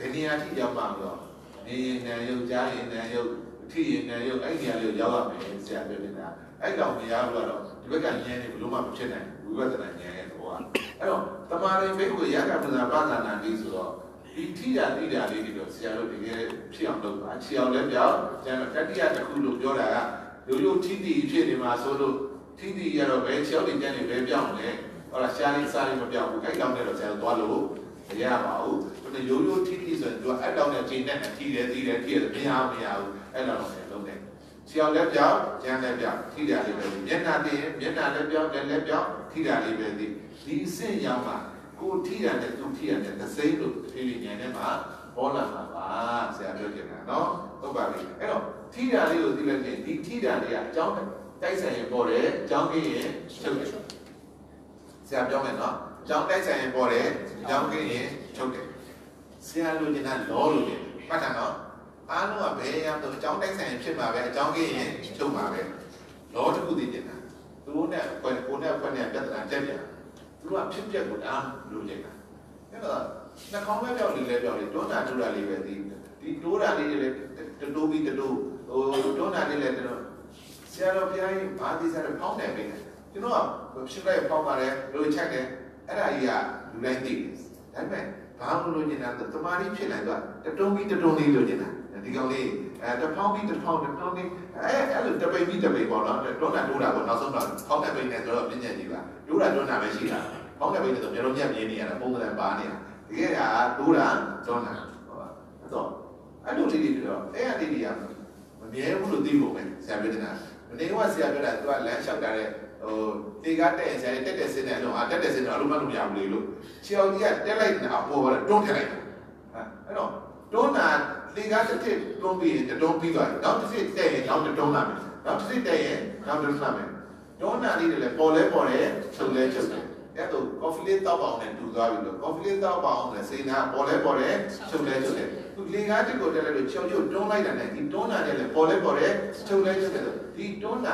ဘယ်နေရာထိရောက်မှာလို့နေရင်နံရုပ်ကြားရင်နံရုပ်ထိရင်နံရုပ်အဲ့ဒီနေရာလေးရောက်ရမယ်ဆရာပြောနေတာအဲ့တော့မရဘူးတော့ဒီဘက်ကဉာဏ်နဲ့ဘလို့မှမဖြစ်နိုင်ဘူးဝိပဿနာဉာဏ်ရဲ့ဘောကအဲ့တော့တမာရင်ဘိက္ခုရကပဇာပါဒနာလေးဆိုတော့ဒီထိတာတိတာလေးတွေတော့ဆရာတို့တကယ်ဖြစ်အောင်လုပ်ပါချီအောင်လည်းပြောင်းကျန်တတိယတစ်ခုလို့ပြောတာကရိုးထိတိဖြစ်နေမှာဆိုလို့ထိတိရတော့ဘယ်ချောင်းတွေကျန်နေဘယ်ပြောင်းလဲဟုတ်လားရှားလေးစားလေးမပြောင်းဘူးအဲ့တော့လည်းတော့ဆရာတို့သွားလို့မရပါဘူးဒီရိုးထိတိဆိုရင်သူကအဲ့တော့လည်းချိန်နဲ့ထိတယ်ထိတယ်ထိတယ်မရဘူးအဲ့တော့လည်းလုံးတယ်ချီအောင်လည်းပြောင်းကျန်လည်းပြောင်းထိတာလေးပဲမျက်နှာတည်ရင်မျက်နှာလည်းပြောင်းလည်းပြောင်းထိတာလေးပဲဒီအဆင့်ရောက်မှာကိုထိတာနဲ့သူထိတာနဲ့သစိမ့်လို့ဖြည်းဖြည်းဉာဏ်နဲ့မှာပေါ်လာမှာပါဆရာပြောချင်တာနော်ဟုတ်ပါပြီအဲ့တော့ထိတာလေးကိုသိလိုက်ရင်ဒီထိတာလေးကအကြောင်းတိုက်ဆိုင်ရင်ပေါ်တယ်အကြောင်းကြီးရင်ချုပ်တယ်ဆရာပြောမယ်နော်အကြောင်းတိုက်ဆိုင်ရင်ပေါ်တယ်အကြောင်းကြီးရင်ချုပ်တယ်ဆရာလိုချင်တာလောလိုချင်မှတ်တာနော်အားလုံးကဘယ်ရမ်းတော့အကြောင်းတိုက်ဆိုင်ရင်ဖြစ်မှာပဲအကြောင်းကြီးရင်ချုပ်မှာပဲလောတစ်ခုသိချင်တာသူနဲ့ကိုယ်နဲ့ပြဿနာတက်ပြန်သူကဖြစ်ပျက်ကိုအားလိုချင်တာအဲ့တော့နှာခေါင်းပဲပြောက်လေးလဲပြောက်လေးတွန်းတာထူတာလေးပဲဒီတိုးတာလေးတွေလည်းတိုးပြီးတိုးဟိုတွန်းတာလေးလည်းတော့ဆရာတော်ဘုရားကြီးဘာသိစားတယ်ဖောင်းတယ်ပဲကျွန်တော်ကဖြစ်လိုက်ဖောင်းပါတယ်လို့ချက်တယ်အဲ့ဒါကြီးကလူတိုင်းသိတယ်ဒါပေမဲ့ဘာလို့လို့နေတာတမာရီဖြစ်လိုက်တော့တုံးပြီးတုံးလေးလို့နေတာဒီကောင်လေးတဖောင်းပြီးတဖောင်းလေးအဲ့လိုတပိတ်ပြီးတပိတ်ပေါ့နော်တွန်းတာတိုးတာပေါ့နောက်ဆုံးတော့ဖောင်းတဲ့ပိတ်နဲ့ဆိုတော့ပြည့်ညက်ကြီးပါတိုးတာတွန်းတာပဲရှိတာဖောင်းတဲ့ပိတ်နဲ့ဆိုမျိုးလုံးညက်ပြင်းနေရတာပုံစံပါနေတာဒီကတိုးတာတွန်းတာဟုတ်ပါအဲ့တော့အဲ့လိုလေးတွေတော့အဲ့အလေးတွေကမမြဲဘူးလို့သိဖို့ပဲဆရာပြောနေတာမနေ့ကဆရာပြောတာသူကလမ်းလျှောက်တာတဲ့ဟိုတေကားတက်ဆရာတက်တဲ့စင်းတဲ့တော့တက်တဲ့စင်းတော့အလုံးမလို့မရဘူးလေလို့ဆရာကြီးကတက်လိုက်တာအပေါ်ကတွန်းထလိုက်တာအဲ့တော့တွန်းတာလေကားတစ်ထစ်တွန်းပြီးတွန်းပြီးသွားတယ်နောက်တစ်ထစ်တက်ရင်နောက်တွန်းလာမယ်နောက်တစ်ထစ်တက်ရင်နောက်တွန်းလာမယ်တွန်းတာလေးတွေလည်းပေါ်တယ်ချုပ်လဲချုပ်တယ်အဲ့တော့ coffee လေးတောက်အောင်နဲ့တူသွားပြီလို့ coffee လေးတောက်အောင်နဲ့စိတ်နာပေါ်တယ်ချုပ်လဲချုပ်တယ်သူလေကားတစ်ကိုတက်လိုက်လို့ချုံတွန်းလိုက်တာနဲ့ဒီတွန်းတာနဲ့လည်းပေါ်တယ်ချုပ်လဲချုပ်တယ်ဒီတွန်းတာ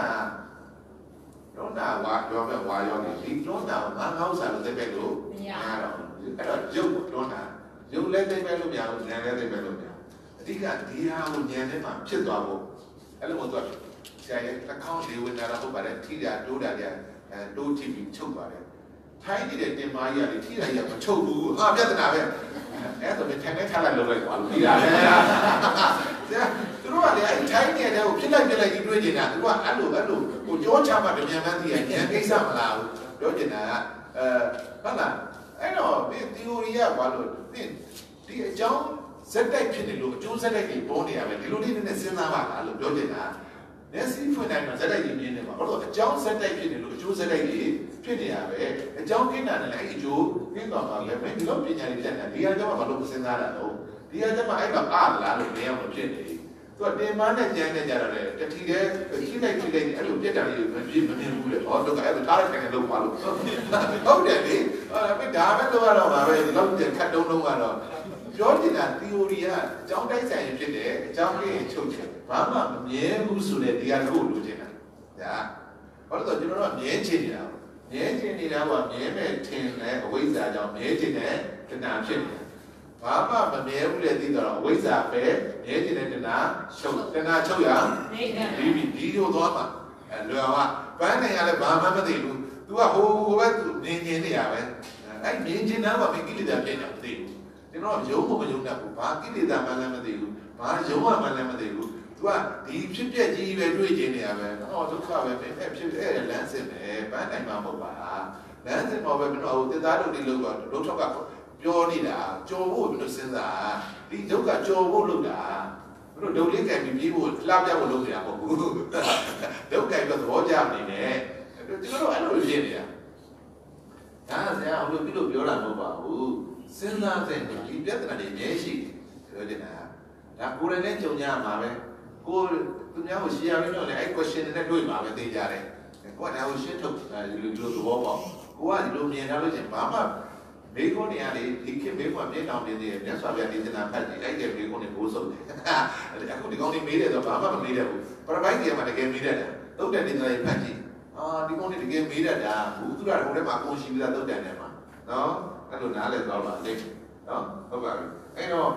ဝါပြောမဲ့ဝါရောနေဒီတွန်းတာကိုငါငေါ့စားလို့သိပဲလို့မရတော့အဲ့တော့ရုပ်တွန်းတာရုပ်လည်းသိပဲလို့မရဘူးဉာဏ်လည်းသိပဲလို့မရအဓိကဒီဟာကိုဉာဏ်နဲ့မှဖြစ်သွားဖို့အဲ့လိုတော့ဆရာရဲ့တစ်ခေါက်လေးဝင်လာတော့ဟုတ်ပါတယ်ထိတာတိုးတာကြတိုးထိပြီးချုပ်ပါတယ်ထိုင်းနေတဲ့တင်မာကြီးကလေထိတာကြီးကမချုပ်ဘူးဟာပြဿနာပဲအဲ့ဒါဆိုထိုင်နေထားလိုက်လို့လိုက်သွားလို့ပြီးတာလေဆရာသူတို့ကလေအဲ့ထိုင်းနေတဲ့ကိုဖြစ်လိုက်ကြီးတွေးနေတာသူကအဲ့လိုကိုကြောချမှတမြန်မှန်းသိရဉာဏ်ကိစ္စမလားဘူးပြောနေတာကဟုတ်လားအဲ့တော့ဒီ theory ကဘာလို့ဒီအကြောင်းဇက်တိုက်ဖြစ်နေလို့အကျိုးဇက်တိုက်ကြီးပေါ်နေရမယ်ဒီလိုလေးနဲ့စဉ်းစားပါလားလို့ပြောနေတာမျက်စိဖွင့်တိုင်းမှာဇက်တိုက်ကြီးမြင်နေမှာဘာလို့အကြောင်းဇက်တိုက်ဖြစ်နေလို့အကျိုးဇက်တိုက်ကြီးဖြစ်နေရပဲအကြောင်းကိန်းတာနဲ့အဲ့အကျိုးကိန်းတော်မှာလည်းမင်းဒီလိုပညာလေးတက်နေတာဒီအကြောင်းကဘာလို့စဉ်းစားတာတော့ဒီအကြောင်းကအဲ့တော့အားလားလို့မရအောင်ဖြစ်နေသူကတင်မနဲ့ကြမ်းနေကြတော့လေတတိတဲ့ခိလိုက်အဲ့လိုပြက်တာလေးမမြင်ဘူးလေဟောတော့အဲ့ဒါထားလိုက်တယ်လို့ပါလို့ဟုတ်တယ်လေအဲ့ဒါပဲတော့တော့ပါပဲဒီလောက်ခတ်တုံးကတော့ပြောနေတာ theory ကအကြောင်းတိုက်ဆိုင်ရင်ဖြစ်တယ်အကြောင်းလေးချုပ်ချင်ဘာမှမမြဲဘူးဆိုတဲ့ဒီဟာကိုလိုချင်တာဒါဘာလို့တော့ကျွန်တော်တို့မြဲချင်နေတာမြဲချင်နေတာကမြဲမဲ့ထင်တဲ့အဝိဇ္ဇာကြောင့်မြဲချင်တဲ့တဏှာဖြစ်နေတာဘာမှမမြဲဘူးလေသိတော့အဝိဇ္ဇာပဲမြဲချင်တဲ့တဏှာချုပ်ရဒီလိုသွားမှာလွယ်ကပန်းနေရလဲဘာမှမသိဘူး तू ကဟိုဘက်နေနေရပဲအဲ့မြင်ချင်တာကမကိလေသာပြည့်နေမသိဘူးကျွန်တော်ရုံးမယုံတတ်ဘူးဘာကိလေသာမှလည်းမသိဘူးဘာရုံးမှလည်းမသိဘူး तू ကဒီဖြစ်ပျက်ကြီးပဲတွေ့ချင်နေရပဲဟောဒုက္ခပဲဖြစ်အဲ့လမ်းစစ်ပဲပန်းနိုင်မှာမဟုတ်ပါလမ်းစစ်တော့ပဲကျွန်တော်ဟိုတစ်သားတို့ဒီလောက်တော့ဒုက္ခကပြောနေတာကြော်ဖို့ဘယ်လိုစဉ်းစားဒီဒုက္ခကြော်ဖို့လုပ်တာဘယ်လိုဒုက္ခကံပြီးပြီးဖို့လှပြဖို့လုပ်နေတာမဟုတ်ဘူးဒုက္ခကသဘောကျနေတယ်ကျွန်တော်အဲ့လိုဖြစ်နေတာဒါဆရာဘယ်လိုပြောတာမဟုတ်ပါဘူးစဉ်းစားတဲ့ဒီပြဿနာတွေအများကြီးပြောနေတာဒါကိုယ်နဲ့ကြုံကြမှာပဲကိုသူများကိုရှင်းရလို့လည်းအဲ့ question နဲ့တွေ့မှာပဲသိကြတယ်ကိုကဒါကိုရှင်းထုတ်ဒီလိုသဘောပေါက်ကိုကဒီလိုမြင်ထားလို့ချင်းဘာမှမေခွန်းနေရလေဒီခေတ်မေခွန်းပြင်းတောင်တင်သေးတယ်မြတ်စွာဘုရားဒေသနာဖတ်ကြည့်အဲ့ဒီမေခွန်းတွေဘိုးဆုံးတယ်အခုဒီကောင်းလေးမေးတယ်ဆိုဘာမှမမေးတတ်ဘူးပရပိုက်ကြီးကမှတကယ်မေးတတ်တယ်သုတ်တဲ့ဒေသနာဖတ်ကြည့်ဒီကောင်းလေးတကယ်မေးတတ်တာဘူးသူကဟိုထဲမှာကိုရှိပြီးသားသုတ်တဲ့နေမှာနော်အဲ့လိုနားလဲသွားပါလိမ့်နော်ဟုတ်ပါပြီအဲ့တော့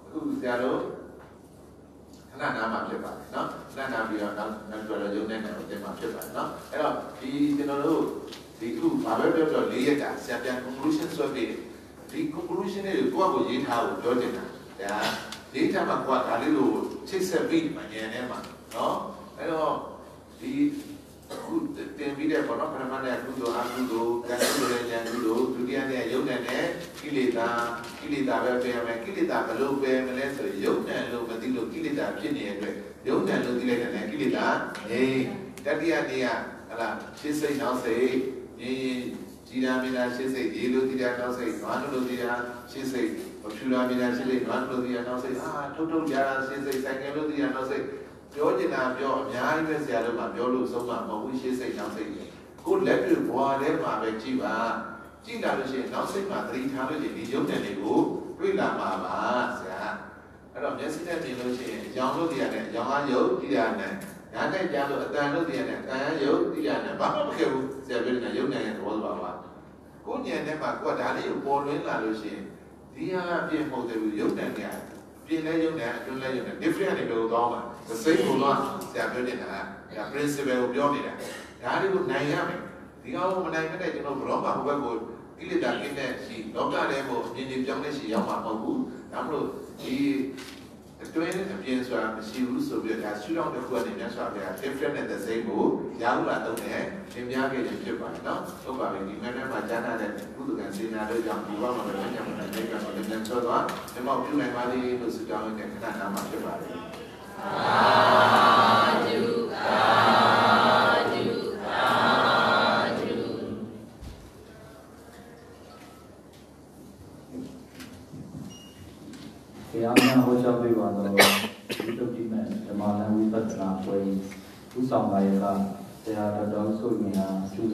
အခုဆရာတို့ခဏနားမှာဖြစ်ပါတယ်နော်ခဏနားပြီးတော့နောက်တော့ရုံနဲ့တော့တင်မှာဖြစ်ပါတယ်နော်အဲ့တော့ဒီကျွန်တော်တို့ဒီခုဘာပဲပြောပြော၄ရက်ကဆရာပြန် conclusion ဆွဲပေးတယ်ဒီ conclusion တွေကိုကိုယ့်ကိုရေးထားဖို့ပြောတင်တာဒါရေးထားမှာကိုယ်ကဒါလေးကိုချိတ်ဆက်ပြီးမှဉာဏ်နဲ့မှာနော်အဲ့တော့ဒီအခုတင်ပြီးတဲ့ဘောနော်ပရမတ်နဲ့ကုသိုလ်အကုသိုလ်ကံကုသိုလ်နဲ့ဉာဏ်ကုသိုလ်ဒုတိယနဲ့ယုံနဲ့ကိလေသာပဲပယ်ရမယ်ကိလေသာဘယ်လိုပယ်မလဲဆိုရင်ယုံနဲ့လို့မသိလို့ကိလေသာဖြစ်နေတဲ့အတွက်ယုံနဲ့လို့သိလိုက်တဲ့ကိလေသာတတိယနေ့ကဟလာရှင်းစိတ်နောက်စိတ်ကြည်ရာမင်းသားရှင်းစိတ်ဒီလိုတရားနောက်စိတ်နွားလိုတရားရှင်းစိတ်ဖြူရာမင်းသားရှင်းစိတ်နွားလိုတရားနောက်စိတ်ထုတ်ကြရှင်းစိတ်ဆိုင်ကယ်လိုတရားနောက်စိတ်ပြောချင်တာပြောအများကြီးပဲဆရာတို့ကပြောလို့ဆုံးမှာမဟုတ်ဘူးရှင်းစိတ်နောက်စိတ်ကိုလက်ပြဘွားထဲမှာပဲကြည့်ပါကြည့်လာလို့ရှိရင်နောက်စိတ်မှာသတိထားလို့ရှိရင်ဒီရုပ်နဲ့တွေကိုတွေ့လာမှာပါဆရာအဲ့တော့မျက်စိနဲ့မြင်လို့ရှိရင်အကြောင်းလို့တရားနဲ့အကြောင်းအားယုတ်တရားနဲ့ညာနဲ့ကြားလို့အတန်လို့တရားနဲ့အတန်အားယုတ်တရားနဲ့ဘာမှမခဲ့ဘူးဆရာပြောတဲ့ရုပ်နဲ့ရဲ့သဘောပါပါကိုဉာဏ်နဲ့မှကိုယ်ဒါလေးကိုပေါ်လွင်လာလို့ရှိရင်ဒီဟာအပြည့်မဟုတ်သေးဘူးရုပ်နဲ့เนี่ยပြင်လဲရုပ်နဲ့အတွင်းလဲရုပ်နဲ့ different တွေလို့သွားမှာသစိတ်ကိုတော့ဆရာပြောနေတာက principle ကိုပြောနေတာဒါတွေကိုနိုင်ရမယ်ဒီကောင်မနိုင်တဲ့ကျွန်တော်ဘရောမှာဟိုဘက်ကိုကိလေသာကိတဲ့ရှိလောကထဲကိုအမြင်ကြီးပြောင်းလဲရှိရောက်မှာမဟုတ်ဘူးဒါမလို့ဒီအတွင်းအပြင်ဆိုတာမရှိဘူးဆိုပြီးဒါရှုထောင့်တစ်ခုကနေမြတ်စွာဘုရား different နဲ့သစိတ်ကိုရာဟုလာတော့နဲ့သင်များခဲ့တယ်ဖြစ်ပါတယ်နော်ဟုတ်ပါပြီဒီမဲ့မှာကြားနာတဲ့ကုသကံစေနာတို့ကြောင့်ဒီဘဝမှာလည်းညံ့မှာနေကြတော့လည်းပြန်ဆိုတော့ဒီမောက်ပြုနိုင်ပါလေလို့ဆုတောင်းနေတဲ့ခဏနာမှာဖြစ်ပါတယ်တရားများဟောကြားပေးပါတော့ဒီတုတ်တိမဲ့ဓမ္မလမ်းဝိပဿနာပွဲဥဆောင်လာရကဆရာတော်ဆုရင်ဟာကျူ